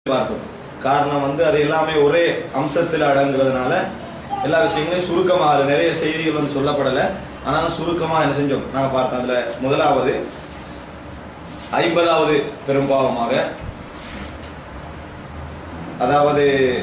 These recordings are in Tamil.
பார்த்தோம். காரணம் அது எல்லாமே ஒரே அம்சத்தில் அடங்குறதுனால எல்லா விஷயங்களையும் சுருக்கமாக நிறைய செய்திகள் சொல்லப்படலை. ஆனாலும் சுருக்கமாக என்ன செஞ்சோம் நாங்கள் பார்த்தோம். அதில் முதலாவது 50வது பெரும்பாவமாக, அதாவது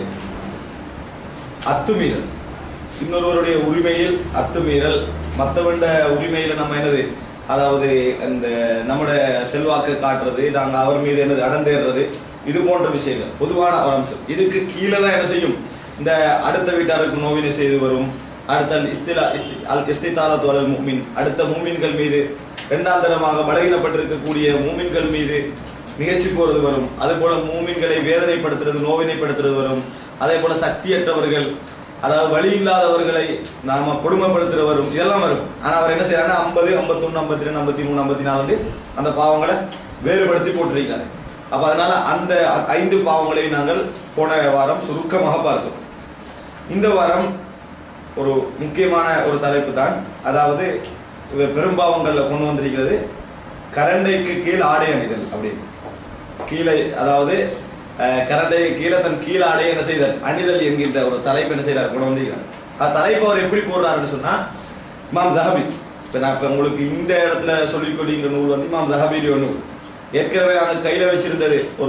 அத்துமீறல், இன்னொருவருடைய உரிமையில் அத்துமீறல், மற்றவண்ட உரிமையில் நம்ம அதாவது அந்த நம்முடைய செல்வாக்கு காட்டுறது, நாங்கள் அவர் மீது அடந்தேறது, இது போன்ற விஷயங்கள் பொதுவான ஒரு அம்சம். இதுக்கு கீழே தான் என்ன செய்யும், இந்த அடுத்த வீட்டாருக்கு நோவினை செய்து வரும், அடுத்த இஸ்திதாலத்து அலல் முஃமின், அடுத்த மூமின்கள் மீது இரண்டாம் தரமாக பலகீனப்பட்டிருக்கக்கூடிய மூமின்கள் மீது மிகச்சி போறது வரும். அதே போல மூமின்களை வேதனைப்படுத்துறது, நோவினைப்படுத்துறது வரும். அதே போல சக்தியற்றவர்கள், அதாவது வழி இல்லாதவர்களை நாம கொடுமைப்படுத்துற வரும், இதெல்லாம் வரும். ஆனா அவர் என்ன செய்யறாருன்னா 50, 51, 52, 53, 54 அந்த பாவங்களை வேறுபடுத்தி போட்டிருக்கிறார். அப்ப அதனால அந்த 5 பாவங்களை நாங்கள் போன வாரம் சுருக்கமாக பார்த்தோம். இந்த வாரம் ஒரு முக்கியமான ஒரு தலைப்பு தான், அதாவது பெரும்பாவங்கள்ல கொண்டு வந்திருக்கிறது கரண்டைக்கு கீழ் ஆடை அணிதல் அப்படின்னு. கீழே, அதாவது கரண்டைக்கு கீழே தன் கீழ் ஆடை என்ன செய்தார் அணிதல் என்கின்ற ஒரு தலைப்பு என்ன செய்யறார் கொண்டு வந்திருக்கிறார். அந்த தலைப்பு அவர் எப்படி போடுறாருன்னு சொன்னா, இமாம் தஹபி, இப்போ நான் இப்போ உங்களுக்கு இந்த இடத்துல சொல்லிக் கொள்ளிக்கிற நூல் இமாம் தஹபியுடைய நூல். ஏற்கனவே நாங்கள் கையில வச்சிருந்தது ஒரு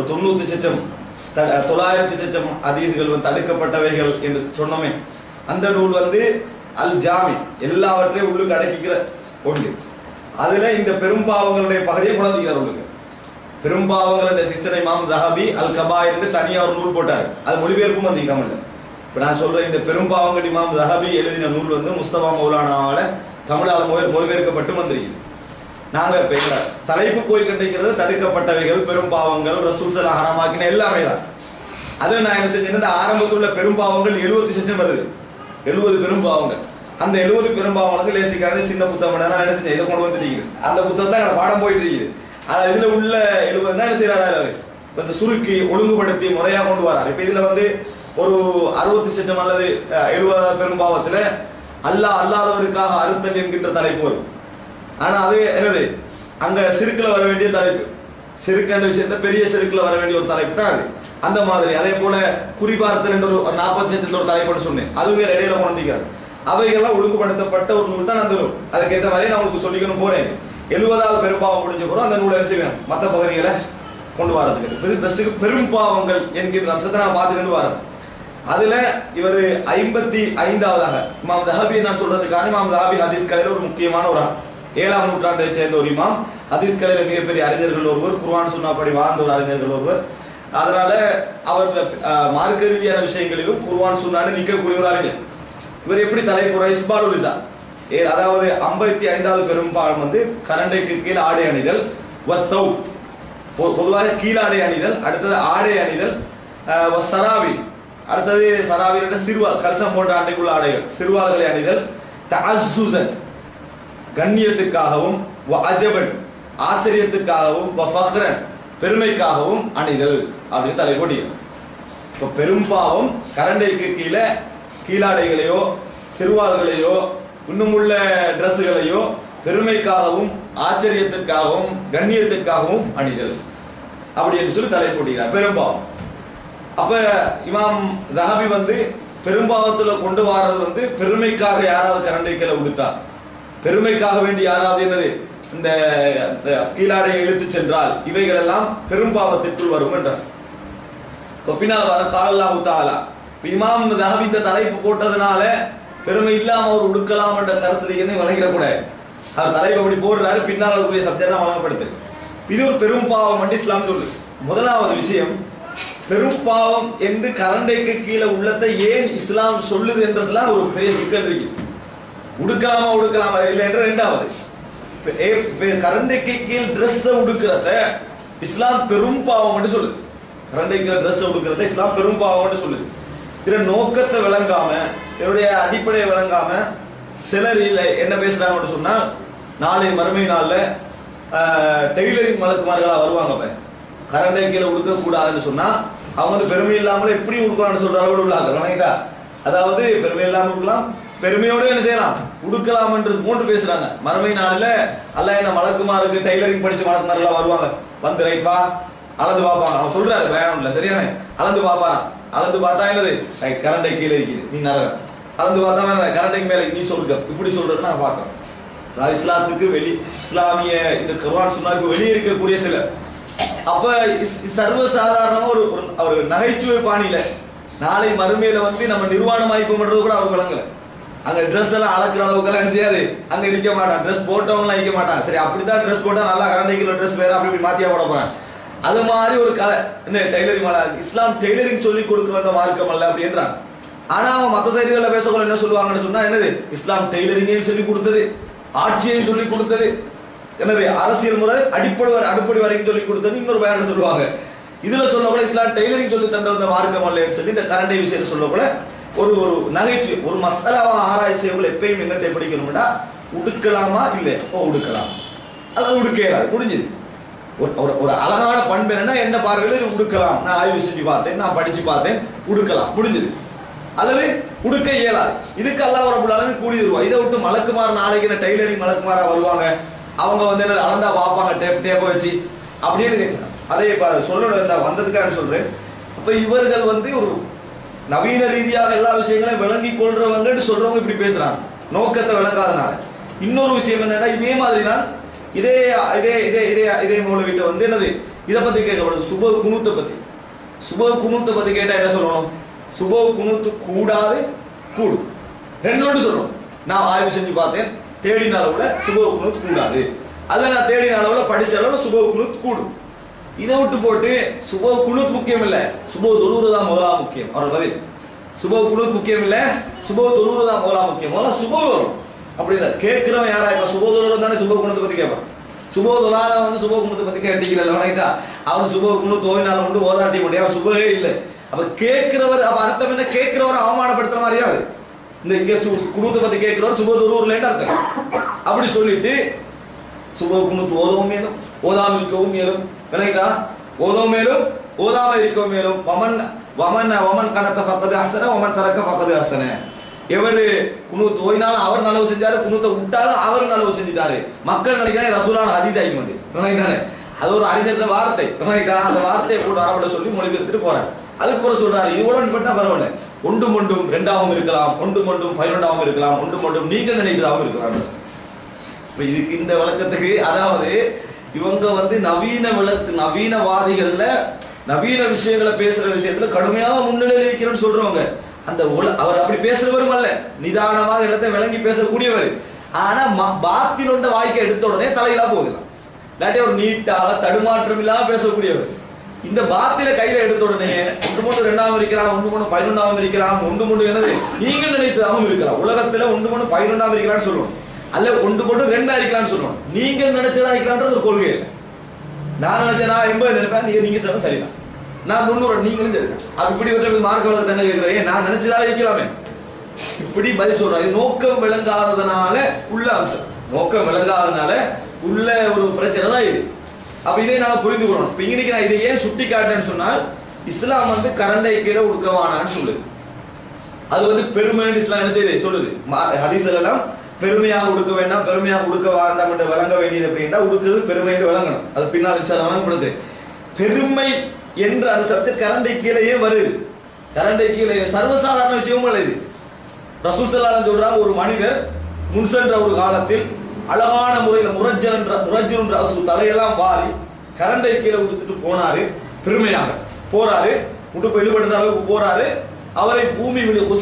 900 சச்சம் ஹதீஸ்கள் தடுக்கப்பட்டவைகள் என்று சொன்னோமே, அந்த நூல் அல் ஜாமி, எல்லாவற்றையும் உள்ளுக்கு அடக்கிக்கிற ஒன்று. அதுல இந்த பெரும்பாவங்களுடைய பகுதியை குழந்தைக்கிறார் உள்ளுக்கு. பெரும்பாவங்களுடைய சிஸ்டர் இமாம் தஹபி அல் கபாயிர் என்று தனியாக ஒரு நூல் போட்டார். அது மொழிபெயர்ப்பும் தமிழ்ல. இப்போ நான் சொல்றேன், இந்த பெரும்பாவங்கள் இமாம் தஹபி எழுதின நூல் முஸ்தபா மௌலானாவால தமிழால் மொழிபெயர்க்கப்பட்டு வந்திருக்குது. நாங்க தலைப்பு போய் கண்டிக்கிறது தடுக்கப்பட்டவைகள், பெரும்பாவங்கள், ரசூல் ஸல்லல்லாஹு அலைஹி ஹராமாக்கின எல்லாமே தான். அது நான் என்ன செஞ்சேன், ஆரம்பத்தில் உள்ள பெரும்பாவங்கள் 70 சச்சம் வருது, 70 பெரும்பாவங்கள். அந்த 70 பெரும்பாவங்களுக்கு லேசிக்கான சின்ன புத்தகம் தான் என்ன செஞ்சேன், இதை கொண்டு வந்துருக்குது. அந்த புத்தகம் தான் பாடம் போயிட்டு இருக்குது. ஆனா இதுல உள்ள 70 தான் என்ன செய்யறாரு, சுருக்கி ஒழுங்குபடுத்தி முறையா கொண்டு வராரு. இப்ப இதுல ஒரு 60 சச்சம் அல்லது 70 பெரும்பாவத்துல அல்லாஹ் அல்லாதவருக்காக அறுத்தல் என்கின்ற தலைப்பு வரும். ஆனா அது என்னது, அங்க சிறுக்குல வர வேண்டிய தலைப்பு, சிறுக்கு விஷயத்த பெரிய சிறுக்குல வர வேண்டிய ஒரு தலைப்பு தான் அது. அந்த மாதிரி அதே போல குறிபார்த்தல் என்ற ஒரு 40 சச்சத்துல ஒரு தலைப்புன்னு சொன்னேன், அதுவே இடையில குழந்தைக்கிறார். அவைகள்லாம் ஒழுங்குபடுத்தப்பட்ட ஒரு நூல் தான் அந்த நூல். அதுக்கேற்ற மாதிரி நான் உங்களுக்கு சொல்லிக்கணும் போறேன். 70வது பெரும்பாவம் முடிஞ்ச பிறகு அந்த நூலை என்ன செய்வேன், மற்ற பகுதிகளை கொண்டு வரதுக்கு பெரும்பாவங்கள் என்கிற அம்சத்தை நான் பார்த்துக்கிட்டு வரேன். அதுல இவர் 55வதாக இமாம் தஹபி நான் சொல்றதுக்கான இமாம் தஹபி ஹதீஸ் கலையில ஒரு முக்கியமான ஒரு 7ஆம் நூற்றாண்டை சேர்ந்த ஒரு இமாம், ஹதீஸ் கலையில மிகப்பெரிய அறிஞர்கள் ஒருவர், குர்ஆன் சுன்னாப்படி வாழ்ந்த ஒரு அறிஞர்கள் ஒருவர். அதனால அவர் மார்க்க ரீதியான விஷயங்களிலும் குர்ஆன் சுன்னான்னு நிற்கக்கூடிய ஒரு அறிஞர். இவர் எப்படி தலைப்புற இஸ்பாலுல் இஸார், அதாவது 55வது பெரும்பாவம் கரண்டைக்கு கீழ் ஆடை அணிதல், வஸ்தௌ பொதுவாக கீழாடை அணிதல், அடுத்தது ஆடை அணிதல், சராவி, அடுத்தது சராவியோட சிறுவால், கலசம் போன்ற ஆண்டைக்குள்ள ஆடைகள், சிறுவால்களை அணிதல், தஅஸ்ஸுஸன் கண்ணியத்துக்காகவும், வஅஜபன் ஆச்சரியத்துக்காகவும், வஃக்ரன் பெருமைக்காகவும் அணிதல் அப்படின்னு தலைப்போட்டிகள். இப்போ பெரும்பாவம் கரண்டைக்கு கீழே கீழாடைகளையோ சிறுவால்களையோ இன்னும் உள்ள டிரெஸ்ஸுகளையோ பெருமைக்காகவும் ஆச்சரியத்திற்காகவும் கண்ணியத்திற்காகவும் அணிதல் அப்படி என்று சொல்லி தலைப்போட்டுகிறார் பெரும்பாவம். அப்ப இமாம் தஹபி பெரும்பாவத்துல கொண்டு வர்றது பெருமைக்காக யாராவது கரண்டைகளை உடுத்தார், பெருமைக்காக வேண்டி யாராவது என்னது இந்த கீழாடையை இழுத்து சென்றால் இவைகள் எல்லாம் பெரும்பாவத்திற்குள் வரும் என்றார். பின்னால் வர காலல்லாஹு தஆலா இமாம் தஹபி இந்த தலைப்பு போட்டதுனால பெருமை இல்லாம அவர் உடுக்கலாம் என்ற கருத்து என்ன வழங்கிடக்கூடாது. அவர் தலைப்பு அப்படி போடுறாரு, பின்னால் அவருடைய சப்ஜெக்ட் வழங்கப்படுது. இது ஒரு பெரும்பாவம் என்று இஸ்லாம் சொல்லு. முதலாவது விஷயம், பெரும்பாவம் என்று கரண்டைக்கு கீழே உள்ளத்தை ஏன் இஸ்லாம் சொல்லுது என்றதுலாம் ஒரு பெரிய சிக்கல் இருக்கு. உடுக்கலாமா இல்லை என்ற. இரண்டாவது, கரண்டைக்கு கீழ் ட்ரெஸ் உடுக்கிறத இஸ்லாம் பெரும்பாவம் என்று சொல்லுது. கரண்டைக்கு ட்ரெஸ் உடுக்கிறத இஸ்லாம் பெரும்பாவம் என்று சொல்லுது. இதோட நோக்கத்தை விளங்காம, இதனுடைய அடிப்படையை விளங்காம சிலர் என்ன பேசுறாங்கன்னு சொன்னா, நாளை மறுமை நாள்ல டெய்லரிங் மலக்குமார்களா வருவாங்க. கரண்டை கீழே உடுக்க கூடாதுன்னு சொன்னா அவங்க பெருமை இல்லாமல் எப்படி உடுக்கலாம்னு சொல்றாங்க உள்ளாங்க. அதாவது பெருமை இல்லாமல் உடுக்கலாம், பெருமையோட என்ன செய்யலாம் உடுக்கலாம் என்றது போன்று பேசுறாங்க. மறுமை நாளில் அல்லாஹ் என்ன மலக்குமாருக்கு டெய்லரிங் படிச்ச மலக்குமார்களா வருவாங்க, ரைப்பா அளந்து பார்ப்பாங்க. அவன் சொல்றாரு பயானம் இல்ல சரியானே, அளந்து பார்ப்பான். அளந்து பார்த்தா என்னது கரண்டை கீழே இருக்குது நீ நரகம், அளந்து பார்த்தா கரண்டைக்கு மேலே நீ சொல்லுங்க, இப்படி சொல்றது நான் பார்க்கிறேன். அதாவது இஸ்லாத்துக்கு இஸ்லாமிய இந்த குர்ஆன் சுன்னாக்கு வெளியே இருக்கக்கூடிய சிலர் அப்ப சர்வசாதாரணமா ஒரு நகைச்சுவை பாணியில நாளை மறுமையில வந்து நம்ம நிர்வாணம் ஆய்ப்பு பண்றது கூட அவர் விளங்கல. அங்க ட்ரெஸ் எல்லாம் அளக்குற அளவுக்கு எல்லாம் செய்யாது, அங்க இருக்க மாட்டான். ட்ரெஸ் போட்டவங்க இருக்க மாட்டான். சரி அப்படிதான் ட்ரெஸ் போட்டா நல்லா கரண்டைக்குள்ள ட்ரெஸ் வேற அப்படி மாத்தியா போட போறேன். அது மாதிரி ஒரு கதை என்ன டெய்லரிங் இஸ்லாம் டெய்லரிங் சொல்லி கொடுக்க வந்த மார்க்கம் அல்ல அப்படின்றான். ஆனா அவன் மற்ற சைடுகளை பேசக்கூட என்ன சொல்லுவாங்கன்னு சொன்னா என்னது இஸ்லாம் டெய்லரிங்கையும் சொல்லி கொடுத்தது, ஆட்சியையும் சொல்லி கொடுத்தது, என்னது அரசியல் முறை அடிப்படை வரைக்கும் சொல்லி கொடுத்தது இன்னொரு பயானம் சொல்லுவாங்க. இதுல சொல்லக்கூட இஸ்லாம் டெய்லரிங் சொல்லி தந்த வந்த மார்க்கம் அல்லன்னு சொல்லி இந்த கரண்டை விஷயத்தை சொல்லக்கூட ஒரு நகைச்சுவை ஒரு மசாலாவா ஆராய்ச்சி எப்பயும் எங்க படிக்கணும்னா உடுக்கலாமா இல்லை உடுக்கலாம் அல்லது உடுக்கிறாரு முடிஞ்சது. ஒரு அழகான பண்பு என்ன பார்வையில் இது உடுக்கலாம், நான் ஆய்வு செஞ்சு பார்த்தேன், நான் படிச்சு பார்த்தேன், உடுக்கலாம் முடிஞ்சது. அல்லது உடுக்க இயலாது, இதுக்கு அல்லாஹ் ரப்பல் ஆலமீன் கூலி தருவான். இதை விட்டு மலக்குமார் நாளைக்கு டெய்லரிங் மலக்குமாரா வருவாங்க, அவங்க வந்து என்ன அளந்தா பார்ப்பாங்க டேப்பை வச்சு அப்படின்னு கேட்கலாம். அதை சொல்ல வந்ததுக்காக சொல்றேன். அப்ப இவர்கள் வந்து ஒரு நவீன ரீதியாக எல்லா விஷயங்களையும் விளங்கி கொள்றவங்கன்னு சொல்றவங்க இப்படி பேசுறாங்க, நோக்கத்தை விளங்காதனால. இன்னொரு விஷயம் என்னன்னா இதே மாதிரி தான் இதே இதே இதே இதே இதே மௌலவிட்ட வந்து என்னது இதை பத்தி கேட்கப்படுது, சுப குனூத்தை பத்தி. சுப குனூத்தை பத்தி கேட்டா என்ன சொல்லணும், சுப குனூத்து கூடாது கூடும் ரெண்டு சொல்லணும். நான் ஆய்வு செஞ்சு பார்த்தேன், தேடின அளவுல சுப குனூத் கூடாது, அதை நான் தேடின அளவுல படிச்ச அளவுல சுப குனூத் கூடும். இதை விட்டு போட்டு சுப குனூத் முக்கியம் இல்ல, சுப தொழுவது தான் முதலா முக்கியம். அவர் பதில் சுப குனூத் முக்கியம் இல்ல, சுப தொழுவது தான் முதலா முக்கியம். முதல்ல சுப வரும் அப்படின்னா கேட்கிறவன் யாரா இப்ப சுப தொழுவது தானே சுப குணத்தை பத்தி கேட்பான். சுப தொழாத வந்து சுப குணத்தை பத்தி கேட்டீங்களா, அவன் சுப குணு தோவினால உண்டு ஓதாட்டி முடியும், அவன் சுபவே இல்லை. அப்ப கேட்கிறவர் அப்ப அர்த்தம் என்ன, கேட்கிறவரை அவமானப்படுத்துற மாதிரியா இந்த இங்க குணத்தை பத்தி கேட்கிறவர் சுப தொழுவர்லன்னு அர்த்தம். அப்படி சொல்லிட்டு சுப குணத்து ஓதவும் மேலும் ஓதாமல் இருக்கவும் மேலும் விளங்கிட்டா, ஓதவும் மேலும் ஓதாம இருக்கவும் மேலும். வமன் கணத்தை பக்கத்து ஆசன வமன் தரக்க பக்கத்து ஆசன. எவரு குனூத் ஓய்னாலும் அவர் நலவு செஞ்சாரு, குனூத்தை விட்டாலும் அவர் நலவு செஞ்சுட்டாரு. மக்கள் நினைக்கிறாங்க ரசூலான ஹதீஸ் ஆகி கொண்டு நினைக்கிறானே, அது ஒரு அறிஞர் வார்த்தை. அந்த வார்த்தையை போட்டு அரபுல சொல்லி மொழிபெயர்த்துட்டு போறேன். அதுக்கு பிறகு சொல்றாரு இது கூட பட்டா பரவாயில்ல, ஒன்றும் ஒன்றும் ரெண்டாவும் இருக்கலாம், ஒன்றும் ஒன்றும் 11ஆவும் இருக்கலாம், ஒன்றும் ஒன்றும் நீங்கள் நினைத்ததாகவும் இருக்கலாம். இதுக்கு இந்த விளக்கத்துக்கு அதாவது இவங்க வந்து நவீனவாதிகள்ல நவீன விஷயங்களை பேசுற விஷயத்துல கடுமையாக முன்னிலையில் இருக்கிறேன்னு சொல்றவங்க. அந்த அவர் அப்படி பேசுறவரும் அல்ல, நிதானமாக எல்லாத்தையும் விளங்கி பேசக்கூடியவர். ஆனா பாத்தினோட வாய்க்க எடுத்த உடனே தலையிலா போகலாம், இல்லாட்டி ஒரு நீட்டாக தடுமாற்றம் இல்லாம பேசக்கூடியவர். இந்த பாத்தில கையில எடுத்த உடனே ஒன்று மூணு ரெண்டாவும் இருக்கலாம், ஒன்று மூணு 11ஆவும் இருக்கலாம், ஒன்று மூணு என்னது நீங்க நினைத்ததாகவும் இருக்கலாம். உலகத்துல ஒன்று மூணு 11ஆவும் இருக்கலாம்னு சொல்லுவோம், அல்ல ஒன்று மூணு 2 இருக்கலாம்னு சொல்லுவோம். நீங்க நினைச்சதா இருக்கலாம்ன்றது ஒரு கொள்கை இல்லை. நான் நினைச்சேன் நான் 80 நினைப்பேன், நீங்க சொல்ல சரிதான், நான் 90 நீங்களும் தெரியும். அப்ப இப்படி ஒரு மார்க்க வழக்கு தானே கேட்கிறேன், நான் நினைச்சதா வைக்கலாமே இப்படி பதில் சொல்றேன். இது நோக்கம் விளங்காததுனால உள்ள அம்சம், நோக்கம் விளங்காததுனால உள்ள ஒரு பிரச்சனை தான் இது. அப்ப இதை நான் புரிந்து கொள்ளணும். இப்ப இன்னைக்கு நான் இதை ஏன் சுட்டி காட்டேன்னு சொன்னால், இஸ்லாம் வந்து கரண்டை கீழே உடுக்கவானான்னு சொல்லுது. அது வந்து பெருமைன்னு இஸ்லாம் என்ன செய்யுது சொல்லுது. ஹதீஸ்ல எல்லாம் பெருமையாக உடுக்க வேண்டாம், பெருமையாக உடுக்க வேண்டாம் என்று விளங்க வேண்டியது அப்படின்னா உடுக்கிறது பெருமைன்னு விளங்கணும். அது பின்னால் வழங்கப்படுது. பெருமை என்ற அந்த சப்ஜெக்ட் கரண்டை கீழேயே வருது. கரண்டை கீழே சர்வசாதாரண விஷயமும் வருது. ரசூல் ஸல்லல்லாஹு அலைஹி சொல்றாங்க, ஒரு மனிதர் முன் சென்ற ஒரு காலத்தில் அழகான முறையில் முரஜ்ஜுன் ரசூ தலையெல்லாம் வாரி கரண்டை கீழே உடுத்துட்டு போனாரு, பெருமையாக போறாரு, உடுப்பு இழுபடுற அளவுக்கு போறாரு. அவரை பூமி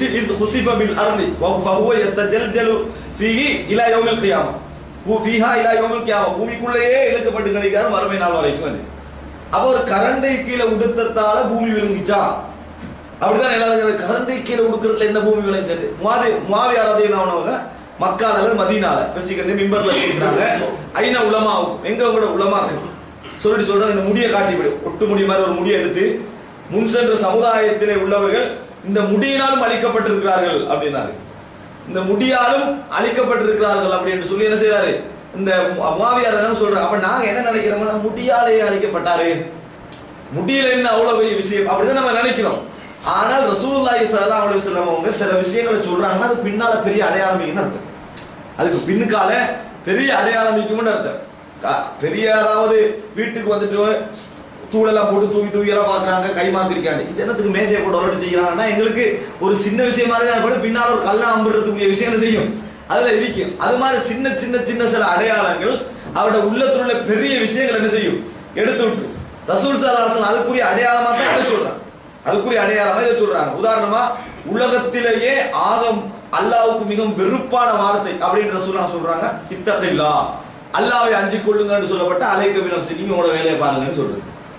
ஹுசிப பில் அர்தி ஃபஹுவ யத்தஜல்ஜலு ஃபீஹி இலா யௌமில் கியாமா ஃபீஹா இலா யௌமில் கியாமா, பூமிக்குள்ளேயே இழுக்கப்பட்டு கிடைக்கிறார் மறுமை நாள் வரைக்கும். அப்ப ஒரு கரண்டை கீழே உடுத்தத்தால பூமி விழுங்கிச்சா, அப்படிதான் எல்லாரும் கரண்டை கீழே உடுக்கிறதுல என்ன பூமி விளைஞ்சது. முஆவியா ரலியல்லாஹு அன்ஹு மக்கால அல்லது மதீனால வச்சுக்கிட்டு மிம்பர்ல இருக்கிறாங்க. ஐநா உலமாவுக்கும் எங்க கூட உலமாக்கு சொல்றாங்க, இந்த முடியை காட்டி விடு, ஒட்டு முடி மாதிரி ஒரு முடியை எடுத்து முன் சென்ற சமுதாயத்திலே உள்ளவர்கள் இந்த முடியினாலும் அழிக்கப்பட்டிருக்கிறார்கள் அப்படின்னாரு. இந்த முடியாலும் அழிக்கப்பட்டிருக்கிறார்கள் அப்படின்னு சொல்லி என்ன செய்யறாரு இந்த முஆவியா சொல்றாங்க. அப்ப நாங்க என்ன நினைக்கிறோம்னா, முடியாலேயே அழிக்கப்பட்டாரு, முடியல என்ன அவ்வளவு பெரிய விஷயம் அப்படிதான் நம்ம நினைக்கிறோம். ஆனால் ரசூலுல்லாஹி ஸல்லல்லாஹு அலைஹி வஸல்லம் அவங்க சில விஷயங்களை சொல்றாங்கன்னா அது பின்னால பெரிய அடையாளம் இருக்குன்னு அர்த்தம். அதுக்கு பின்னுக்கால பெரிய அடையாளம் இருக்கும்னு அர்த்தம். பெரிய அதாவது வீட்டுக்கு வந்துட்டு தூளெல்லாம் போட்டு தூக்கி எல்லாம் பாக்குறாங்க, கை மாத்திருக்காங்க. இது என்னத்துக்கு மேசையை போட்டு வளர்த்துட்டீங்கன்னா எங்களுக்கு ஒரு சின்ன விஷயமா தான் பின்னால் ஒரு கல்ல அம்புறதுக்குரிய விஷயம் செய்யும், அதுல இருக்கும். அது மாதிரி சின்ன சின்ன சின்ன சில அடையாளங்கள் அவருடைய உள்ளத்தில் உள்ள பெரிய விஷயங்கள் என்ன செய்யும், எடுத்து விட்டு ரசூல் ஸல்லல்லாஹு அலைஹி வஸல்லம் அதுக்குரிய அடையாளமா தான் இதை சொல்றாங்க. அதுக்குரிய அடையாளமா இதை சொல்றாங்க. உதாரணமா உலகத்திலேயே அல்லாஹ்வுக்கு மிகவும் வெறுப்பான வார்த்தை அப்படின்னு ரசூலுல்லாஹ் சொல்றாங்க, இத்தகில்லா, அல்லாஹ்வை அஞ்சிக் கொள்ளுங்கன்னு சொல்லப்பட்ட அலைக பினஃப்ஸி, நீங்க உங்களோட வேலையை பாருங்கன்னு சொல்றது.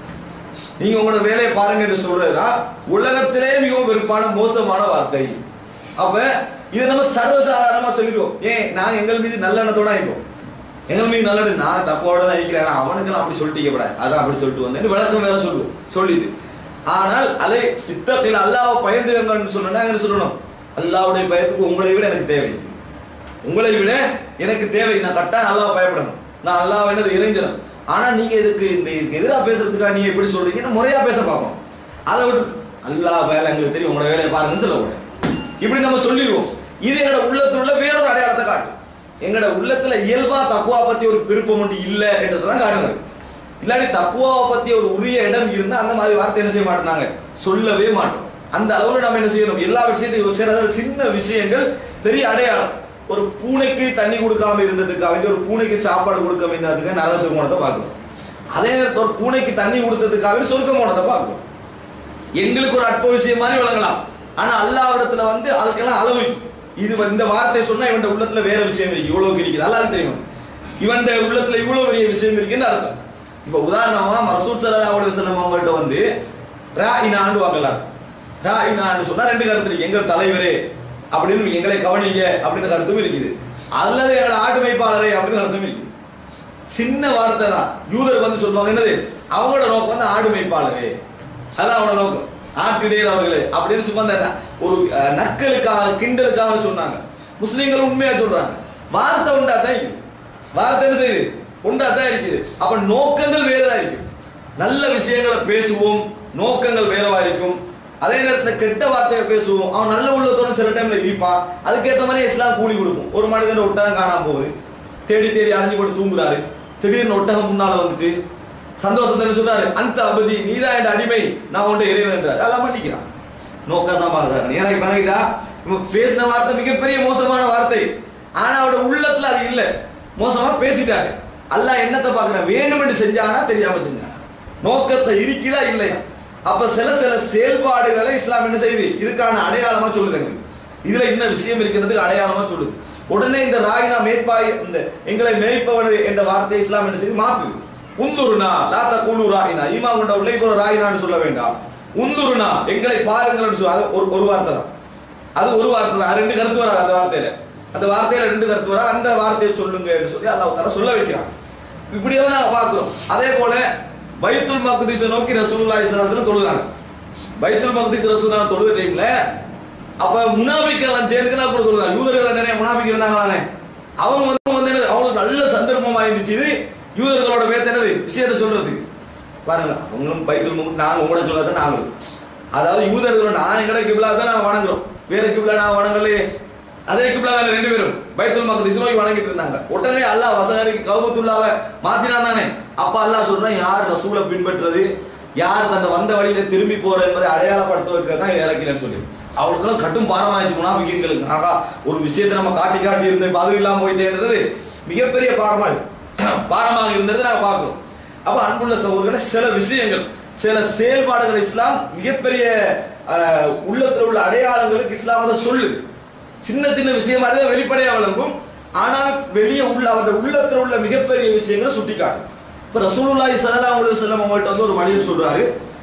நீங்க உங்களோட வேலையை பாருங்க என்று சொல்றதுதான் உலகத்திலே மிகவும் வெறுப்பான மோசமான வார்த்தை. அப்ப இதை நம்ம சர்வசாதாரணமா சொல்லிடுவோம். ஏன் நாங்க எங்கள் மீது நல்லெண்ணத்தோட இருப்போம், எங்கள் மீது நல்லது, நான் தப்போட தான் இருக்கிறேன், அவனுக்கு அப்படி சொல்லிட்டீங்க கூட, அதான் அப்படி சொல்லிட்டு வந்தேன் விளக்கம் வேற சொல்லுவோம் சொல்லிட்டு. ஆனால் அலை இத்தகையில் அல்லாஹ்வை பயந்துங்கன்னு சொன்னா என்ன சொல்லணும், அல்லாஹ்வுடைய பயத்துக்கு உங்களை விட எனக்கு தேவை, உங்களை விட எனக்கு தேவை, நான் கட்டாயம் அல்லாஹ்வை பயப்படணும், நான் அல்லாஹ்வை என்னது இறைஞ்சணும். ஆனா நீங்க இதுக்கு எதிராக பேசுறதுக்காக நீங்க எப்படி சொல்றீங்கன்னு முறையா பேச பார்ப்போம். அதை விட்டு அல்லாஹ் வேலை எங்களுக்கு தெரியும், உங்களோட வேலையை பாருங்கன்னு சொல்லக்கூடாது. இப்படி நம்ம சொல்லிடுவோம். இது எங்களோட உள்ளத்துல உள்ள வேறொரு அடையாளத்தை காட்டும். எங்களோட உள்ளத்துல இயல்பா தக்குவா பத்தி ஒரு விருப்பம் ஒன்று இல்லை என்றதான் காட்டுறது. இல்லாட்டி தக்குவாவை பத்தி ஒரு உரிய இடம் இருந்தா அந்த மாதிரி வார்த்தை என்ன செய்ய மாட்டாங்க, சொல்லவே மாட்டோம். அந்த அளவுல நம்ம என்ன செய்யணும், எல்லா விஷயத்தையும் சின்ன விஷயங்கள் பெரிய அடையாளம். ஒரு பூனைக்கு தண்ணி கொடுக்காம இருந்ததுக்காக, ஒரு பூனைக்கு சாப்பாடு கொடுக்காம இருந்ததுக்காக நரகத்துக்கு போனதை பார்க்கணும். அதே நேரத்தில் ஒரு பூனைக்கு தண்ணி கொடுத்ததுக்காக சொர்க்கம் போனதை பார்க்கணும். எங்களுக்கு ஒரு அற்ப விஷயம் மாதிரி விளங்கலாம், ஆனா அல்லாஹ்விடத்துல அதுக்கெல்லாம் அளவு. இது இந்த வார்த்தை சொன்னா இவன் உள்ளத்துல வேற விஷயம் இருக்கு, இவ்வளவு இருக்குது, அல்லாஹ்வுக்கு தெரியும் இவன் உள்ளத்துல இவ்வளவு பெரிய விஷயம் இருக்குன்னு அர்த்தம். இப்ப உதாரணமா ரசூல் ஸல்லல்லாஹு அலைஹி வஸல்லம் அவங்கள்ட்ட ராயினான்னு வாங்கலாம். ராயினான்னு சொன்னா ரெண்டு கருத்து இருக்கு. எங்கள் தலைவரே அப்படின்னு எங்களை கவனிங்க அப்படின்னு கருத்தும் இருக்குது, அல்லது எங்களோட ஆட்டு மேய்ப்பாளரே அப்படின்னு அர்த்தம் இருக்குது. சின்ன வார்த்தை தான். யூதர் சொல்லுவாங்க என்னது, அவங்களோட நோக்கம் ஆடு மேய்ப்பாளரே, அதான் அவனோட நோக்கம், ஆட்டிடையர் அவர்களே அப்படின்னு சும்மா ஒரு நக்கலுக்காக கிண்டலுக்காக சொன்னாங்க. முஸ்லீம்கள் உண்மையா சொல்றாங்க, வார்த்தை உண்டா தான் இருக்குது, வார்த்தை என்ன செய்யுது உண்டா தான் இருக்குது. அப்ப நோக்கங்கள் வேறதா இருக்கு. நல்ல விஷயங்களை பேசுவோம், நோக்கங்கள் வேறவா இருக்கும். அதே நேரத்தில் கெட்ட வார்த்தையை பேசுவோம், அவன் நல்ல உள்ளத்தோடு சில டைம்ல இருப்பான். அதுக்கேற்ற மாதிரி இஸ்லாம் கூலி கொடுக்கும். ஒரு மனிதன் ஒட்டகம் காணாம போகுது, தேடி தேடி அலைஞ்சு போட்டு தூங்குறாரு. திடீர்னு ஒட்டகம் முன்னால வந்துட்டு சந்தோஷத்தை சொல்றாரு, அந்த அபதி நீதான் என் அடிமை, நான் உன்ட்ட இறைவன் என்றார். எல்லாம் பண்ணிக்கிறான், நோக்கம் தான் பாக்குறாரு. எனக்கு பணகிதா பேசின வார்த்தை மிகப்பெரிய மோசமான வார்த்தை, ஆனா அவரோட உள்ளத்துல அது இல்லை, மோசமா பேசிட்டாரு. அல்லாஹ் என்னத்தை பாக்குறான், வேணுமென்று செஞ்சானா தெரியாம செஞ்சானா, நோக்கத்தை இருக்குதா இல்லையா. அப்ப சில சில செயல்பாடுகளை இஸ்லாம் என்ன செய்யுது, இதுக்கான அடையாளமா சொல்லுதுங்க. இதுல என்ன விஷயம் இருக்கிறதுக்கு அடையாளமா சொல்லுது. உடனே இந்த ராயினா மேய்ப்பாய், இந்த எங்களை மேய்ப்பவர் என்ற வார்த்தை இஸ்லாம் என்ன செய்து மாத்துது. உந்துருனா லாத்த குழு ராயினா, ஈமா கொண்ட உள்ளே ஒரு ராயினான்னு சொல்ல வேண்டாம், உந்துருனா எங்களை பாருங்கள் சொல்ல. அது ஒரு வார்த்தை தான், அது ஒரு வார்த்தை தான். ரெண்டு கருத்து வராது அந்த வார்த்தையில ரெண்டு கருத்து வர, அந்த வார்த்தையை சொல்லுங்க சொல்லி அல்லாஹ் தஆலா சொல்ல வைக்கிறான். இப்படியெல்லாம் நாங்கள் பார்க்கிறோம். அதே போல பைத்துல் மக்திஸை நோக்கி ரசூலுல்லாஹி ஸல்லல்லாஹு அலைஹி வஸல்லம் தொழுதாங்க. பைத்துல் மக்திஸ் ரசூலுல்லாஹ் தொழுத டைம்ல அப்ப முனாஃபிக்கள் சேர்ந்துனா கூட தொழுதாங்க. யூதர்கள் நிறைய முனாஃபிக் இருந்தாங்களானே, அவங்க அவங்களுக்கு நல்ல சந்தர்ப்பமா இருந்துச்சு இது யூதர்களோட பேர் என்னது விஷயத்தை சொல்றது. பாருங்க, அவங்களும் பைத்துல் மக்திஸ் நாங்க உங்களோட சொல்லாத நாங்களும், அதாவது யூதர்களோட நான் எங்கட கிப்லா தான் நான் வணங்குறோம், வேற கிப்லா நான் வணங்கலையே. அதே கிப்லா தான் ரெண்டு பேரும் பைத்துல் மக்திஸ் நோக்கி வணங்கிட்டு இருந்தாங்க. உடனே அல்லாஹ் வசனருக்கு கௌபத்துல்லாவை மாத்தினான் தானே. அப்ப அல்லாஹ் சொல்றான், யார் ரசூலை பின்பற்றுறது, யார் தன்னை வந்த வழியில திரும்பி போற என்பதை அடையாளப்படுத்துவதற்கு தான் இறக்கிறேன்னு சொல்லி அவங்களுக்கெல்லாம் கட்டும் பாரமாயிடுச்சு முனாஃபிக்கீன்களுக்கு. ஆகா, ஒரு விஷயத்தை நம்ம காட்டி காட்டி இருந்தோம், அது இல்லாம போயிட்டேன்றது மிகப்பெரிய பாரமாக இருந்தது நாங்க பார்க்கிறோம். அப்ப அன்புள்ள சகோதரர்களே, சில விஷயங்கள் சில செயல்பாடுகள் இஸ்லாம் மிகப்பெரிய உள்ளத்தில் உள்ள அடையாளங்களுக்கு இஸ்லாம் அதை சொல்லுது. சின்ன சின்ன விஷயமா தான் வெளிப்படையா விளங்கும், ஆனால் வெளியே உள்ள அவருடைய உள்ளத்தில் உள்ள மிகப்பெரிய விஷயங்களை சுட்டிக்காட்டும். இப்ப ரசூலுல்லாஹி ஸல்லல்லாஹு அலைஹி வஸல்லம் அவங்கள்ட்ட ஒரு மனிதர் சொல்றாரு,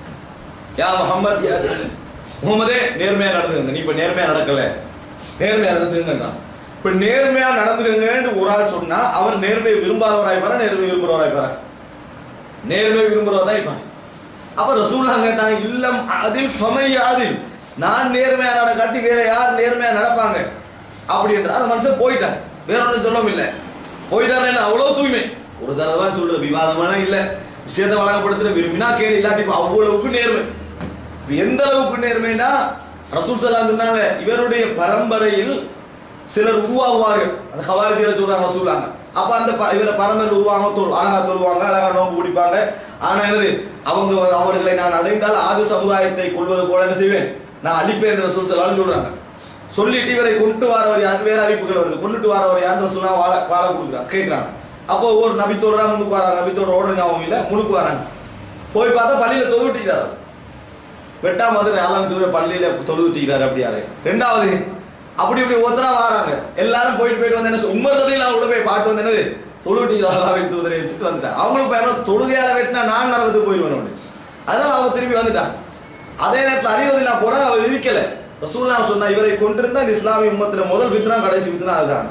யா முஹம்மத், யா முஹம்மதே நேர்மையா நடந்துங்க, நீ இப்ப நேர்மையா நடக்கல, நேர்மையா நடந்துங்கன்னா. இப்ப நேர்மையா நடந்துங்கன்னு ஒரு ஆள் சொன்னா அவர் நேர்மையை விரும்பாதவராய்ப்பாரா, நேர்மையை விரும்புறவராய்ப்பாரா? நேர்மையை விரும்புறவரா இருப்பாங்க. அப்ப ரசூலுல்லாஹ் கேட்டாங்க, இல்லம் அதில் ஃபமையாதில், நான் நேர்மையா நடக்காட்டி வேற யார் நேர்மையா நடப்பாங்க அப்படி என்ற அந்த மனுஷன் போயிட்டான். வேற ஒன்றும் சொல்லவும் இல்லை, போயிட்டாரு. அவ்வளவு தூய்மை, ஒரு தடவை சொல்ற விவாதமான இல்ல, விஷயத்தை வழங்கப்படுத்துற விரும்பினா கேள்வி, இல்லாட்டி அவ்வளவுக்கு நேர்மை. எந்த அளவுக்கு நேர்மைனா ரசூல் ஸல்லல்லாஹு அலைஹி வஸல்லம் சொன்னாங்க, இவருடைய பரம்பரையில் சிலர் உருவாகுவார்கள். அந்த ஹவாரிஜில சொல்றாங்க ரசூலுல்லாஹ், அப்ப அந்த இவரை பரமல் உருவாங்க, அழகா தொழுவாங்க, அழகா நோம்பு பிடிப்பாங்க. ஆனா என்னது, அவர்களை நான் அடைந்தால் ஆது சமுதாயத்தை கொள்வது போல என்ன செய்வேன், நான் அழிப்பேன் என்று ரசூல் ஸல்லல்லாஹு அலைஹி சொல்றாங்க. சொல்லிட்டு இவரை கொண்டு வரவர் யார், வேற அறிவிப்புகள் வருது, கொண்டுட்டு வரவர் யார் ரசூலா வாழ கொடுக்குறாங்க, கேட்கிறாங்க. அப்போ ஒரு நபி தோழரா முன்னுக்கு வராங்க, நபி தோழர் ஓடுற ஞாபகம் இல்லை, முன்னுக்கு வராங்க. போய் பார்த்தா பள்ளியில தொழுவிட்டிக்கிறார், வெட்டா மாதிரி ஆலாம் தூர பள்ளியில தொழுவிட்டிக்கிறார். அப்படியாது ரெண்டாவது அப்படி இப்படி ஒருத்தரா வராங்க, எல்லாரும் போயிட்டு வந்து என்ன உமர் ரலியல்லாஹு அன்ஹு போய் பாட்டு வந்து என்னது தொழுவிட்டிக்கிறாங்க தூதரை எடுத்துட்டு வந்துட்டாங்க. அவங்களுக்கு பயணம் தொழுகையால வெட்டினா நான் நரகத்துக்கு போயிடுவேன். அதனால அவங்க திரும்பி வந்துட்டாங்க. அதே நேரத்தில் அலி ரலியல்லாஹு போறாங்க, அவர் இருக்கல. ரசூலுல்லாஹ் சொன்னா இவரை கொண்டிருந்தா இந்த இஸ்லாமிய உம்மத்துல முதல் ஃபித்னா கடைசி ஃபித்னா அதுதான்.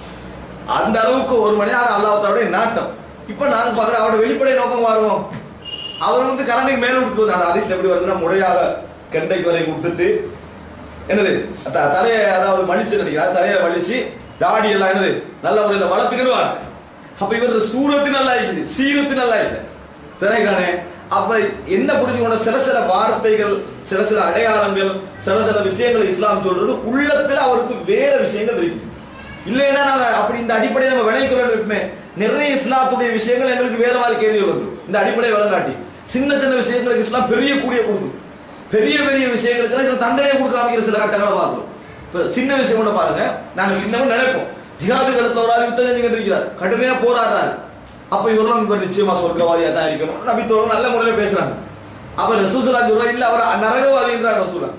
அந்த அளவுக்கு ஒரு மணி நேரம் அல்லாஹ் தஆலாவுடைய நாட்டம். இப்ப நாங்க பார்க்குறோம் அவருடைய வெளிப்படை நோக்கம் வருவோம். அவர் வந்து கரண்டைக்கு மேல விட்டு அந்த ஹதீஸ்ல எப்படி வருதுன்னா, முறையாக கெண்டைக்கு வரை விட்டுத்து என்னது தலையை அதாவது மடிச்சு நினைக்கிறார், தலையை வலிச்சு தாடி எல்லாம் என்னது நல்ல முறையில் வளர்த்துக்கிடுவாங்க. அப்ப இவர் சூரத்து நல்லா இருக்குது, சீரத்து நல்லா இல்லை, சரிதானே? அப்ப என்ன புரிஞ்சுக்கொண்ட சில வார்த்தைகள், சில அடையாளங்கள், சில விஷயங்கள் இஸ்லாம் சொல்றது உள்ளத்துல அவருக்கு வேற விஷயங்கள் இருக்கு. இல்லைன்னா நாங்க அப்படி இந்த அடிப்படையை நம்ம விளைவிக்கிறோம். நிறைய இஸ்லாத்துடைய விஷயங்கள் எங்களுக்கு வேற மாதிரி கேள்விகள் வந்துடும். இந்த அடிப்படையை விளங்காட்டி சின்ன சின்ன விஷயங்களுக்கு இஸ்லாம் பெரிய கூடிய கொடுக்கும், பெரிய பெரிய விஷயங்களுக்கு சில தண்டனையை கொடுக்காம சில கட்டங்களை பார்க்கிறோம். இப்ப சின்ன விஷயம் கூட பாருங்க, நாங்க சின்னவன் நினைப்போம், ஜிஹாது களத்துல ஒரு ஆள் யுத்தம் செஞ்சுக்கிட்டு இருக்கிறார், கடுமையா போராடுறாரு. அப்ப இவரெல்லாம் இப்ப நிச்சயமா சொர்க்கவாதியா தான் இருக்கணும், நபி தோழர் நல்ல முறையில பேசுறாங்க. அப்ப ரசூல் ஸல்லல்லாஹு அலைஹி வஸல்லம் இல்ல அவர் நரகவாதின்றார். ரசூலா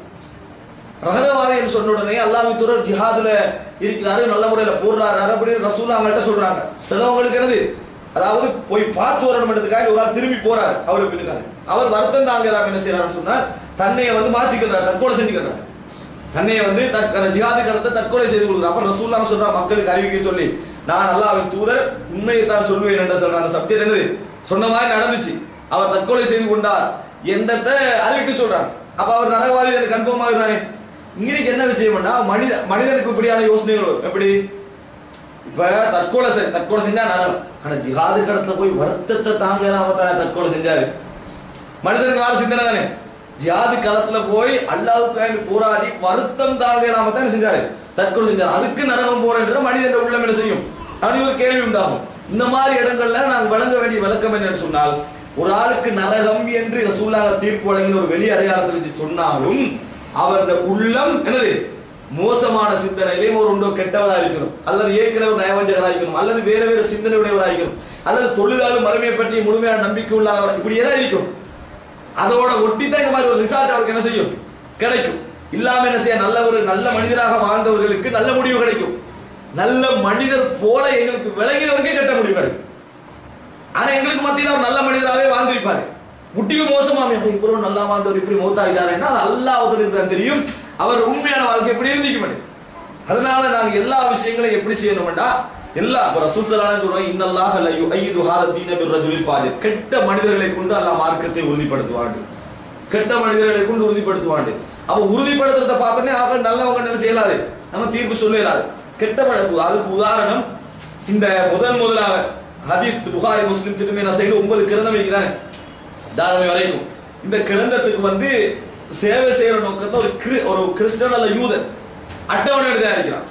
நரகவாதி என்று சொன்ன உடனே அல்லாஹ்வின் தூதர் ஜிஹாதுல இருக்கிறாரு, நல்ல முறையில போடுறாரு அப்படின்னு ரசூலா அவங்கள்ட்ட சொல்றாங்க. சிலவங்களுக்கு என்னது, அதாவது போய் பார்த்து வரணும்ன்றதுக்காக ஒரு ஆள் திரும்பி போறாரு, அவருக்கு பின்னுக்காக அவர் வருத்தம் தாங்கிறார். என்ன செய்யறாருன்னு சொன்னால் தன்னையை வந்து மாற்றிக்கிறார், தற்கொலை செஞ்சுக்கிறார். தன்னையை வந்து ஜிஹாது கடத்தை தற்கொலை செய்து கொடுக்குறார். அப்ப ரசூலுல்லாஹ் சொல்றா மக்களுக்கு அறிவிக்க சொல்லி, நான் அல்லாஹ்வின் தூதர் உண்மையை தான் சொல்வேன் என்று சொல்ற அந்த சப்ஜெக்ட் என்னது சொன்ன மாதிரி நடந்துச்சு, அவர் தற்கொலை செய்து கொண்டார் என்றதை அறிவிக்க சொல்றாங்க. அப்ப அவர் நரகவாதி எனக்கு கன்ஃபார்ம் ஆகுதானே. இன்னைக்கு என்ன விஷயம்னா மனிதனுக்கு இப்படியான யோசனைகள் வரும். எப்படி இப்ப தற்கொலை செஞ்சா நரகம், ஆனா ஜிஹாது கடத்துல போய் வருத்தத்தை தாங்கலாம தானே தற்கொலை செஞ்சாரு. மனிதனுக்கு வேற சிந்தனை தானே, ஜிஹாது களத்துல போய் அல்லாஹ்வுக்காக போராடி வருத்தம் தாங்கலாம தானே செஞ்சாரு, தற்கொலை செஞ்சாரு. அதுக்கு நரகம் போறேன்ற மனிதன் உள்ளம் என்ன செய்யும், அப்படி ஒரு கேள்வி உண்டாகும். இந்த மாதிரி இடங்கள்ல நாங்கள் வழங்க வேண்டிய விளக்கம் என்னன்னு சொன்னால், ஒரு ஆளுக்கு நரகம் என்று ரசூலுல்லாஹ் தீர்ப்பு வழங்கின ஒரு வெளி அடையாளத்தை வச்சு சொன்னாலும் அவருடைய உள்ளம் என்னது மோசமான சிந்தனையிலேயும் ஒரு உண்டோ கெட்டவராக இருக்கணும், அல்லது ஏற்கனவே ஒரு நயவஞ்சகராக இருக்கணும், அல்லது வேற வேறு சிந்தனையுடையவராக இருக்கணும், அல்லது தொழிலாளர் மறுமையை பற்றி முழுமையான நம்பிக்கை உள்ளவர், இப்படி ஏதாவது இருக்கும். அதோட ஒட்டித்தான் இந்த மாதிரி ஒரு ரிசல்ட் அவருக்கு என்ன செய்யும், கிடைக்கும். இல்லாம என்ன செய்ய, நல்ல மனிதராக வாழ்ந்தவர்களுக்கு நல்ல முடிவு கிடைக்கும். நல்ல மனிதர் போல எங்களுக்கு விலகியவருக்கே கெட்ட முடிவு கிடைக்கும். ஆனா எங்களுக்கு மத்தியில் அவர் நல்ல மனிதராகவே வாழ்ந்திருப்பாரு, முட்டிக்கு மோசமாமே இவ்வளவு நல்லா வாழ்ந்தவர் இப்படி மௌத்தாகிட்டாருன்னா அது அல்லாஹ்வுக்கு தான் தெரியும் அவர் உண்மையான வாழ்க்கை எப்படி இருந்திக்க மாட்டேன். அதனால நாங்க எல்லா விஷயங்களையும் எப்படி செய்யணும்டா, எல்லா ரசூல் ஸல்லல்லாஹு அலைஹி வஸல்லம் இன்னல்லாஹ லா யுஐது ஹாத தீன பிர்ரஜுலில் ஃபாஜிர், கெட்ட மனிதர்களை கொண்டு அல்லாஹ் மார்க்கத்தை உறுதிப்படுத்துவாங்க, கெட்ட மனிதர்களை கொண்டு உறுதிப்படுத்துவாங்க. அப்ப உறுதிப்படுத்துறத பார்த்தோன்னே அவங்க நல்லவங்க என்ன செய்யலாது, நம்ம தீர்ப்பு சொல்லலாது. கெட்ட அதுக்கு உதாரணம் இந்த முதலாக ஹதீஸ் புகாரி முஸ்லிம் திருமண சைடு 9 கிரந்தம் வைக்கிறாங்க தாரமை வரைக்கும். இந்த கிரந்தத்துக்கு வந்து சேவை செய்யற நோக்கத்தை ஒரு கிறிஸ்தவன் அல்ல யூதன் அட்டவணை தயாரிக்கிறான்.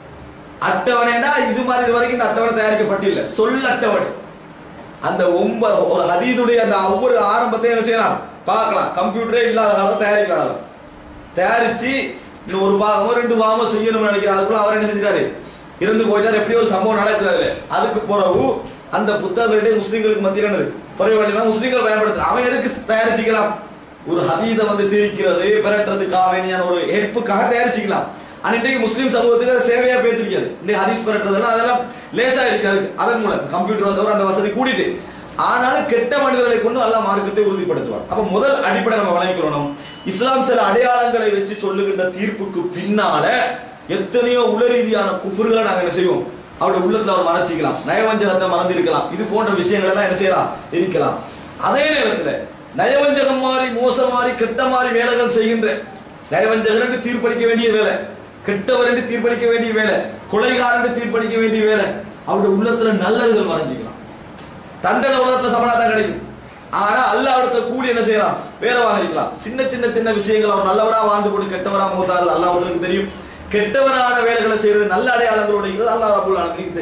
அட்டவணைனா இது மாதிரி இது வரைக்கும் இந்த அட்டவணை தயாரிக்கப்பட்டில்லை, சொல் அட்டவணை. அந்த ஒரு ஹதீதுடைய அந்த ஒவ்வொரு ஆரம்பத்தையும் என்ன செய்யலாம் பார்க்கலாம், கம்ப்யூட்டரே இல்லாத காலத்தை தயாரிக்கிறாங்க. தயாரிச்சு இன்னும் ஒரு பாகமோ 2 பாகமோ செய்யணும்னு நினைக்கிறார். அதுக்குள்ள அவர் என்ன செஞ்சிட்டாரு, இருந்து போயிட்டார். எப்படி ஒரு சம்பவம் நடக்குது. அதுக்கு பிறகு அந்த புத்தகங்களுடைய முஸ்லிம்களுக்கு மத்தியில் என்னது குறைவழிமா முஸ்லிம்கள் பயன்படுத்துறாங்க. அவன் எதுக்கு தயாரிச்சுக்கலாம், ஒரு ஹதீதை வந்து திரிக்கிறது பெறட்டுறதுக்காக வேண்டியான ஒரு ஹெல்ப்புக்காக தயாரிச்சுக்கலாம். அன்றைக்கு முஸ்லீம் சமூகத்துக்கு சேவையா பேசிருக்காது. இன்னைக்கு ஹதீஸ் பெறட்டுறதுலாம் அதெல்லாம் லேசா இருக்காது. அதன் மூலம் கம்ப்யூட்டர் வந்தவர் அந்த வசதி கூட்டிட்டு, ஆனாலும் கெட்ட மனிதர்களை கொண்டு அல்லாஹ் மார்க்கத்தை உறுதிப்படுத்துவார். அப்ப முதல் அடிப்படை நம்ம வழங்கிக்கணும், இஸ்லாம் சில அடையாளங்களை வச்சு சொல்லுகின்ற தீர்ப்புக்கு பின்னால எத்தனையோ உள ரீதியான குஃப்ர்களை நாங்க என்ன செய்வோம், அவருடைய உள்ளத்துல அவர் மறைச்சிக்கலாம், நயவஞ்சகத்தை மறந்திருக்கலாம், இது போன்ற விஷயங்கள் எல்லாம் என்ன செய்யலாம் இருக்கலாம். அதே நேரத்துல நயவஞ்சகம் மாதிரி மோசம் மாதிரி கெட்ட மாதிரி வேலைகள் செய்கின்ற நயவஞ்சகர் என்று தீர்ப்பளிக்க வேண்டிய வேலை, கெட்டவர் என்று தீர்ப்பளிக்க வேண்டிய வேலை, கொலைகாரன் என்று தீர்ப்பளிக்க வேண்டிய வேலை, அவருடைய உள்ளத்துல நல்லவர்கள் மறைஞ்சிக்கலாம். தண்டனை உலகத்துல சமனாதான் கிடைக்கும். ஆனா அல்லாஹ்விடத்துல கூலி என்ன செய்யலாம், வேறவாக இருக்கலாம். சின்ன சின்ன சின்ன விஷயங்கள் அவர் நல்லவரா வாழ்ந்து போட்டு கெட்டவரா மௌத்தாரு அல்லாஹ்வுக்கு தெரியும். கெட்டவரான வேலைகளை செய்யறது நல்ல அடையாளங்களோட இருக்கிறது அல்லாஹ் ரப்பல் ஆலமீனுக்கு தெரியும்.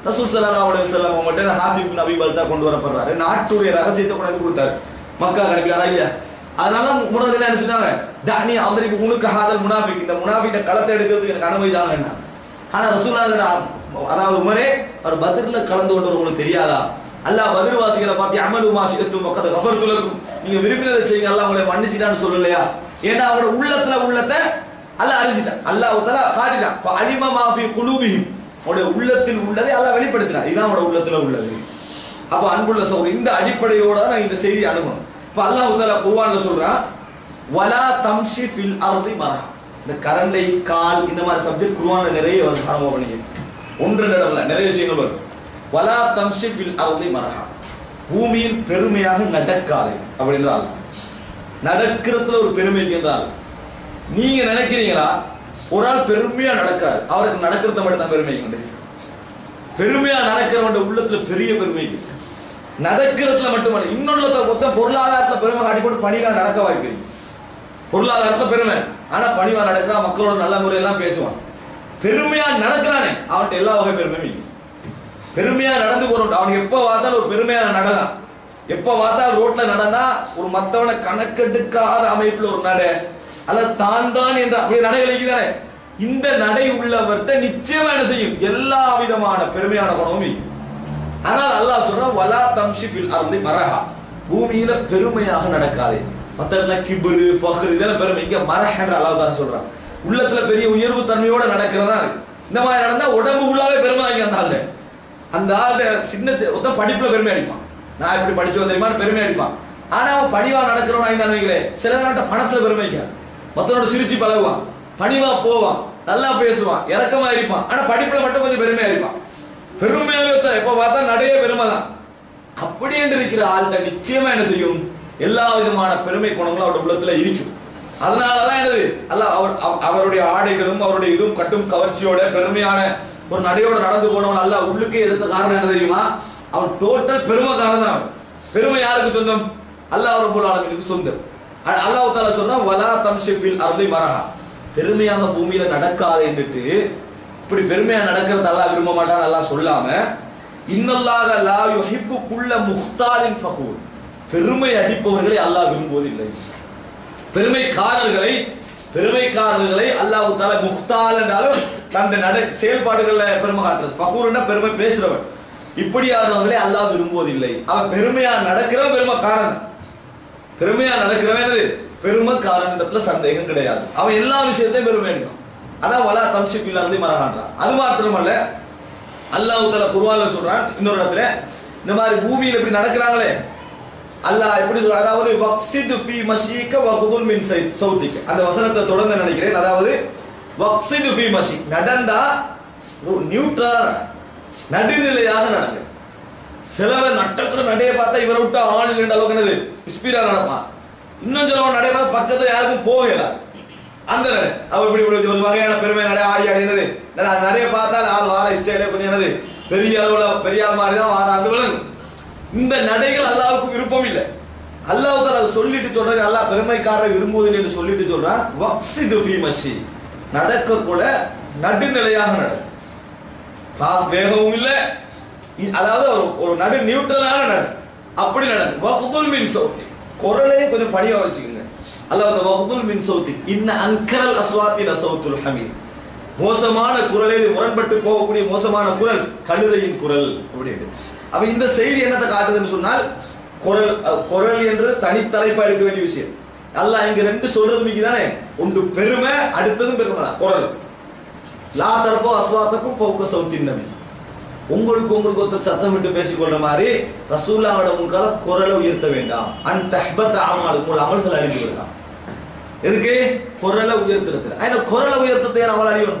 ரசூல் ஸல்லல்லாஹு அலைஹி வஸல்லம் அவங்கள்ட்ட ஹாத்திப் இப்னு அபீ பல்தா கொண்டு வரப்படுறாரு. நாட்டுடைய ரகசியத்தை கொண்டு வந்து கொடுத்தாரு. மக்கா கணிக்கலாம் இல்லையா? அதனால முன்னதில் என்ன சொன்னாங்க, தானி அல்ரிபு உனுக்கு ஹாதல் முனாஃபிக், இந்த முனாஃபிட்ட களத்தை எடுக்கிறதுக்கு எனக்கு அனுமதி தாங்க. ஆனா ரசூலுல்லாஹ் அதாவது உமரே அவர் பத்ர்ல கலந்து கொண்டவர் உங்களுக்கு தெரியாதா? அல்லாஹ் பத்ர் வாசிகளை பார்த்து அமலு மாஷிஅத்தும் வகத் கஃபர்து லக்கும், நீங்க விரும்பினதை செய்யுங்க அல்லாஹ் உங்களை மன்னிச்சிட்டான்னு சொல்லலையா? ஏன்னா அவரோட உள்ளத்தை அல்லாஹ் அறிஞ்சிட்டான். அல்லாஹ் தஆலா காட்டிட்டான். ஃபஅலிம மா ஃபீ குலூபிஹிம், அவருடைய உள்ளத்தில் உள்ளதை அல்லாஹ் வெளிப்படுத்தினான். இதுதான் அவரோட உள்ளத்துல உள்ளது. அப்ப அன்புள்ள சகோதரர், இந்த அடிப்படையோட நான் இந்த செய்தி அனுமதி. இப்ப அல்லாஹ் தஆலா குர்ஆன்ல சொல்றான், வலா தம்ஷி ஃபில் அர்தி மரஹா. இந்த கரண்டை கால் இந்த மாதிரி சப்ஜெக்ட் குர்ஆன்ல நிறைய வருது. ஆரம்ப பண்ணீங்க ஒன்று நடவல நிறைய விஷயங்கள் வரும். வலா தம்ஷி ஃபில் அர்தி மரஹா, பூமியில் பெருமையாக நடக்காதே அப்படின்றால் நடக்கிறதுல ஒரு பெருமை என்றால் நீங்க நினைக்கிறீங்களா ஒரு ஆள் பெருமையா நடக்காரு, அவருக்கு நடக்கிறத மட்டும் தான் பெருமை. பெருமையா நடக்கிறவன் உள்ளத்துல பெரிய பெருமை நடக்கிறதுல மட்டுமல்ல, இன்னொன்னு மொத்தம் பொருளாதாரத்துல பெருமை காட்டி போட்டு பணிவா நடக்க வாய்ப்பு. பொருளாதாரத்துல பெருமை, ஆனா பணிவா நடக்கிறா, மக்களோட நல்ல முறையெல்லாம் பேசுவான். பெருமையா நடக்கிறானே அவன்கிட்ட எல்லா வகை பெருமையும். பெருமையா நடந்து போறோம், அவனுக்கு எப்ப பார்த்தாலும் ஒரு பெருமையான நடதான். எப்ப பார்த்தாலும் ரோட்ல நடந்தா ஒரு மத்தவனை கணக்கெடுக்காத அமைப்புல ஒரு நடை, அல்லது தான் என்ற அப்படி நடைகளுக்கு தானே. இந்த நடை உள்ளவர்கிட்ட நிச்சயமா என்ன செய்யும், எல்லா விதமான பெருமையான குணமும். ஆனால் அல்லாஹ் சொல்றான், வலா தம்ஷி ஃபில் அர்தி மரஹா, பூமியில பெருமையாக நடக்காதே. மத்தெல்லாம் கிப்ரு ஃபக்ர் இதெல்லாம் பெருமை. இங்க மரஹ் என்ற அல்லாஹ் தான் சொல்றான், உள்ளத்துல பெரிய உயர்வு தன்மையோட நடக்கிறதா இருக்கு. இந்த மாதிரி நடந்தா உடம்பு உள்ளாவே பெருமை ஆகி அந்த ஆள் சின்ன படிப்புல பெருமை அடிப்பான். நான் எப்படி படிச்சு தெரியுமா பெருமை அடிப்பான். ஆனா அவன் பணிவா நடக்கிறவன் ஆகிதானே. சில நாட்ட பணத்துல பெருமைக்கான், மத்தனோட சிரிச்சு பழகுவான், பணிவா போவான், நல்லா பேசுவான், இறக்கமா இருப்பான். ஆனா படிப்புல மட்டும் கொஞ்சம் பெருமையா இருப்பான். பெருமையாவே எப்ப பார்த்தா நடைய பெருமை தான். அப்படி என்று இருக்கிற ஆள்கிட்ட நிச்சயமா என்ன செய்யும், எல்லா விதமான பெருமை குணங்களும் அவருடைய உள்ளத்துல இருக்கும். அதனாலதான் என்னது அல்லாஹ் அவருடைய ஆடைகளும் அவருடைய இதுவும் கட்டும் கவர்ச்சியோட பெருமையான ஒரு நடையோட நடந்து போனவன் அல்லாஹ் உள்ளுக்கே எடுத்த காரணம் என்ன தெரியுமா, அவன் டோட்டல் பெருமைக்காரன் தான். பெருமை யாருக்கு சொந்தம், அல்லாஹ் ரப்பல் ஆலமீனுக்கு சொந்தம். அல்லாஹ் தஆலா சொன்னா, வலா தம்ஷி ஃபில் அர்தி மரஹா, பெருமையாக பூமியில நடக்காதே என்றுட்டு. இப்படி பெருமையா நடக்கிறது அல்லாஹ் விரும்ப மாட்டான் அல்லாஹ் சொல்லாம, இன்னல்லாஹ லா யுஹிப்பு குல்ல முக்தாலின் ஃபகூர், பெருமை அடிப்பவர்களை அல்லாஹ் விரும்புவதில்லை. பெருமைக்காரர்களை அல்லாஹ் தஆலா முக்தால் என்றாலும் தன்னுடைய செயல்பாடுகள்ல பெருமை காட்டுறது, ஃபகூர்னா பெருமை பேசுறவன், இப்படியானவர்களை அல்லாஹ் விரும்புவதில்லை. அவன் பெருமையா நடக்கிறவன் பெருமைக்காரன். பெருமையா நடக்கிறவன் பெருமைக்காரனிடத்துல சந்தேகம் கிடையாது. அவன் எல்லா விஷயத்தையும் பெருமை எடுக்கும். அதான் வலா தம்ஷி ஃபில் அர்தி மரஹான்றான். அது மாத்திரமல்ல, அல்லாஹ் தஆலா குர்ஆன்ல சொல்றான் இன்னொரு இடத்துல, இந்த மாதிரி பூமியில இப்படி நடக்கிறாங்களே அல்லாஹ் எப்படி சொல்ற, அதாவது வக்ஸிது ஃபீ மஷீக வகுதுல் மின் சௌதிக, அந்த வசனத்தை தொடர்ந்து நினைக்கிறேன். அதாவது வக்ஸிது ஃபீ மஷீ, நடந்தா நியூட்ரலா நடுநிலையாக நடங்க. சிலவர் நட்டக்குற நடைய பார்த்தா இவரை விட்டு ஆள் இல்லைன்ற அளவுக்கு என்னது ஸ்பீடா நடப்பான். இன்னும் சிலவன் நடைய பார்த்து பக்கத்துல யாருக்கும் போகல. அந்த நடை அவர் இப்படி ஒரு வகையான பெருமை நடை ஆடி என்னது நடைய பார்த்தால் ஆள் வார இஷ்டையில கொஞ்சம் என்னது பெரிய அளவுல பெரிய ஆள் மாதிரி தான் வார ஆண்டு விளங்கும். இந்த நடைகள் அல்லாஹ்வுக்கு விருப்பம் இல்லை. அல்லாஹ் தஆலா சொல்லிட்டு சொல்றது, அல்லாஹ் பெருமைக்காரரை விரும்புவதில்லை என்று சொல்லிட்டு சொல்றான், வக்ஸிது ஃபீ மஷி, நடக்க கூட நடுநிலையாக நட, பாஸ் வேகமும் இல்லை, அதாவது ஒரு நடு நியூட்ரலான நடு, அப்படி நட. வகுதுல் மின் சௌதி, குரலையும் கொஞ்சம் பணியா வச்சுக்கோங்க. அல்லாஹ் வகுதுல் மின் சௌதி இன்ன அன்கரல் அஸ்வாத்தி லசௌத்துல் ஹமீர், மோசமான குரலே, முரண்பட்டு போகக்கூடிய மோசமான குரல் கழுதையின் குரல் அப்படின்னு. அப்ப இந்த செய்தி என்னத்தை காட்டுதுன்னு சொன்னால், குரல் என்று தனித்தலைப்பா எடுக்க வேண்டிய விஷயம். அல்லாஹ் இங்க ரெண்டு சொல்றது மிக்கதானே, ஒன்று பெருமை, அடுத்ததும் பெருமை தான் குரல். லா தர்ஃபு அஸ்வாத்தக்கும் ஃபௌக சௌத்தின் நபி, உங்களுக்கு ஒருத்தர் சத்தம் விட்டு பேசிக்கொள்ற மாதிரி ரசூலுல்லாஹ்வோட முன்கால குரலை உயர்த்த வேண்டாம். அன் தஹ்பத அமால், உங்கள் அமல்கள் அழிந்து விடலாம். எதுக்கு குரலை உயர்த்துறது? ஆனா குரலை உயர்த்தத்தை அவள் அறியணும்.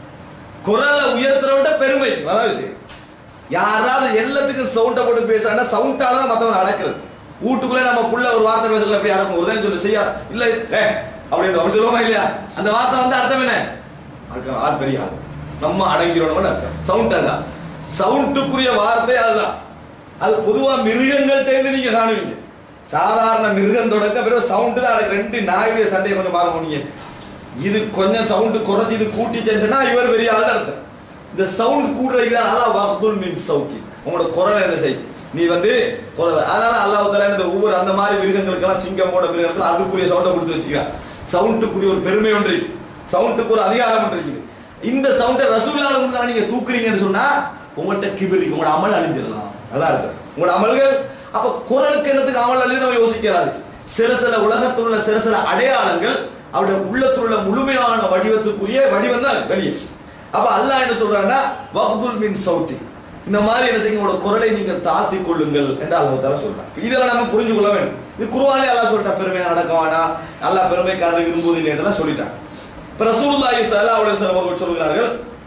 குரலை உயர்த்துறவிட பெருமை அதான் விஷயம். யாராவது எல்லாத்துக்கும் சவுண்டை போட்டு பேசுறாங்கன்னா சவுண்டால தான் மற்றவன் அடக்கிறது. வீட்டுக்குள்ளே நம்ம புள்ள ஒரு வார்த்தை பேசல எப்படி அடக்கும், ஒரு தான் சொல்லி செய்ய இல்லை அப்படின்னு அப்படி சொல்லுவோமா இல்லையா? அந்த வார்த்தை வந்து அர்த்தம் என்ன, அதுக்கு ஆள் பெரிய ஆள், நம்ம அடங்கிறோம்னு அர்த்தம். சவுண்ட் அதுதான், சவுண்டுக்குரிய வார்த்தை அதுதான். அது பொதுவா மிருகங்கள்கிட்ட நீங்க காணுவீங்க. சாதாரண மிருகம் தொடக்க பிறகு சவுண்டு தான். அதுக்கு ரெண்டு நாயுடைய சண்டையை கொஞ்சம் பார்க்க முடியுங்க. இது கொஞ்சம் சவுண்டு குறைச்சி இது கூட்டி செஞ்சுன்னா இவர் பெரிய ஆள் அர்த்தம். இந்த சவுண்ட் கூடுறதுக்கு தான் அல்லாஹ் வஹ்துல் மின் சௌத்தி, உங்களோட குரல் என்ன செய்யும் நீ வந்து குரல். அதனால அல்லாஹ் தஆலா இந்த ஒவ்வொரு அந்த மாதிரி மிருகங்களுக்கெல்லாம் சிங்கமோட மிருகங்களுக்கு அதுக்குரிய சவுண்டை கொடுத்து வச்சுக்கிறான். சவுண்டுக்குரிய ஒரு பெருமை ஒன்று இருக்கு, சவுண்டுக்கு ஒரு அதிகாரம் ஒன்று இருக்குது. இந்த சவுண்டை ரசூலுல்லாஹ் கொடுத்தா நீங்க தூக்குறீங்கன்னு சொன்னா உங்கள்கிட்ட கிபிரி, உங்களோட அமல் அழிஞ்சிடலாம். அதான் இருக்கு உங்களோட அமல்கள். அப்ப குரலுக்கு என்னத்துக்கு அமல் அழிஞ்சு நம்ம யோசிக்கிறாரு. சில உலகத்தில் உள்ள சில அடையாளங்கள் அவருடைய உள்ளத்தில் உள்ள முழுமையான வடிவத்துக்குரிய வடிவம் தான் வெளியே. அப்ப அல்லாஹ் என்ன சொல்றாங்கன்னா வஹ்துல் மின் சௌத்தி, இந்த மாதிரி என்ன செய்யுங்க உங்களோட குரலை நீங்கள் தாழ்த்தி கொள்ளுங்கள் என்று அல்லாஹ் தஆலா சொல்றான். இதெல்லாம் நம்ம புரிஞ்சு கொள்ள வேண்டும். இது குர்ஆனிலே அல்லாஹ் சொல்லிட்டா பெருமையா நடக்க வேணாம், அல்லாஹ் பெருமைக்காரரை விரும்புவதில்லை என்றெல்லாம் சொல்லிட்டான். இப்ப ரசூலுல்லாஹி ஸல்லல்லாஹு அலைஹி வஸல்லம் அவர்கள் சொல்கிறார்கள்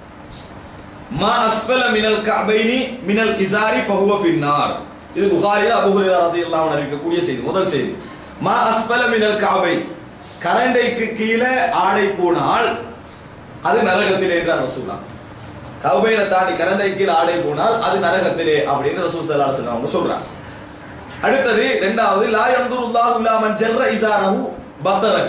மா அஸ்ஃபல மினல் கஅபைனி மினல் இஸாரி ஃபஹுவ ஃபின்னார். இது புகாரில அபூ ஹுரைரா রাদিয়াল্লাহு அன்ஹு அறிவிக்கக்கூடிய செய்தி. முதல் செய்தி மா அஸ்ஃபல மினல் கஅபை, கரண்டைக்கு கீழே ஆடை போனால் அது நரகத்திலே என்றார் ரசூலுல்லாஹ். கஅபையை தாண்டி கரண்டை கீழே ஆடை போனால் அது நரகத்திலே அப்படின்னு ரசூல் ஸல்லல்லாஹு அலைஹி வஸல்லம் அவங்க சொல்றாங்க. அடுத்தது இரண்டாவது லா யன்துருல்லாஹு இலா மன் ஜர்ர இஸாரஹு பதரன்,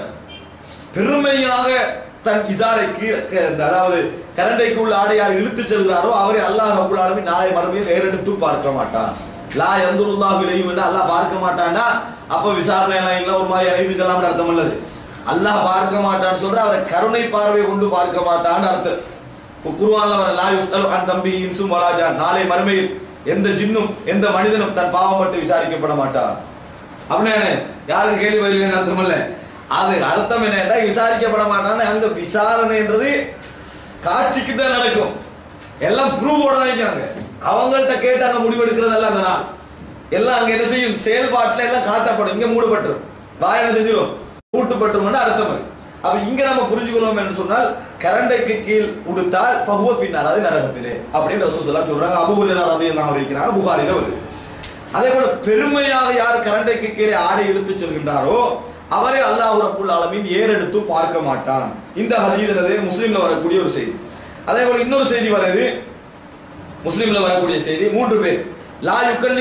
பெருமையாக தன் இஸாரைக்கு அதாவது கரண்டைக்கு உள்ள ஆடையார் இழுத்து செல்கிறாரோ அவரை அல்லாஹ் ரப்பல் ஆலமீன் நாளை மறுமையில் நேரெடுத்து பார்க்க மாட்டான். லா யன்துருல்லாஹு இலைஹி என்று அல்லாஹ் பார்க்க மாட்டான்னா அப்ப விசாரணை எல்லாம் இல்ல ஒரு மாதிரி இதுக்கெல்லாம் அர்த்தம் இல்லது. அல்லாஹ் பார்க்க மாட்டான்னு சொல்ற அவரை கருணை பார்வை கொண்டு பார்க்க மாட்டான்னு அர்த்தம். குர்ஆன்ல வர லா யுஸ்அலு அன் தம்பி இன்சும் வலா ஜான், நாளை மறுமையில் எந்த ஜின்னும் எந்த மனிதனும் தன் பாவம் பற்றி விசாரிக்கப்பட மாட்டார். அப்படின்னா யாரும் கேள்வி பதில் அர்த்தம் இல்ல. அது அர்த்தம் என்னன்னா விசாரிக்கப்பட மாட்டான்னு. அங்க விசாரணைன்றது காட்சிக்கு தான் நடக்கும், எல்லாம் ப்ரூவோட தான் இருக்காங்க. அவங்கள்ட்ட கேட்டாங்க முடிவெடுக்கிறதெல்லாம் அந்த நாள் எல்லாம் அங்க என்ன செய்யும் செயல்பாட்டுல எல்லாம் காட்டப்படும். இங்க மூடப்பட்டுரும், வாயனை செஞ்சிடும், கூட்டுப்பட்டுரும் அர்த்தம். அப்ப இங்க நம்ம புரிஞ்சுக்கிறோம் என்று சொன்னால் கரண்டைக்கு கீழ் உடுத்தால் ஃபஹுவ ஃபின்னார், அது நரகத்திலே அப்படின்னு ரசூல் ஸல்லல்லாஹு சொல்றாங்க. அபூ ஹுரைரா রাদিয়াল্লাহு அன்ஹு இருக்கிறாங்க, புகாரில வருது. அதே போல பெருமையாக யார் கரண்டைக்கு கீழே ஆடை இழுத்து செல்கின்றாரோ அவரை அல்லாஹ் ரப்பல் ஆலமீன் ஏறெடுத்து பார்க்க மாட்டான். இந்த ஹதீஸிலே முஸ்லிம்ல வரக்கூடிய ஒரு செய்தி. அதே போல இன்னொரு செய்தி வருது முஸ்லிம்ல வரக்கூடிய செய்தி, 3 பேர் லா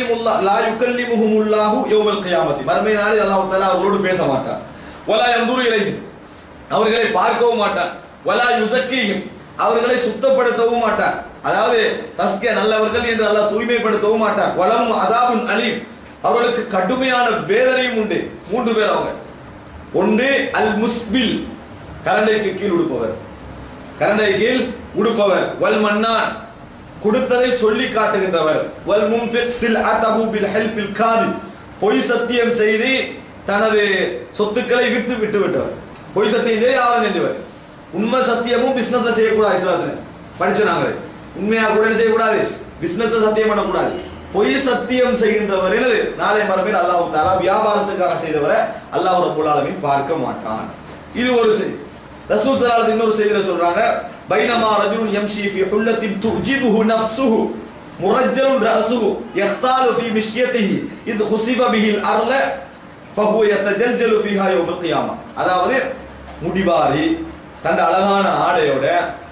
யுகல்லிமுஹுமுல்லாஹு யௌமல் கியாமத்தி, மறுமை நாளில் அல்லாஹ் தஆலா அவர்களோடு பேச மாட்டார். வலா யன்துரு இலைஹிம், அவர்களை பார்க்கவும் மாட்டான். வலா யுஸக்கீஹிம், அவர்களை சுத்தப்படுத்தவும் மாட்டான். அதாவது தஸ்கியா நல்லவர்கள் என்று அல்லாஹ் தூய்மைப்படுத்தவும் மாட்டான். வலஹும் அஸாபுன் அலீம், அவர்களுக்கு கடுமையான வேதனையும் உண்டு. 3 பேர் அவங்க. ஒன்று அல் முஸ்பில், கரண்டைக்கு கீழ் உடுப்பவர், கரண்டை கீழ் உடுப்பவர். வல் மன்னான், கொடுத்ததை சொல்லி காட்டுகின்றவர். வல் முன்ஃபிக் சில்அதஹு பில் ஹல்ஃபில் காதிப், பொய் சத்தியம் செய்து தனது சொத்துக்களை விட்டு விட்டவர். பொய் சத்தியம் செய்து யாரும் செஞ்சவர். உண்மை சத்தியமும் பிசினஸ்ல செய்யக்கூடாது. இஸ்லாத்துல படிச்சோம், உண்மையா கூட செய்யக்கூடாது, பிசினஸ் சத்தியம் பண்ணக்கூடாது. பொய் சத்தியம் செய்கின்றவர் என்னது நாளை மறுமையில் அல்லாஹ் தஆலா வியாபாரத்துக்காக செய்தவரை அல்லாஹ் ரப்பல் ஆலமீன் பார்க்க மாட்டான். இது ஒரு செய்தி. ரசூல் ஸல்லல்லாஹு அலைஹி இன்னொரு செய்தியில சொல்றாங்க பைனமா ரஜுலுன் யம்ஷி ஃபீ ஹுல்லத்தின் துஜிபுஹு நஃப்ஸுஹு முரஜ்ஜலுன் ரஅஸுஹு யக்தாலு ஃபீ மிஷ்யத்திஹி இத் ஹுஸிப பிஹில் அர்ல ஃபஹுவ யதஜல்ஜலு ஃபீஹா யௌமல் கியாமா. அதாவது முடிவாரி தன் அழகான ஆடையோட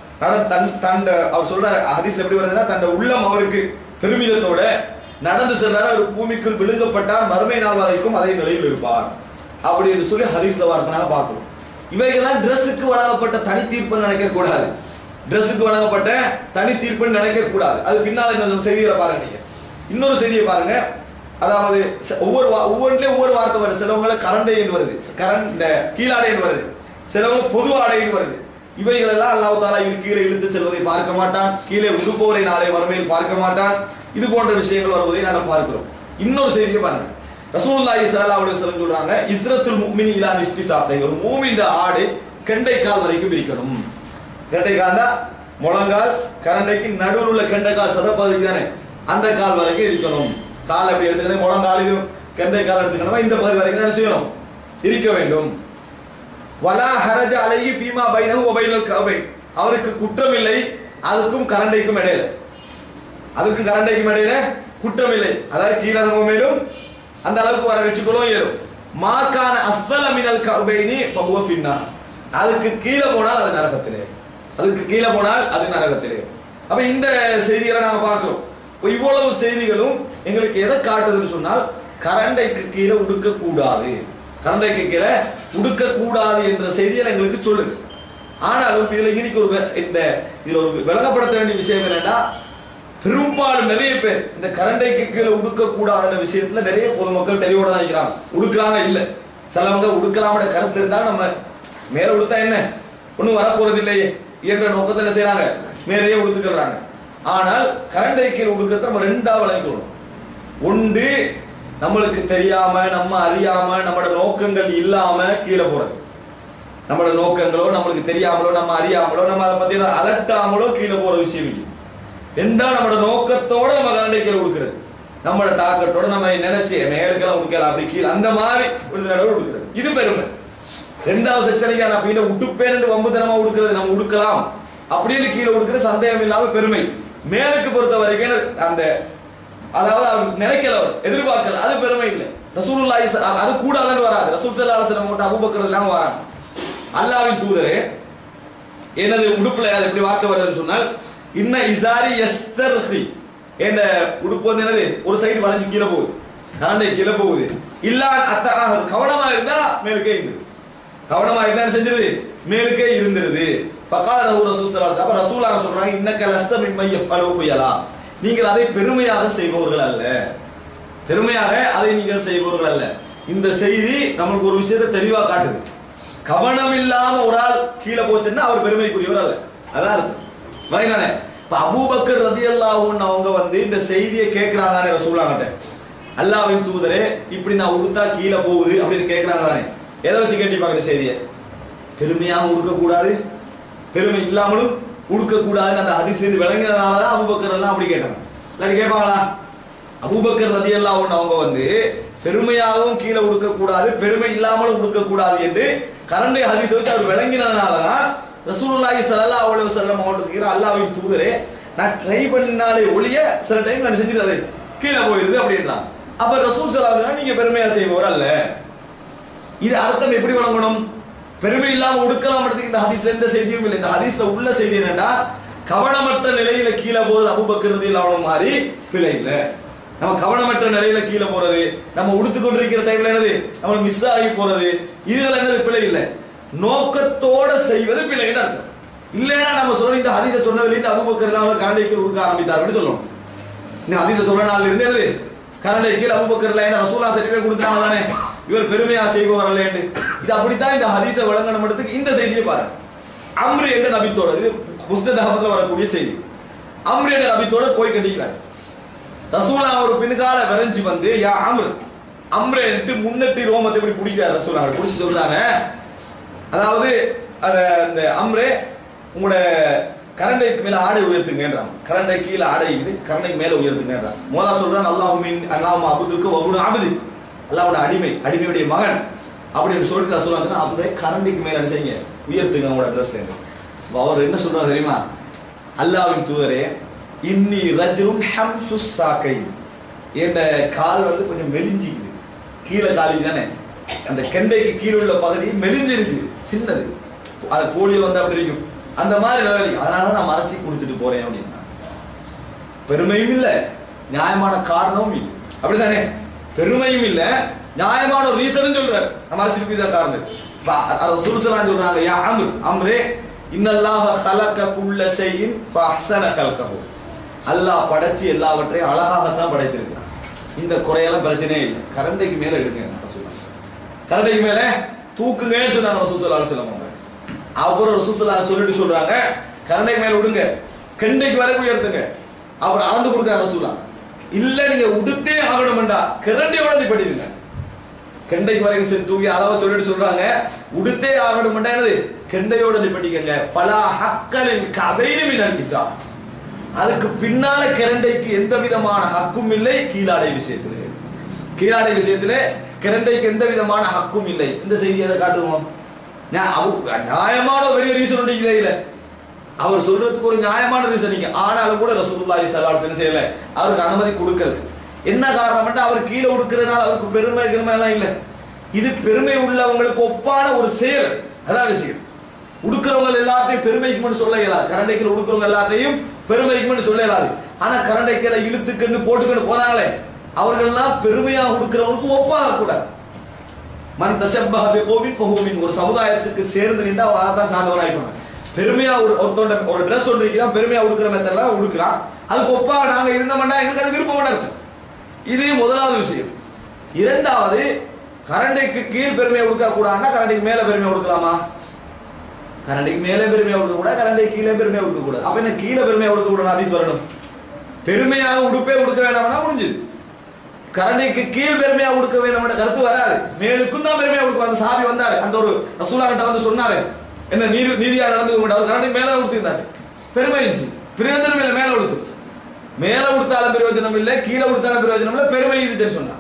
தன் அவர் சொல்றாரு ஹதீஸ்ல எப்படி வருதுன்னா தன் உள்ளம் அவருக்கு பெருமிதத்தோட நடந்து சென்றார். அவர் பூமிக்குள் விழுங்கப்பட்டார், மறுமை நாள் வரைக்கும் அதே நிலையில் இருப்பார் அப்படின்னு சொல்லி ஹதீஸ்ல வார்த்தையாக பார்க்கிறோம். இவைகள்லாம் டிரெஸ்ஸுக்கு வழங்கப்பட்ட தனி தீர்ப்புன்னு நினைக்க கூடாது. டிரெஸ்ஸுக்கு வழங்கப்பட்ட தனி தீர்ப்புன்னு நினைக்க கூடாது. அது பின்னால இந்த செய்திகளை பாருங்க. நீங்க இன்னொரு செய்தியை பாருங்க. அதாவது ஒவ்வொன்றிலையும் ஒவ்வொரு வார்த்தை வருது. சிலவங்களை கரண்டைன்னு வருது, இந்த கீழாடைன்னு வருது, சிலவங்க பொது ஆடைன்னு வருது. இவைகள் எல்லாம் அல்லாஹ் தஆலா கீழே இழுத்து செல்வதை பார்க்க மாட்டான். கீழே உடுப்பவரை நாளை மறுமையில் பார்க்க மாட்டான். இது போன்ற விஷயங்கள் வருவதை நாங்கள் பார்க்கிறோம். இன்னொரு செய்தியை பாருங்க. ரசூலுல்லாஹி ஸல்லல்லாஹு அலைஹி வஸல்லம் சொல்றாங்க இஸ்ரத்துல் முஃமினி இலா நிஸ்பி சாத்தை, ஒரு மூமின் ஆடை கெண்டை கால் வரைக்கும் இருக்கணும். கெண்டை கால்னா முழங்கால், கரண்டைக்கு நடுவில் உள்ள கெண்டை கால் சதப்பகுதி தானே, அந்த கால் வரைக்கும் இருக்கணும். கால் அப்படி எடுத்துக்கணும், முழங்கால் இது கெண்டை கால் எடுத்துக்கணும், இந்த பகுதி வரைக்கும் என்ன செய்யணும் இருக்க வேண்டும். வலா ஹரஜ அலைஹி ஃபீமா பைனஹு வ பைனல் கஅபை, அவருக்கு குற்றம் இல்லை அதுக்கும் கரண்டைக்கும் இடையில, அதுக்கும் கரண்டைக்கும் இடையில குற்றம் இல்லை. அதாவது கீழே மேலும் அந்த அளவுக்கு வர வச்சுக்கணும் ஏறும். மாகான அஸ்ஃபல மினல் கஅபைனி ஃபஹுவ ஃபின்னார், அதுக்கு கீழே போனால் அது நரகத்திலே, அதுக்கு கீழே போனால் அது நரகத்திலே. அப்ப இந்த செய்திகளை நாங்க பார்க்கிறோம். இவ்வளவு செய்திகளும் எங்களுக்கு எதை காட்டுதுன்னு சொன்னால் கரண்டைக்கு கீழே உடுக்க கூடாது, கரண்டைக்கு கீழே உடுக்க கூடாது என்ற செய்தியை எங்களுக்கு சொல்லுது. ஆனாலும் இதுல இன்னைக்கு இதுல ஒரு விளங்கப்படுத்த வேண்டிய விஷயம் என்னன்னா, பெரும்பாலும் நிறைய பேர் இந்த கரண்டைக்கு கீழே உடுக்க கூடாத விஷயத்துல நிறைய பொதுமக்கள் தெளிவோட தான் இருக்கிறாங்க. உடுக்கலாங்க இல்ல, சிலவங்க உடுக்கலாமோட கருத்து இருந்தா நம்ம மேல உடுத்தா என்ன ஒண்ணும் வரப்போறது இல்லையே என்ற நோக்கத்தை என்ன செய்யறாங்க, மேலேயே உடுத்துக்கிறாங்க. ஆனால் கரண்டை கீழே உடுக்கிறத நம்ம ரெண்டா வழங்கிக்கணும். ஒன்று நம்மளுக்கு தெரியாம நம்ம அறியாம நம்மளோட நோக்கங்கள் இல்லாம கீழே போறது, நம்மளோட நோக்கங்களோ நம்மளுக்கு தெரியாமலோ நம்ம அறியாமலோ நம்ம அதை பத்தி அலட்டாமலோ கீழே போற விஷயம் இல்லை. ரெண்டா நம்மளோட நோக்கத்தோட நம்ம கரண்டை கீழே உடுக்கிறது, நம்மளோட டாக்கத்தோட நம்ம நினைச்சு மேலுக்கெல்லாம் உடுக்கலாம் அப்படி கீழே அந்த மாதிரி ஒரு தடவை உடுக்கிறது, இது பெருமை. ரெண்டாவது செக்ஷனுக்கு நான் கீழே உடுப்பேன் வம்புத்தனமா உடுக்கிறது, நம்ம உடுக்கலாம் அப்படின்னு கீழே உடுக்கிறது சந்தேகம் இல்லாம பெருமை. மேலுக்கு பொறுத்த வரைக்கும் அந்த அதாவது அவர் நினைக்கல, அவர் எதிர்பார்க்கல, அது பெருமை இல்லை. ரசூலுல்லாஹி அது கூடாதுன்னு வராது. ரசூல் ஸல்லல்லாஹு அலைஹி வஸல்லம் மட்டும் அபூபக்கர் எல்லாம் வராங்க. அல்லாஹ்வின் தூதரே எனது உடுப்புல அது எப்படி வார்த்தை வருதுன்னு சொன்னால், இன்ன இசாரி யஸ்தர்ஹி, என்ன உடுப்பு வந்து என்னது ஒரு சைடு வளைஞ்சு கீழே போகுது, கரண்டை கீழே போகுது. இல்லா அத்தகாக கவனமா இருந்தா மேலுக்கே இருந்தது, கவனமா இருந்தா செஞ்சிருது மேலுக்கே இருந்துருது. ஃபகால ரசூல் ஸல்லல்லாஹு அலைஹி வஸல்லம், அப்ப ரசூலுல்லாஹ் சொல்றாங்க, இன்னக லஸ்த மின் மையஃபலு ஃபயலா, நீங்கள் அதை பெருமையாக செய்பவர்கள் அல்ல, பெருமையாக அதை நீங்கள் செய்பவர்கள் அல்ல. இந்த செய்தி நம்மளுக்கு ஒரு விஷயத்தை தெளிவா காட்டுது. கவனம் இல்லாம ஒரு ஆள் கீழே போச்சுன்னா அவர் பெருமைக்குரியவர் அல்ல, அதான் இருக்கு. வரைதானே? இப்ப அபூபக்கர் ரலியல்லாஹு அன்ஹு அவங்க வந்து இந்த செய்தியை கேட்கிறாங்க ரசூலுல்லாஹ் கிட்ட, அல்லாஹ்வின் தூதரே இப்படி நான் உடுத்தா கீழே போகுது அப்படின்னு கேட்கிறாங்க தானே. எதை வச்சு கேட்டிப்பாங்க இந்த செய்தியை? பெருமையாக உடுக்க கூடாது, பெருமை இல்லாமலும் உடுக்க கூடாதுன்னு அந்த ஹதீஸ்லேருந்து விளங்கினதுனால தான் அபூபக்கர் எல்லாம் அப்படி கேட்டாங்க. இல்லாட்டி கேட்பாங்களா? அபூபக்கர் ரலியல்லாஹு அன்ஹு அவங்க வந்து பெருமையாகவும் கீழே உடுக்க கூடாது, பெருமை இல்லாமலும் உடுக்க கூடாது என்று கரண்டை ஹதீஸ் வச்சு அவர் விளங்கினதுனால தான் ரசூலுல்லாஹி ஸல்லல்லாஹு அலைஹி வஸல்லம் அவர்களுக்கு அல்லாஹ்வின் தூதரே நான் ட்ரை பண்ணினாலே ஒழிய சில டைம் நான் செஞ்சது அது கீழே போயிருது அப்படின்றாங்க. அப்ப ரசூல் ஸல்லல்லாஹு அலைஹி வஸல்லம் நீங்க பெருமையா செய்பவர் அல்ல. இது அர்த்தம் எப்படி வழங்கணும்? பெருமை இல்லாம உடுக்கலாம்ன்றதுக்கு இந்த ஹதீஸ்ல எந்த செய்தியும் இல்லை. இந்த ஹதீஸ்ல உள்ள செய்தி என்னன்னா, கவனமற்ற நிலையில கீழே போறது அபூபக்கர் ரலியல்லாஹு அன்ஹு மாதிரி பிழை இல்லை. நம்ம கவனமற்ற நிலையில கீழே போறது, நம்ம உடுத்து கொண்டிருக்கிற டைம்ல என்னது நம்ம மிஸ் ஆகி போறது, இதுல என்னது பிழை இல்லை. நோக்கத்தோட செய்வது பிழைன்னு அர்த்தம். இல்லைன்னா நம்ம சொல்ல இந்த ஹதீஸை சொன்னதுல இருந்து அபூபக்கர் எல்லாம் கரண்டைக்கு உடுக்க ஆரம்பித்தார் அப்படின்னு சொல்லணும். இந்த ஹதீஸை சொல்ற நாள்ல இருந்து என்னது கரண்டைக்கு அபூபக்கர் எல்லாம் ரசூலுல்லாஹ் சர்டிஃபிகேட் கொடுத்தாங்க தானே, இவர் பெருமையா செய்பவர் அல்ல என்று. இது அப்படித்தான் இந்த ஹதீஸை விளங்கணும்ன்றதுக்கு இந்த செய்தியை பாருங்க. அம்ரு என்ற நபித்தோட, இது முஸ்னத் அஹ்மத்ல வரக்கூடிய செய்தி. அம்ரு என்ற நபித்தோட போய் கட்டிக்கிறார். ரசூலுல்லாஹ் ஒரு பின்கால விரைஞ்சி வந்து யா அம்ரு அம்ரு என்று முன்னெட்டி ரோமத்தை இப்படி பிடிக்கிறார். ரசூலுல்லாஹ் பிடிச்சி சொல்றாங்க, அதாவது அந்த அம்ரே உங்களோட கரண்டைக்கு மேல ஆடை உயர்த்துங்கன்றான். கரண்டை கீழே ஆடை இது, கரண்டைக்கு மேல உயர்த்துங்கன்றான். மோதா சொல்றாங்க, அல்லாஹும்ம அபுதுக்க வபுனு அபுது, அல்லாஹ்வோட அடிமை, அடிமையுடைய மகன் அப்படின்னு சொல்லிட்டு சொல்லுவாங்க. அப்படியே கரண்டைக்கு மேல செய்யுங்க, உயர்த்துங்க உங்களோட ட்ரெஸ். அவர் என்ன சொல்றாரு தெரியுமா? அல்லாஹ்வின் தூதரே இன்னி ரஜுலுன் ஹம்சு சாக்கை, என் கால் வந்து கொஞ்சம் மெலிஞ்சிக்குது, கீழே காலி தானே, அந்த கெண்டைக்கு கீழே உள்ள பகுதி மெலிஞ்சிருக்கு, சின்னது, அது போலியோ வந்து அப்படி இருக்கும், அந்த மாதிரி நிலைமை, அதனால நான் மறைச்சி கொடுத்துட்டு போறேன் அப்படின்னா. பெருமையும் இல்லை, நியாயமான காரணமும் இல்லை, அப்படித்தானே? பெருமையும் இல்லை, நியாயமான ஒரு ரீசனும் சொல்றாரு, நான் மறைச்சிட்டு தான் காரணம். ரசூலுல்லாஹ் சொல்றாங்க, யா அம்ரு அம்ரே இன்னல்லாஹ ஹலக குல்ல ஷைஇன் ஃபஅஹ்ஸன ஹல்கஹு, அல்லாஹ் படைச்சு எல்லாவற்றையும் அழகாகத்தான் படைத்திருக்கிறான், இந்த குறையெல்லாம் பிரச்சனையே இல்லை. கரண்டைக்கு மேல எடுங்க, கரண்டைக்கு மேல தூக்குங்கன்னு சொன்னாங்க ரசூலுல்லாஹி அலைஹி வஸல்லம். அப்புறம் ரசூலுல்லாஹி சொல்லிட்டு சொல்றாங்க, கரண்டைக்கு மேல விடுங்க, கெண்டைக்கு வரைக்கும் உயர்த்துங்க. அவர் அளந்து கொடுக்குறாங்க ரசூலுல்லாஹ். இல்ல நீங்க உடுத்தே ஆகணும்டா கரண்டையோட நிப்படிடுங்க, கெண்டைக்கு வரைக்கும் சரி தூக்கி அளவை சொல்லிட்டு சொல்றாங்க, உடுத்தே ஆகணும்டா என்னது கெண்டையோட நிப்படிக்கங்க. ஃபலா ஹக்கலின் கபைனி மினல் இஸா, அதுக்கு பின்னால கரண்டைக்கு எந்த விதமான ஹக்கும் இல்லை. கீழாடை விஷயத்திலே, கீழாடை விஷயத்திலே கரண்டைக்கு எந்த விதமான ஹக்கும் இல்லை. இந்த செய்தி எதை காட்டுவோம்? நியாயமான பெரிய ரீசன் இல்லை, அவர் சொல்றதுக்கு ஒரு நியாயமான ரீசன். ஆனாலும் கூட ரசூலுல்லாஹி ஸல்லல்லாஹு அலைஹி வஸல்லம் செய்யல, அவருக்கு அனுமதி கொடுக்கல. என்ன காரணம்? அவர் கீழே உடுக்கிறதுனால அவருக்கு பெருமை கிருமை எல்லாம் இல்லை. இது பெருமை உள்ளவங்களுக்கு ஒப்பான ஒரு செயல், அதான் விஷயம். உடுக்கிறவங்க எல்லாத்தையும் பெருமைக்கு சொல்ல இயலாது, கரண்டைக்கு உடுக்கிறவங்க எல்லாத்தையும் பெருமைக்கு சொல்ல இயலாது. ஆனா கரண்டைக்கு இழுத்துக்கண்டு போட்டுக்கண்டு போனாங்களே, அவர்கள்லாம் பெருமையா உடுக்கிறவங்களுக்கு ஒப்பாக கூடாது. மன் தஷப்பஹ பிகௌமின் ஃபஹுவ மின், ஒரு சமுதாயத்துக்கு சேர்ந்து நின்றா அவர் தான் சார்ந்தவராயிருப்பாங்க. பெருமையா ஒருத்தோட ஒரு ட்ரெஸ் ஒன்று இருக்குதான் பெருமையா உடுக்கிற மெத்தட்லாம் உடுக்கிறான். அதுக்கு ஒப்பா நாங்க இருந்தோம்னா எங்களுக்கு அது விருப்பம் இருக்கு. இது முதலாவது விஷயம். இரண்டாவது, கரண்டைக்கு கீழ் பெருமையை உடுக்க கூடாதுன்னா கரண்டைக்கு மேல பெருமையை உடுக்கலாமா? கரண்டைக்கு மேல பெருமையை உடுக்க கூடாது, கரண்டை கீழே பெருமையை உடுக்க கூடாது. அப்ப என்ன கீழே பெருமையை உடுக்க கூடாது ஹதீஸ் வரணும். பெருமையாக உடுப்பே உடுக்க வேண்டாம்னா முடிஞ்சது. கரண்டைக்கு கீழ் பெருமையா உடுக்க வேண்டாம் கருத்து வராது. மேலுக்கும் தான் பெருமையா உடுக்க. அந்த சாபி வந்தாரு, அந்த ஒரு ரசூலா கிட்ட வந்து சொன்னாரு, என்ன நீதியா நடந்து அவர் கரண்டை மேல உடுத்திருந்தாரு. பெருமை இருந்துச்சு, பிரயோஜனம் இல்லை. மேல உடுத்து, மேல உடுத்தாலும் பிரயோஜனம் இல்லை, கீழே உடுத்தாலும் பிரயோஜனம் இல்லை, பெருமை இருந்துச்சுன்னு சொன்னார்.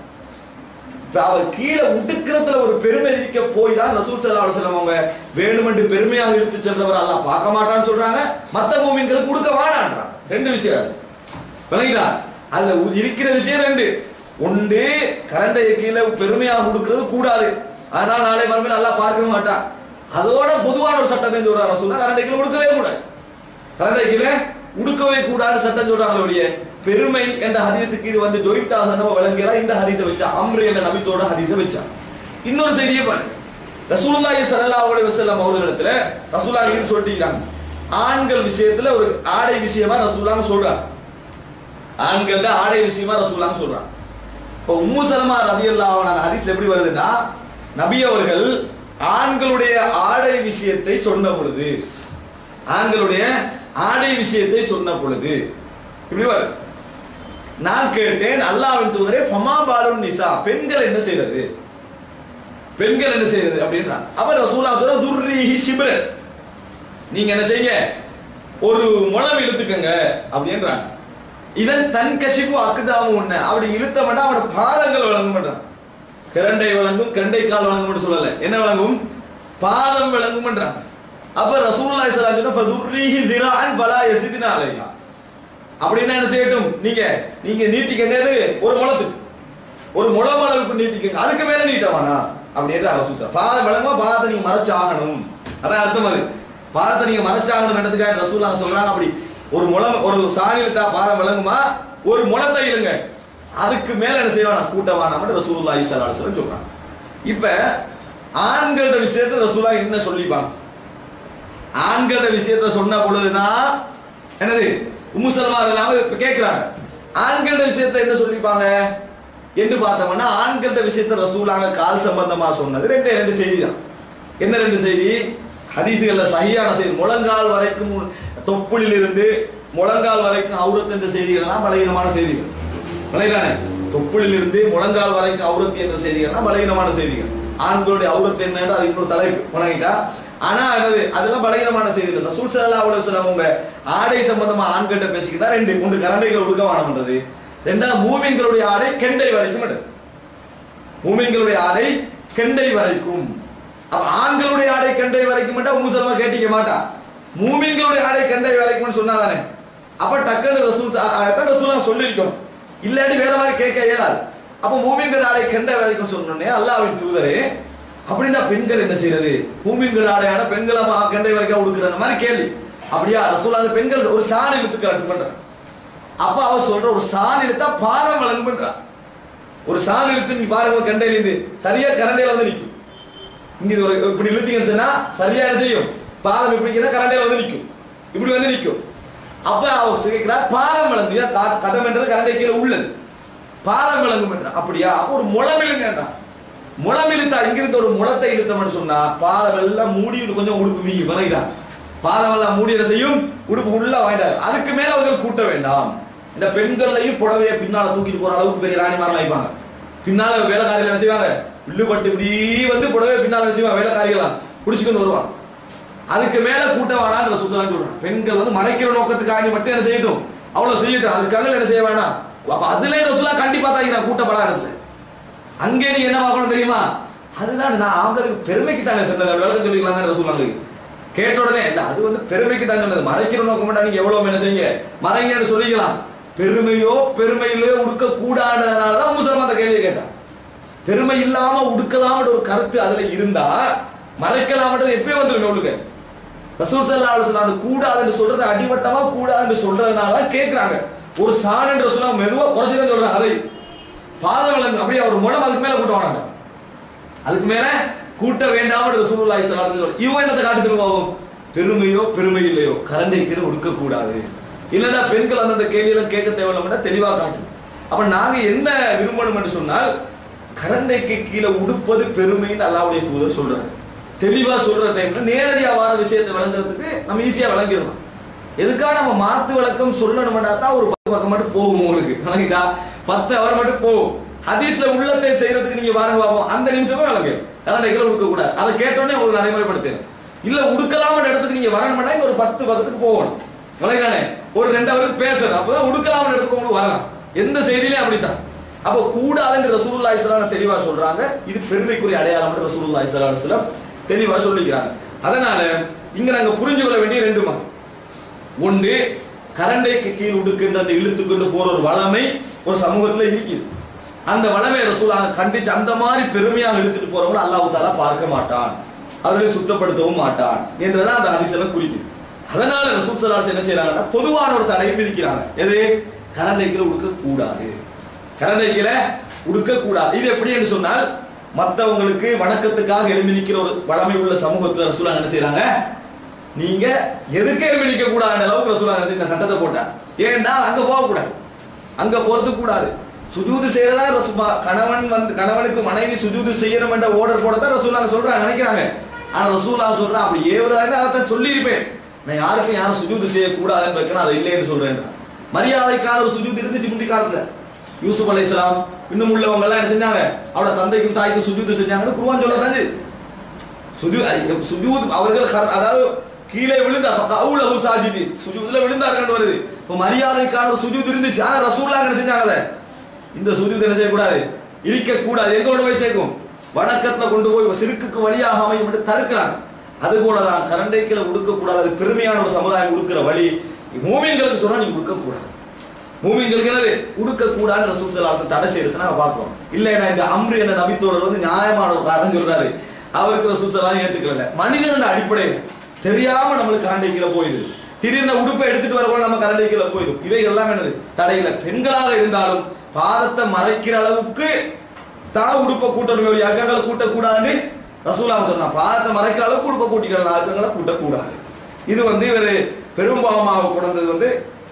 அவர் கீழே உடுக்கிறதுல ஒரு பெருமை இருக்க போய் தான் ரசூல் ஸல்லல்லாஹு அலைஹி வஸல்லம் அவங்க வேணுமென்று பெருமையாக இழுத்து சென்றவர் அல்லாஹ் பார்க்க மாட்டான்னு சொல்றாங்க. மத்த மூமின்களுக்கு கொடுக்க வாடான்றான். ரெண்டு விஷயம் விளங்கிட்டா? அதுல இருக்கிற விஷயம் ரெண்டு. ஒன்று, கரண்டைய கீழே பெருமையாக உடுக்கிறது கூடாது, அதனால நாளை மறுமையில் அல்லாஹ் பார்க்க மாட்டான். அதோட பொதுவான ஒரு சட்டத்தை சொல்றாங்க ரசூல், கரண்டை கீழே உடுக்கவே கூடாது, கரண்டை கீழே உடுக்கவே கூடாது சட்டம் சொல்றாங்களுடைய பெருமை என்ற ஹதீஸுக்கு இது வந்து ஜொயிட்டாக நம்ம விளங்கலாம். இந்த ஹதீஸை வச்சா அம்ரு என்ற நபித்தோட ஹதீஸை வச்சா. இன்னொரு செய்தியை பாருங்க, ரசூலுல்லாஹி ஸல்லல்லாஹு அலைஹி வஸல்லம் அவர்களிடத்துல ரசூலுல்லாஹி இது சொல்லிட்டாங்க. ஆண்கள் விஷயத்துல ஒரு ஆடை விஷயமா ரசூலுல்லாஹ் சொல்றாங்க. ஆண்களோட ஆடை விஷயமா ரசூலுல்லாஹ் சொல்றாங்க. இப்போ உம்மு சலமா ரலியல்லாஹு அன்ஹா ஹதீஸ்ல எப்படி வருதுன்னா, நபி அவர்கள் ஆண்களுடைய ஆடை விஷயத்தை சொன்ன பொழுது, ஆண்களுடைய ஆடை விஷயத்தை சொன்ன பொழுது இப்படி வருது, நான் கேட்டேன் அல்லாஹ்வின் தூதரே ஃபமா பாலுன் நிசா, பெண்கள் என்ன செய்யறது, பெண்கள் என்ன செய்யறது அப்படின்றாங்க. அப்ப ரசூலுல்லாஹ் சொல்ற துர்ரிஹி ஷிப்ரன், நீங்க என்ன செய்யுங்க, ஒரு முழம் இழுத்துக்கங்க அப்படின்றாங்க. இதன் தன் கஷிப்பு அக்குதாமு ஒண்ணு, அப்படி இழுத்தவனா அவனோட பாதங்கள் விளங்கும் பண்றான். கரண்டை விளங்கும், கரண்டை கால் விளங்கும் சொல்லல, என்ன விளங்கும், பாதம் விளங்கும் பண்றாங்க. அப்ப ரசூலுல்லாஹி ஸல்லல்லாஹு அலைஹி வஸல்லம் ஃபதுர்ரிஹி திராஅன் ஃபலா யஸிதுனா அலைஹா, அப்படின்னா என்ன செய்யட்டும், நீங்க நீட்டிக்கங்க, ஒரு முழத்துக்கு ஒரு முழம் அளவுக்கு நீட்டிக்கங்க, அதுக்கு மேல நீட்டவானா அப்படின்ற ரசூல். பாதம் விளங்குமா, பாதத்தை நீங்க மறைச்சாகணும், அதான் அர்த்தம். அது பாதத்தை நீங்க மறைச்சாகணும் என்றதுக்காக ரசூலுல்லாஹ் சொல்றாங்க. அப்படி ஒரு முழம், ஒரு சாணி இழுத்தா பாதம் விளங்குமா, ஒரு முழத்தை இழுங்க, அதுக்கு மேல என்ன செய்வானா கூட்டவானா ரசூலுல்லாஹி ஸல்லல்லாஹு அலைஹி வஸல்லம் சொல்றாங்க. இப்ப ஆண்களோட விஷயத்தை ரசூலுல்லாஹ் என்ன சொல்லிப்பாங்க, ஆண்களோட விஷயத்தை சொன்ன பொழுதுதான் என்னது உம்மு சலமா இல்லாம கேட்கிறாங்க, ஆண்களோட விஷயத்தை என்ன சொல்லிப்பாங்க என்று பார்த்தோம்னா, ஆண்களோட விஷயத்தை ரசூலுல்லாஹ் கால் சம்பந்தமா சொன்னது ரெண்டு செய்தி தான். என்ன ரெண்டு செய்தி? ஹதீஸ்கள்ல சஹீஹான செய்தி, முழங்கால் வரைக்கும் தொப்புளில் இருந்து முழங்கால் வரைக்கும் அவுரத் என்ற செய்திகள்லாம் பலகீனமான செய்திகள். பலகீனானே, தொப்புளில் இருந்து முழங்கால் வரைக்கும் அவுரத் என்ற செய்திகள்லாம் பலகீனமான செய்திகள். ஆண்களுடைய அவுரத் என்ன, அது இன்னொரு தலைப்பு வணங்கிட்டா. ஆனா என்னது, அதெல்லாம் பலகீனமான செய்திகள். ரசூல் ஸல்லல்லாஹு அலைஹி வஸல்லம் அவங்க ஆடை சம்பந்தமா ஆண்கிட்ட பேசிக்கிட்டா ரெண்டு, ஒன்று கரண்டைகள் உடுக்க வானம்ன்றது, ரெண்டாவது மூமின்களுடைய ஆடை கெண்டை வரைக்கும். மூமின்களுடைய ஆடை கெண்டை வரைக்கும். அப்ப ஆண்களுடைய ஆடை கெண்டை வரைக்கும் உம்மு சலமா கேட்டிக்க மாட்டா, மூமின்களுடைய ஆடை கெண்டை வரைக்கும் சொன்னாதானே. அப்ப டக்குன்னு ரசூலுல்லாஹ் சொல்லியிருக்கோம், இல்லாட்டி வேற மாதிரி கேட்க இயலாது. அப்ப மூமின்கள் ஆடை கெண்டை வரைக்கும் சொன்னோன்னே அல்லாஹ்வின் தூதரே, அப்படின்னா பெண்கள் என்ன செய்யறது, மூமின்கள் ஆடையான பெண்களை கெண்டை வரைக்கும் உடுக்குற மாதிரி கேள்வி. அப்படியா ரசூலுல்லாஹ், பெண்கள் ஒரு சாணி இழுத்து கரெக்ட் பண்றான். அப்ப அவர் சொல்ற ஒரு சாணி இழுத்தா பாதம் விளங்கு பண்றான். ஒரு சாணி இழுத்து நீ பாருங்க, கண்டையில இருந்து சரியா கரண்டையில வந்து நிற்கும். இங்க இப்படி இழுத்தீங்கன்னு சொன்னா சரியா என்ன செய்யும், பாதம் இப்படின்னா கரண்டையில வந்து நிற்கும், இப்படி வந்து நிற்கும். அப்ப அவர் சொல்லிக்கிறார் பாதம் விளங்கு, கதம் என்றது கரண்டை கீழே உள்ளது, பாதம் விளங்கும் என்றான். அப்படியா, அப்ப ஒரு முழம் இழுங்கன்றான். முழம் இழுத்தா, இங்கிருந்து ஒரு முழத்தை இழுத்தோம்னு சொன்னா பாதம் எல்லாம் மூடி கொஞ்சம் உடுப்பு மீறி விளைகிறான், பாதம் எல்லாம் மூடி என்ன செய்யும், உடுப்பு உள்ள வாங்கிட்டாரு. அதுக்கு மேல அவர்கள் கூட்ட வேண்டாம். இந்த பெண்கள்லையும் புடவைய பின்னால தூக்கிட்டு போற அளவுக்கு பெரிய ராணிமாரெல்லாம் வைப்பாங்க. பின்னால வேலைக்காரிகள் என்ன செய்வாங்க, வில்லுபட்டு இப்படி வந்து புடவை பின்னால என்ன செய்வாங்க, வேலைக்காரிகளாம் பிடிச்சுக்கிட்டு வருவாங்க. அதுக்கு மேல கூட்ட வேணான்ற சுத்தலாம் சொல்றாங்க. பெண்கள் வந்து மறைக்கிற நோக்கத்துக்காக மட்டும் என்ன செய்யட்டும், அவ்வளவு செய்யட்டும், அதுக்காக என்ன செய்ய வேணாம். அப்ப அதுல ரசூலுல்லாஹ் கண்டிப்பா தான் நான் கூட்டப்படாததுல அங்கே நீ என்ன பார்க்கணும் தெரியுமா, அதுதான் நான் ஆம்பளுக்கு பெருமைக்கு தாங்க சொன்னது, விளக்கம் சொல்லிக்கலாம் தான் ரசூலுல்லாஹ் கேட்ட உடனே இல்ல, அது வந்து பெருமைக்கு தான் சொன்னது, மறைக்கிற நோக்கம் மட்டும் நீங்க எவ்வளவு என்ன செய்யுங்க மறைங்கன்னு சொல்லிக்கலாம். பெருமையோ பெருமையிலோ உடுக்க கூடாதனாலதான் உம்மு சலமா அந்த கேள்வியை கேட்டான். பெருமை இல்லாம உடுக்கலாம் ஒரு கருத்து அதுல இருந்தா மறைக்கலாம்ன்றது எப்பயே வந்துருங்க உங்களுக்கு. ரசூல் ஸல்லல்லாஹு அலைஹி வஸல்லம் அது கூடாதுன்னு சொல்றது அடிமட்டமா கூடாதுன்னு சொல்றதுனால கேட்கிறாங்க. ஒரு சாண் ரசூலா மெதுவா குறைச்சுதான் சொல்றாங்க, அதை பாத விலங்கு அப்படியே ஒரு முழம் அதுக்கு மேல கூட்ட வேண்டாம், அதுக்கு மேல கூட்ட வேண்டாம் ரசூலுல்லாஹி ஸல்லல்லாஹு அலைஹி வஸல்லம். இவன் என்னத்தை காட்டி சொல்லுவாங்க, பெருமையோ பெருமை இல்லையோ கரண்டை கீழே உடுக்கக்கூடாது. இல்லைன்னா பெண்கள் அந்த கேள்வியெல்லாம் கேட்க தேவையில்லை, தெளிவாக காட்டும். அப்ப நாங்க என்ன விரும்பணும் என்று சொன்னால் கரண்டைக்கு கீழே உடுப்பது பெருமைன்னு அல்லாஹ்வுடைய தூதர் சொல்றாரு. தெளிவா சொல்ற டைம்ல நேரடியா வர விஷயத்தை விளங்குறதுக்கு நம்ம ஈஸியா விளங்கிடலாம். எதுக்காக நம்ம மாத்து விளக்கம் சொல்லணும்னா தான் ஒரு 10 பக்கம் மட்டும் போகும். உங்களுக்கு விளங்கிட்டா 10 அவர் மட்டும் போகும். ஹதீஸ்ல உள்ளத்தை செய்யறதுக்கு நீங்க பாருங்க பார்ப்போம், அந்த நிமிஷமே விளங்கும். கரண்டைகளை உடுக்க கூடாது, அதை கேட்டோடனே உங்களுக்கு நடைமுறைப்படுத்தேன். இல்ல உடுக்கலாம இடத்துக்கு நீங்க வரணும்னா ஒரு 10 பக்கத்துக்கு போகணும். விளங்கானே ஒரு 2 அவருக்கு பேசணும், அப்பதான் உடுக்கலாம இடத்துக்கு உங்களுக்கு வரலாம். எந்த செய்தியிலே அப்படித்தான். அப்போ கூடாதுன்னு ரசூலுல்லாஹி ஸல்லல்லாஹு அலைஹி வஸல்லம் தெளிவா சொல்றாங்க. இது பெருமைக்குரிய அடையாளம் ரசூலுல்லாஹி ஸல்லல்லாஹு அலைஹி வஸல்லம் தெளிவா சொல்லிக்கிறாங்க. அதனால இங்க நாங்க புரிஞ்சு கொள்ள வேண்டிய 2 மா. ஒன்று, கரண்டைக்கு கீழ் உடுக்கின்ற இழுத்துக்கொண்டு போற ஒரு வளமை ஒரு சமூகத்துல இருக்குது. அந்த வளமை ரசூலுல்லாஹ் கண்டிச்சு அந்த மாதிரி பெருமையாக இழுத்துட்டு போறவங்க அல்லாஹ் தஆலா பார்க்க மாட்டான், அவர்களை சுத்தப்படுத்தவும் மாட்டான் என்றதான் அந்த ஹதீஸ்ல குறிக்குது. அதனால ரசூல் ஸல்லல்லாஹு அலைஹி வஸல்லம் என்ன செய்யறாங்கன்னா பொதுவான ஒரு தடையை விதிக்கிறாங்க. எது? கரண்டைக்குள்ள உடுக்க கூடாது, கரண்டைக்குள்ள உடுக்க கூடாது. இது எப்படி என்று சொன்னால் மற்றவங்களுக்கு வணக்கத்துக்காக எழுப்பி நிற்கிற ஒரு வளமை உள்ள சமூகத்தில் ரசூலுல்லாஹ் என்ன செய்யறாங்க, நீங்க எதுக்கு எழுப்பி நிற்க கூடாது அளவுக்கு ரசூலுல்லாஹ் என்ன செய்ய சட்டத்தை போட்டார். ஏன்னா அங்க போகக்கூடாது, அங்க போறது கூடாது. சுஜூது செய்யறதா கணவனுக்கு மனைவி சுஜூது செய்யணும் என்ற ஆர்டர் போடத்தான் ரசூலுல்லாஹ் சொல்றாங்க நினைக்கிறாங்க. ஆனா ரசூலுல்லாஹ் சொல்றான் அப்படி ஏவராக அதை சொல்லியிருப்பேன், நான் யாருக்கும் யாரும் சுஜூது செய்யக்கூடாதுன்னு வைக்கணும், அதை இல்லைன்னு சொல்றேன். மரியாதைக்கான ஒரு சுஜூது இருந்துச்சு முந்தி காலத்துல. யூசுப் அலைஹிஸ்ஸலாம் இன்னும் உள்ளவங்க எல்லாம் என்ன செஞ்சாங்க, அவரோட தந்தைக்கும் தாய்க்கும் சுஜூது செஞ்சாங்கன்னு குர்ஆன் சொல்லதாங்க. சுஜூத் அவர்கள் அதாவது கீழே விழுந்தார், கவுலஹு சாஜிதீன் சுஜூதுல விழுந்தார்கள் வருது. இப்போ மரியாதைக்கான ஒரு சுஜூத் இருந்துச்சு. ஆனா ரசூலுல்லாஹ் என்ன செஞ்சாங்க, இந்த சுஜூத் என்ன செய்யக்கூடாது, இருக்க கூடாது. எங்க கொண்டு போய் சேர்க்கும், வணக்கத்துல கொண்டு போய் சிறுக்குக்கு வழியாக அமையும் என்று தடுக்கிறாங்க. அது போலதான் கரண்டைக்குள்ள உடுக்க கூடாது, அது பெருமையான ஒரு சமுதாயம் உடுக்கிற வழி. மூமின்களுக்கு சொன்னா நீங்க உடுக்க கூடாது, மூமின்களுக்கு என்னது உடுக்க கூடாதுன்னு ரசூல் ஸல்லல்லாஹு அலைஹி வஸல்லம் தடை செய்யறதை நாங்க பார்க்கிறோம். இல்லைன்னா இந்த அம்ரு என்ற நபித்தோழர் வந்து நியாயமான ஒரு காரணம் சொல்றாரு, அவருக்கு ரசூல் ஸல்லல்லாஹு அலைஹி வஸல்லம் ஏத்துக்கல. மனிதனோட அடிப்படையில் தெரியாம நம்மளுக்கு கரண்டைக்குள்ள போயிடுது, திடீர்னு உடுப்பை எடுத்துட்டு வரப்போ நம்ம கரண்டைக்குள்ள போயிடும். இவைகள் எல்லாம் என்னது தடையில. பெண்களாக இருந்தாலும் பாதத்தை மறைக்கிற அளவுக்கு தான் உடுப்பை கூட்டணும், அகங்களை கூட்டக்கூடாதுன்னு ரசூலுல்லாஹ் சொன்னா. பாதத்தை மறைக்கிற அளவுக்கு உடுப்பை கூட்டிக்கலாம், அகங்களை கூட்டக்கூடாது. இது வந்து இவர் பெரும்பாவமாக கொண்டது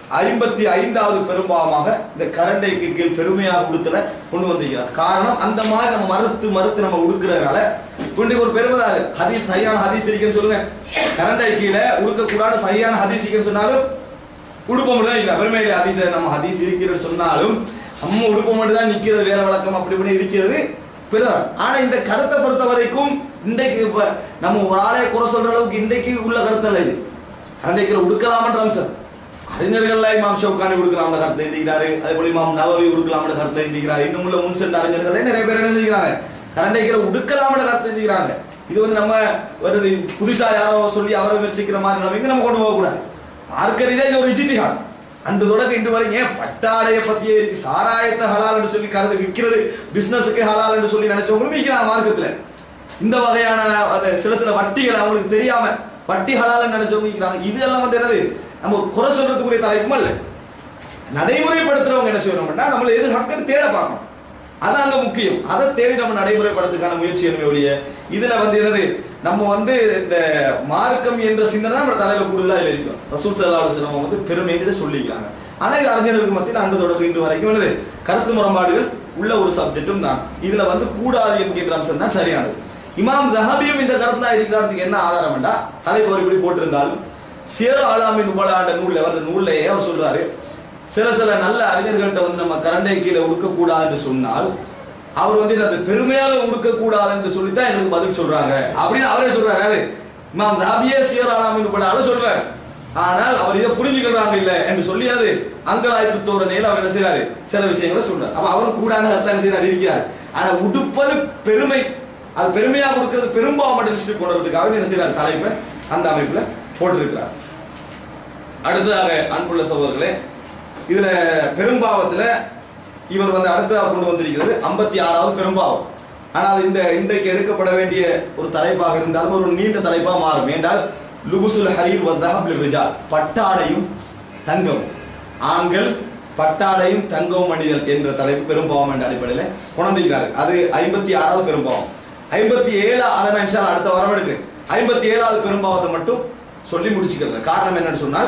55வது பெரும்பாவமாக இந்த கரண்டைக்கு கீழ் பெருமையாக உடுத்தல கொண்டு வந்திருக்கிறார். காரணம் அந்த மாதிரி நம்ம மறுத்து நம்ம உடுக்கிறதுனால ஒரு பெருமை. ஹதீஸ் சரியான ஹதீஸ் இருக்குன்னு சொல்லுங்க, கரண்டை கீழே உடுக்க கூடாது சரியான ஹதீஸ் இருக்குன்னு சொன்னாலும் உடுப்ப மட்டும் தான் பெருமையில ஹதீஸ் நம்ம ஹதீஸ் இருக்கிறது சொன்னாலும் நம்ம உடுப்ப மட்டும் தான் நிக்கிறது, வேற வழக்கம் அப்படி இப்படி இருக்கிறது பிறதான். ஆனா இந்த கருத்தை பொறுத்த வரைக்கும் இன்றைக்கு நம்ம ஒரு ஆளை குறை சொல்ற அளவுக்கு இன்றைக்கு உள்ள கருத்தல்ல இது. கரண்டைக்குள்ள உடுக்கலாமன்ற அம்சம் அறிஞர்கள் இமாம் ஷௌகானி கொடுக்கலாம்னு கருத்தை எழுதிக்கிறாரு, அதே போல இமாம் நவவி கொடுக்கலாம்னு கருத்தை எழுதிக்கிறாரு. இன்னும் உள்ள முன் சென்ற அறிஞர்களே நிறைய பேர் என்ன செய்கிறாங்க, கரண்டைக்குள்ள உடுக்கலாம்னு கருத்தை எழுதிக்கிறாங்க. இது வந்து நம்ம வருது புதுசா யாரோ சொல்லி அவரை விமர்சிக்கிற மாதிரி நிலைமைக்கு நம்ம கொண்டு போகக்கூடாது. மார்க்க ரீதியா இது ஒரு இஜ்திஹாத். அன்று தொடக்க இன்று வரைக்கும் ஏன் பட்டாடைய பத்தியே சாராயத்தை ஹலால் என்று சொல்லி கருது விற்கிறது, பிசினஸுக்கு ஹலால் என்று சொல்லி நினைச்சவங்களும் விற்கிறாங்க மார்க்கத்துல. இந்த வகையான சில வட்டிகள் அவங்களுக்கு தெரியாம வட்டி ஹலால் நினைச்சவங்க விற்கிறாங்க. இதெல்லாம் வந்து என்னது நம்ம ஒரு குறை சொல்றதுக்குரிய தலைப்பும் அல்ல. நடைமுறைப்படுத்துறவங்க என்ன செய்யணும்னா நம்மள எது ஹக்குன்னு தேட பார்க்கணும், அதான் அங்க முக்கியம். அதை தேடி நம்ம நடைமுறைப்படுத்துக்கான முயற்சி என்ன ஒழிய இதுல வந்து என்னது நம்ம வந்து இந்த மார்க்கம் என்ற சிந்தனை நம்ம தலையில கூடுதலா இருக்கும். ரசூல் ஸல்லல்லாஹு அலைஹி வஸல்லம் வந்து பெருமைன்னு சொல்லிக்கிறாங்க. ஆனா இது அறிஞர்களுக்கு மத்தியில் அன்று தொடக்கம் இன்று வரைக்கும் என்னது கருத்து முரண்பாடுகள் உள்ள ஒரு சப்ஜெக்டும் தான். இதுல வந்து கூடாது என்கின்ற அம்சம் தான் சரியானது. இமாம் ஸஹாபியும் இந்த கருத்து தான் இருக்கிறதுக்கு என்ன ஆதாரம் என்றா தலைவர் இப்படி போட்டிருந்தாலும் சியர் ஆலாமின் நுபலாண்ட நூல்ல வந்த நூல்லையே அவர் சொல்றாரு, சில நல்ல அறிஞர்கள்ட்ட வந்து நம்ம கரண்டை கீழே உடுக்கக்கூடாது என்று சொன்னால் அவர் வந்து அந்த பெருமையாக உடுக்கக்கூடாது என்று சொல்லித்தான் எங்களுக்கு பதில் சொல்றாங்க அப்படின்னு அவரே சொல்றாரு. அது இமாம் ஸஹாபியே சியர் ஆலாமின் நுபலால சொல்றாரு. ஆனால் அவர் இதை புரிஞ்சுக்கிறாங்க இல்ல என்று சொல்லி அது அங்கலாய்ப்பு தோரணையில் அவர் என்ன செய்யறாரு சில விஷயங்களை சொல்றாரு. அப்ப அவரும் கூடான அர்த்தம் செய்யறாரு இருக்கிறார். ஆனா உடுப்பது பெருமை, அது பெருமையாக கொடுக்கிறது பெரும்பாவம் மட்டும் கொண்டு வரதுக்காக என்ன செய்யறாரு தலைப்பை அந்த அமைப்புல போட்டிருக்கிறார். அடுத்ததாக அன்புள்ள சகோதரர்களே, இதுல பெரும்பாவத்துல இவர் வந்து அடுத்ததாக கொண்டு வந்திருக்கிறது 56வது பெரும்பாவம். ஆனால் இந்த இன்றைக்கு எடுக்கப்பட வேண்டிய ஒரு தலைப்பாக இருந்தாலும் ஒரு நீண்ட தலைப்பாக மாறும். என்றால் லுபுசுல் ஹரீர் வதஹப் லிர்ரிஜால், பட்டாடையும் தங்கம், ஆண்கள் பட்டாடையும் தங்கவும் அணிதல் என்ற தலைப்பு பெரும்பாவம் என்ற அடிப்படையில் கொண்டிருக்கிறார். அது 56வது பெரும்பாவம். 57 அதை நான் அடுத்த வாரம் எடுக்கிறேன். 57வது பெரும்பாவத்தை மட்டும் சொல்லி முடிச்சுக்கிறது. காரணம் என்னன்னு சொன்னால்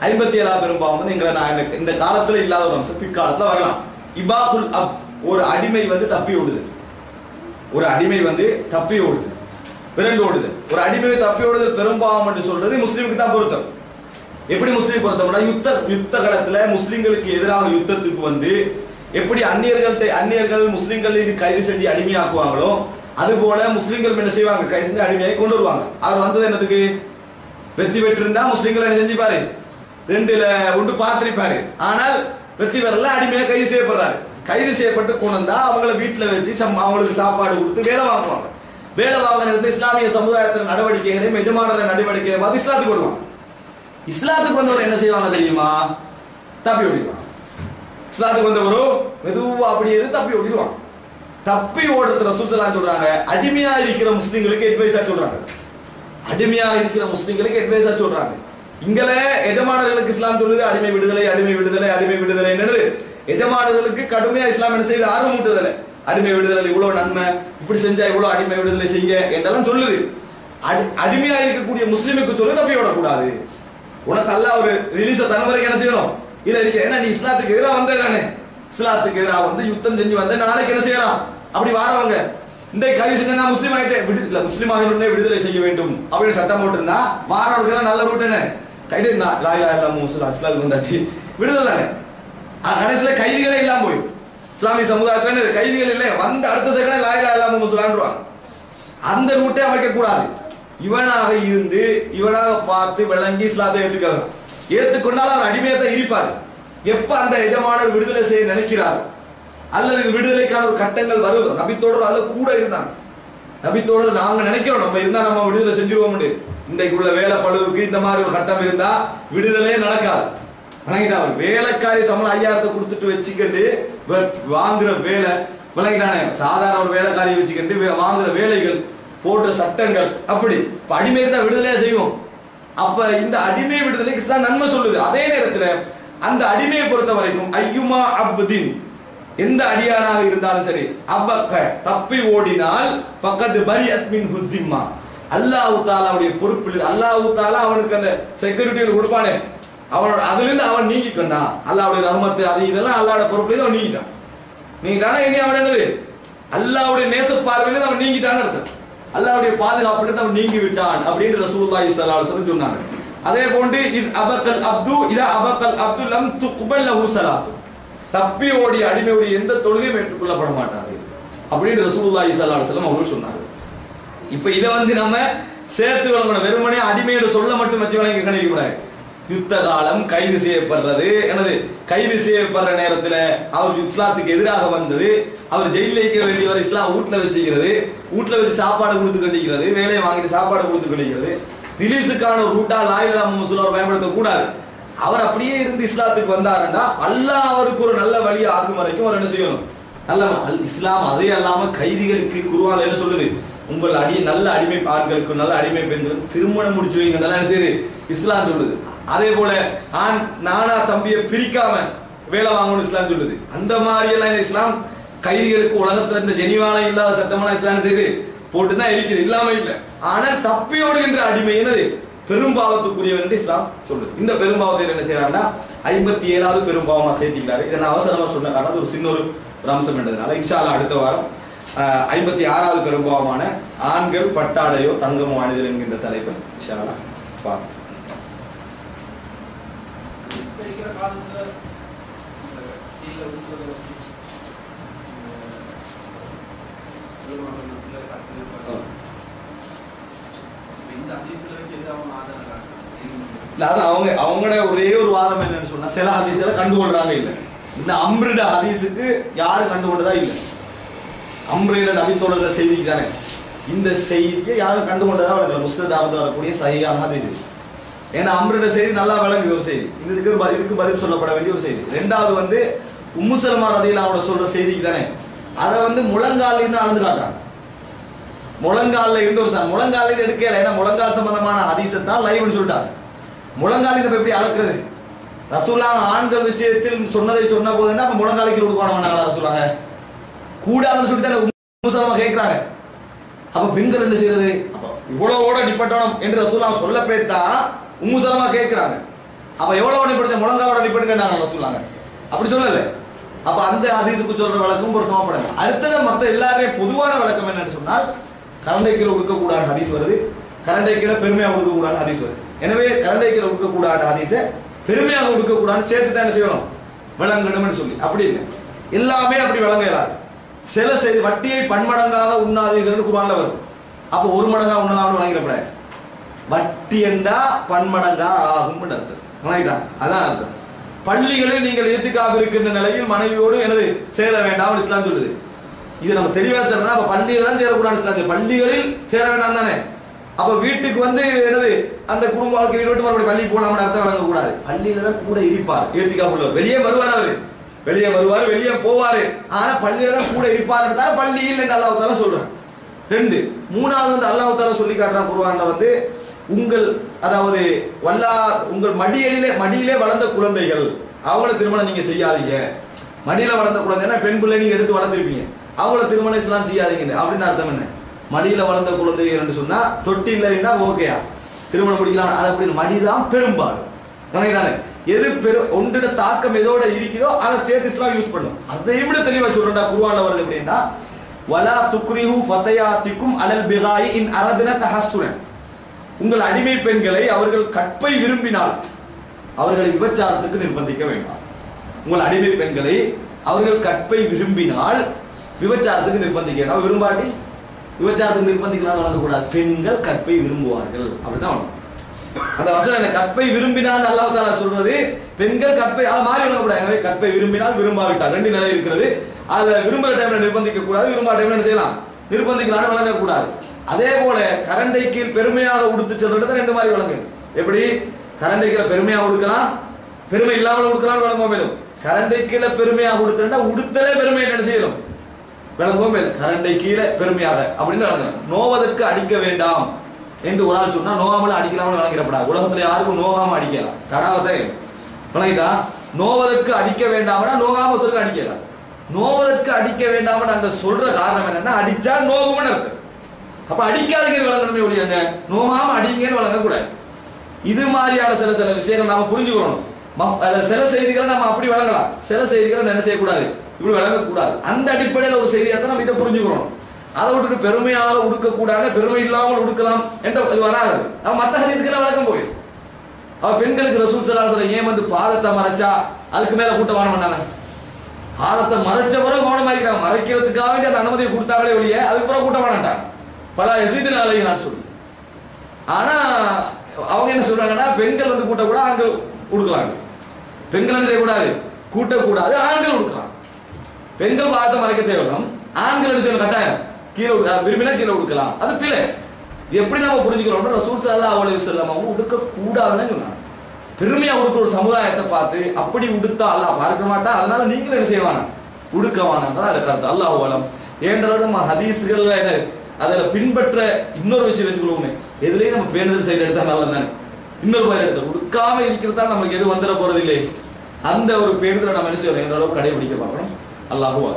57 பெரும்பாவம் வந்து இந்த காலத்துல இல்லாத ஒரு அம்சம் பிற்காலத்துல வரலாம். இபாகுல் அப், ஒரு அடிமை வந்து தப்பி ஓடுது, ஒரு அடிமை வந்து தப்பி ஓடுது, விரண்டு ஓடுது. ஒரு அடிமை தப்பி ஓடுதல் பெரும்பாவம் என்று சொல்றது முஸ்லீமுக்கு தான் பொருத்தம். எப்படி முஸ்லீம் பொருத்தம்னா யுத்த காலத்துல முஸ்லிம்களுக்கு எதிராக யுத்தத்துக்கு வந்து எப்படி அந்நியர்கள் முஸ்லிம்கள் இது கைது செஞ்சு அடிமையாக்குவாங்களோ அது போல முஸ்லிம்கள் என்ன செய்வாங்க, கைது செஞ்சு அடிமையாகி கொண்டு வருவாங்க. அவர் வந்தது என்னதுக்கு, வெற்றி பெற்று இருந்தா முஸ்லிம்கள் என்ன செஞ்சுப்பாரு, 2ல 1 பார்த்திருப்பாரு. ஆனால் வெற்றி பெறல, அடிமையா கைது செய்யப்படுறாரு. கைது செய்யப்பட்டு கொண்டா அவங்கள வீட்டுல வச்சு அவங்களுக்கு சாப்பாடு கொடுத்து வேலை வாங்குவாங்க. வேலை வாங்கினது இஸ்லாமிய சமுதாயத்தின் நடவடிக்கைகளையும் எஜமானர நடவடிக்கைகளை பார்த்து இஸ்லாத்துக்கு வருவாங்க. இஸ்லாத்துக்கு வந்தவர் என்ன செய்வாங்க தெரியுமா, தப்பி ஓடிடுவாங்க. இஸ்லாத்துக்கு வந்தவரோ மெதுவா அப்படி எடுத்து தப்பி ஓடிடுவாங்க. தப்பி ஓடுறது ரசூல் ஸல்லல்லாஹு அலைஹி வஸல்லம் சொல்றாங்க, அடிமையா இருக்கிற முஸ்லிம்களுக்கு அட்வைஸா சொல்றாங்க. அடிமையா இருக்கிற முஸ்லிம்களுக்கு அட்வைஸா சொல்றாங்க. இங்கல எஜமானர்களுக்கு இஸ்லாம் சொல்லுது அடிமை விடுதலை, அடிமை விடுதலை, அடிமை விடுதலை. என்னது, எஜமானர்களுக்கு கடுமையா இஸ்லாம் என்ன செய்யுது, ஆர்வம் ஊட்டுதலை. அடிமை விடுதலை இவ்வளவு நன்மை, இப்படி செஞ்சா இவ்வளவு அடிமை விடுதலை செய்ய என்றெல்லாம் சொல்லுது. அடிமையா இருக்கக்கூடிய முஸ்லிமுக்கு சொல்லு தப்பி ஓடக்கூடாது. உனக்கு அல்லாஹ் ஒரு ரிலீஸ தன்வரைக்கு என்ன செய்யணும், இல்ல இருக்க. ஏன்னா நீ இஸ்லாத்துக்கு எதிராக வந்தே தானே, இஸ்லாத்துக்கு எதிராக வந்து யுத்தம் செஞ்சு வந்த நாளைக்கு என்ன செய்யலாம், அப்படி வாரவங்க இந்த கைது செஞ்ச நான் முஸ்லீம் ஆகிட்டேன், விடுதலை முஸ்லீம் ஆகினே விடுதலை செய்ய வேண்டும் அப்படின்னு சட்டம் போட்டிருந்தா வாரவர்கள் நல்ல ரூட் என்ன, கைது லா இலாஹ இல்லல்லாஹ் முஸ்லிம் இஸ்லாத்துக்கு வந்தாச்சு விடுதலை தானே. கடைசியில கைதிகளே இல்லாம போய் இஸ்லாமிய சமுதாயத்துல என்ன கைதிகள் இல்லை, வந்த அடுத்த செகண்ட் லா இலாஹ இல்லல்லாஹ் முஸ்லிம்ன்றாங்க. அந்த ரூட்டே அமைக்க கூடாது. இவனாக இருந்து இவனாக பார்த்து விளங்கி இஸ்லாத்தை ஏத்துக்கலாம். ஏத்துக்கொண்டால் அவர் அடிமையத்தை இருப்பார். எப்ப அந்த எஜமானர் விடுதலை செய்ய நினைக்கிறார் அல்லது விடுதலைக்கான ஒரு கட்டங்கள் வருதோ, நபித்தோடர் அது கூட இருந்தாங்க. நபித்தோடர் நாங்க நினைக்கிறோம் நம்ம இருந்தா நம்ம விடுதலை செஞ்சிருவோம். இன்றைக்குள்ள வேலை பழுவுக்கு இந்த மாதிரி ஒரு கட்டம் இருந்தா விடுதலையே நடக்காது. விளங்கிட்டாங்க. வேலைக்காரி சம்பளம் 5000 கொடுத்துட்டு வச்சுக்கிட்டு வாங்குற வேலை, விளங்கிட்டானே, சாதாரண ஒரு வேலைக்காரியை வச்சுக்கிட்டு வாங்குற வேலைகள் போன்ற சட்டங்கள் அப்படி அடிமை இருந்தா விடுதலையா செய்வோம். அப்ப இந்த அடிமை விடுதலைக்கு இஸ்லாம் நன்மை சொல்லுது. அதே நேரத்துல அந்த அடிமையை பொறுத்த வரைக்கும் ஐயுமா அப்தின், எந்த அடியானாக இருந்தாலும் சரி, அபக்க தப்பி ஓடினால் ஃபக்கத் பரியத் மின் ஹுஸ்ஸிம்மா, அல்லாஹ் தஆலாவுடைய பொறுப்பில் அல்லாஹ் தஆலா அவனுக்கு அந்த செக்யூரிட்டியை கொடுப்பானே, அவனோட அதிலிருந்து அவன் நீங்கிக்கொண்டான். அல்லாஹ்வுடைய ரஹ்மத் அது இதெல்லாம் அல்லாஹ்வோட பொறுப்பில் அவன் நீங்கிட்டான். இனி அவன் என்னது, அல்லாஹ்வுடைய நேச பார்வையில அவன் நீங்கிட்டான்னு அர்த்தம். அல்லாஹ்வுடைய பாதுகாப்பிலிருந்து அவன் நீங்கி விட்டான் அப்படின்னு ரசூலுல்லாஹி ஸல்லல்லாஹு அலைஹி வஸல்லம் சொன்னாங்க. அதே போன்று அபக்கல் அப்து லம் துக்பல் லஹு ஸலாத்து, தப்பி ஓடி அடிமையுடைய எந்த தொழுகையும் ஏற்றுக்கொள்ளப்பட மாட்டாது அப்படின்னு ரசூலுல்லாஹி ஸல்லல்லாஹு அலைஹி வஸல்லம் அவர்கள் சொன்னாங்க. இப்ப இதை வந்து நம்ம சேர்த்து வழங்கணும். வெறுமனே அடிமையோட சொல்ல மட்டும் வச்சு வழங்கி கணிக்க கூடாது. யுத்த காலம், கைது செய்யப்படுறது, என்னது கைது செய்யப்படுற நேரத்துல அவர் இஸ்லாத்துக்கு எதிராக வந்தது, அவர் ஜெயிலில் வைக்க வேண்டியவர் இஸ்லாம் வீட்டுல வச்சுக்கிறது, வீட்டுல வச்சு சாப்பாடு கொடுத்து கட்டிக்கிறது, வேலையை வாங்கிட்டு சாப்பாடு கொடுத்து கட்டிக்கிறது, ரிலீஸுக்கான ஒரு ரூட்டா லா இலாஹ இல்லல்லாஹ் முஸ்லிம் பயன்படுத்த கூடாது. அவர் அப்படியே இருந்து இஸ்லாத்துக்கு வந்தாருன்னா அல்லாஹ் அவருக்கு ஒரு நல்ல வழியை ஆகும் வரைக்கும் அவர் என்ன செய்யணும், நல்ல இஸ்லாம். அதே அல்லாம கைதிகளுக்கு குர்ஆன் என்ன சொல்லுது, உங்கள் நல்ல அடிமை ஆண்களுக்கு நல்ல அடிமை பெண்களுக்கு திருமணம் முடிச்சு வைங்க என்ன செய்யுது இஸ்லாம் சொல்லுது. அதே போல நானா தம்பியை பிரிக்காம வேலை வாங்கணும் இஸ்லாம் சொல்லுது. அந்த மாதிரி எல்லாம் இஸ்லாம் கைதிகளுக்கு உலகத்துல இந்த ஜெனிவால இல்லாத சட்டமெல்லாம் இஸ்லாம் செய்து போட்டுதான் இருக்குது, இல்லாம இல்லை. ஆனால் தப்பி ஓடுகின்ற அடிமை என்னது பெரும்பாவத்துக்குரியவன் என்று இஸ்லாம் சொல்லுது. இந்த பெரும்பாவத்தை என்ன செய்யறாங்கன்னா 57வது பெரும்பாவமா சேர்த்திக்கிறாரு. இதை நான் அவசரமா சொன்ன காரணம் ஒரு சின்ன ஒரு அம்சம் என்றதுனால இன்ஷா அல்லாஹ் அடுத்த வாரம் 56வது பெரும்பாவமான ஆண்கள் பட்டாடையோ தங்கமோ அணிதல் என்கின்ற தலைப்பு இன்ஷா அல்லாஹ் பார்ப்போம். அவங்களோட ஒரே ஒரு வாதம் என்னன்னு சொன்னா, சில ஹதீஸ்ல கண்டுகொள்றாங்க இல்ல. இந்த அம்ருட ஹதீஸுக்கு யாரும் கண்டுகொண்டதா இல்ல. அம்ருட நபித்தோட செய்திக்கு தானே இந்த செய்தியை யாரும் கண்டுகொண்டதா இல்லை. முஸ்னதாவுல வரக்கூடிய சஹீஹான ஹதீஸ். ஏன்னா அம்ருட செய்தி நல்லா விளங்குது ஒரு செய்தி, இதுக்கு பதில் சொல்லப்பட வேண்டிய ஒரு செய்தி. ரெண்டாவது வந்து உம்மு சல்மா ரலியல்லாஹு சொல்ற செய்திக்கு தானே அதை வந்து முழங்கால இருந்து அளந்து காட்டுறாங்க. முழங்கால இருந்து ஒரு முழங்கால இருந்து எடுக்கல. ஏன்னா முழங்கால் சம்பந்தமான ஹதீஸை தான் லைவ்னு சொல்லிட்டாங்க. முழங்கால் இதை எப்படி அளக்குறது? ரசூலுல்லாஹ் ஆண்கள் விஷயத்தில் சொன்னதை சொன்ன போதுன்னா அப்ப முழங்காலுக்கு கொடுக்க வேண்டாங்களா ரசூலுல்லாஹ்? கூடாதுன்னு சொல்லிட்டு உம்மு சல்மா கேட்கிறாங்க. அப்ப பெண்கள் என்ன செய்யறது? அப்ப இவ்வளவோட அடிப்பட்டணும் என்று ரசூலுல்லாஹ் சொல்ல பேத்தா உம்மு சலமா கேட்கிறாங்க. அப்ப எவ்வளவு அடிப்பட்ட முழங்காவோட அடிப்பட்டு கேட்டாங்க ரசூலுல்லாஹ். அப்படி சொல்லல. அப்ப அந்த ஹதீஸுக்கு சொல்ற விளக்கம் பொருத்தமா படல. அடுத்தது மத்த எல்லாரையும் பொதுவான விளக்கம் என்னன்னு சொன்னால் கரண்டை கீழே உடுக்க கூடாத ஹதீஸ் வருது, கரண்டை கீழே பெருமையாக உடுக்க கூடாத ஹதீஸ் வருது. எனவே கரண்டை கீழே உடுக்க கூடாத ஹதீஸை பெருமையாக உடுக்க கூடாதுன்னு சேர்த்து தான் செய்யணும் விளங்கணும்னு சொல்லி. அப்படி இல்லை, எல்லாமே அப்படி விளங்க இயலாது. சில செய்தி வட்டியை பன்மடங்காக உண்ணாதீர்கள் குர்ஆன்ல வரும். அப்ப ஒரு மடங்கா உண்ணலாம்னு வழங்கிடப்படாது. வட்டி என்றா பன்மடங்கா ஆகும் அர்த்தம். அதான் அர்த்தம். பள்ளிகளில் நீங்கள் இத்திகாஃப் இருக்கின்ற நிலையில் மனைவியோடு எனது சேர வேண்டாம் இஸ்லாம் சொல்லுது. இது நம்ம தெளிவா சொல்றோம்னா அப்ப பள்ளியில தான் சேரக்கூடாது இஸ்லாம். பள்ளிகளில் சேர வேண்டாம் தானே. அப்ப வீட்டுக்கு வந்து என்னது அந்த குடும்ப வாழ்க்கையை விட்டு மறுபடியும் பள்ளிக்கு போலாம்னு அர்த்தம் வழங்க கூடாது. பள்ளியில தான் கூட இருப்பார் இத்திகாஃப் உள்ளவர். வெளியே வருவார், அவரு வெளியே வருவார், வெளியே போவாரு. ஆனா பள்ளியில தான் கூட இருப்பார். பள்ளியில் என்று அல்லாஹ் தஆலா சொல்றான். ரெண்டு. மூணாவது வந்து அல்லாஹ் தஆலா சொல்லி காட்டுறான் குர்ஆன்ல வந்து உங்கள் அதாவது உங்கள் மடியிலே வளர்ந்த குழந்தைகள் அவங்கள திருமணம் நீங்க செய்யாதீங்க. மடியில வளர்ந்த குழந்தைன்னா பெண் பிள்ளை நீங்க எடுத்து வளர்த்திருப்பீங்க, அவங்கள திருமணம் எல்லாம் செய்யாதீங்க அப்படின்னு அர்த்தம் என்ன? மடியில வளர்ந்த குழந்தைகள் சொன்னா தொட்டி இல்லைன்னா ஓகேயா திருமணம் முடிக்கலாம். அது அப்படி மடிதான் பெரும்பாலும் நினைக்கிறானே. எது ஒன்றிட தாக்கம் எதோட இருக்குதோ அதை சேர்த்து இஸ்லாம் யூஸ் பண்ணும். அதை விட தெளிவா சொல்றா குர்ஆன்ல வருது எப்படின்னா வலா துக்ரிஹு ஃபதயாத்திக்கும் அலல் பிகாய் இன் அரதுன தஹஸ்ஸுன். உங்கள் அடிமை பெண்களை அவர்கள் கற்பை விரும்பினால் அவர்களை விபச்சாரத்துக்கு நிர்பந்திக்க வேண்டாம். உங்கள் அடிமை பெண்களை அவர்கள் கற்பை விரும்பினால் விபச்சாரத்துக்கு நிர்பந்திக்க வேண்டாம். விரும்பாட்டி விபச்சாரத்துக்கு நிர்பந்திக்கலாம் வழங்கக்கூடாது. பெண்கள் கற்பை விரும்புவார்கள் அப்படிதான் அந்த வசனம். கற்பை விரும்பினால் அல்லாஹ் தஆலா சொல்றது பெண்கள் கற்பை மாறி வழங்கக்கூடாது. எனவே கற்பை விரும்பினால் விரும்பாவிட்டால் ரெண்டு நிலை இருக்கிறது. அதுல விரும்புற டைம்ல நிர்பந்திக்க கூடாது, விரும்பாத டைம்ல என்ன செய்யலாம் நிர்பந்திக்கலாம் வழங்கக்கூடாது. அதே போல கரண்டை கீழ் பெருமையாக உடுத்து செல்றது ரெண்டு மாதிரி வழங்கு. எப்படி கரண்டை கீழே பெருமையாக உடுக்கலாம், பெருமை இல்லாமல் உடுக்கலாம் வழங்கும் மேலும். கரண்டை கீழே பெருமையாக உடுத்துட்டா உடுத்தலே பெருமை என்ன செய்யணும் விளங்கும் மேலும். கரண்டை கீழே பெருமையாக அப்படின்னு வழங்கணும். நோவதற்கு அடிக்க வேண்டாம் என்று ஒரு ஆள் சொன்னா நோகாமல் அடிக்கலாம்னு வழங்கிடப்படாது. உலகத்துல யாருக்கும் நோகாம அடிக்கலாம் கடாவத்தை வழங்கிட்டா. நோவதற்கு அடிக்க வேண்டாம்னா நோகாமத்திற்கு அடிக்கலாம். நோவதற்கு அடிக்க வேண்டாம்னு அங்க சொல்ற காரணம் என்னன்னா அடிச்சா நோகும்னு அர்த்தம். அப்ப அடிக்காதீங்க வழங்கணுமே ஒழியாங்க நோகாம அடிங்கன்னு வழங்கக்கூடாது. இது மாதிரியான சில சில விஷயங்கள் நாம புரிஞ்சுக்கணும். சில செய்திகளை நம்ம அப்படி வழங்கலாம், சில செய்திகளை என்ன செய்யக்கூடாது இப்படி வழங்கக்கூடாது. அந்த அடிப்படையில் ஒரு செய்தியாக தான் நம்ம இதை புரிஞ்சுக்கணும். அதை விட்டுட்டு பெருமையாக உடுக்கக்கூடாது, பெருமை இல்லாமல் உடுக்கலாம் என்ற இது வராது. அவன் மற்ற ஹதீஸ்களை வழக்கம் போயிடும். அவ பெண்களுக்கு ரசூல் ஸல்லல்லாஹு அலைஹி வஸல்லம் ஏன் வந்து பாதத்தை மறைச்சா அதுக்கு மேல கூட்டமான பண்ணாங்க. பாதத்தை மறைச்ச பிறகு கவனமா இருக்கிறாங்க. மறைக்கிறதுக்காக வேண்டிய அந்த அனுமதியை கொடுத்தாங்களே ஒழிய அதுக்கப்புறம் கூட்ட மாட்டாங்க. பல எசிதின் அலையை நான் சொல்லி. ஆனா அவங்க என்ன சொல்றாங்கன்னா பெண்கள் வந்து கூட்டக்கூடாது, ஆண்கள் கொடுக்கலாம். பெண்கள் என்ன செய்யக்கூடாது கூட்டக்கூடாது, ஆண்கள் கொடுக்கலாம். பெண்கள் பாதத்தை மறைக்க தேவையில்லை, ஆண்கள் என்ன செய்யணும் கட்டாயம் கீழே விரும்பினா கீழே கொடுக்கலாம். அது பிழை. எப்படி நம்ம புரிஞ்சுக்கிறோம்? ரசூல் ஸல்லல்லாஹு அலைஹி வஸல்லம் அவங்க உடுக்க கூடாதுன்னு சொன்னாங்க. பெருமையா உடுக்கிற ஒரு சமுதாயத்தை பார்த்து அப்படி உடுத்தா அல்லாஹ் பார்க்க மாட்டா. அதனால நீங்களும் என்ன செய்வானா உடுக்கவானதான் கருத்து. அல்லாஹ் அலம் ஏன்றோட நம்ம ஹதீஸ்கள்ல என்ன அதில் பின்பற்ற இன்னொரு விஷயம் வச்சுக்கொள்வோமே. எதுலேயும் நம்ம பேணுதல் செய்து எடுத்தா நல்லா தானே. இன்னொரு மாதிரி எடுத்த உடுக்காம இருக்கிறதா நமக்கு எது வந்துட போறது இல்லை. அந்த ஒரு பேணுதலை நம்ம என்ன செய்யணும் என்ற அளவு கடைபிடிக்க பார்க்கணும். அல்லாஹுவா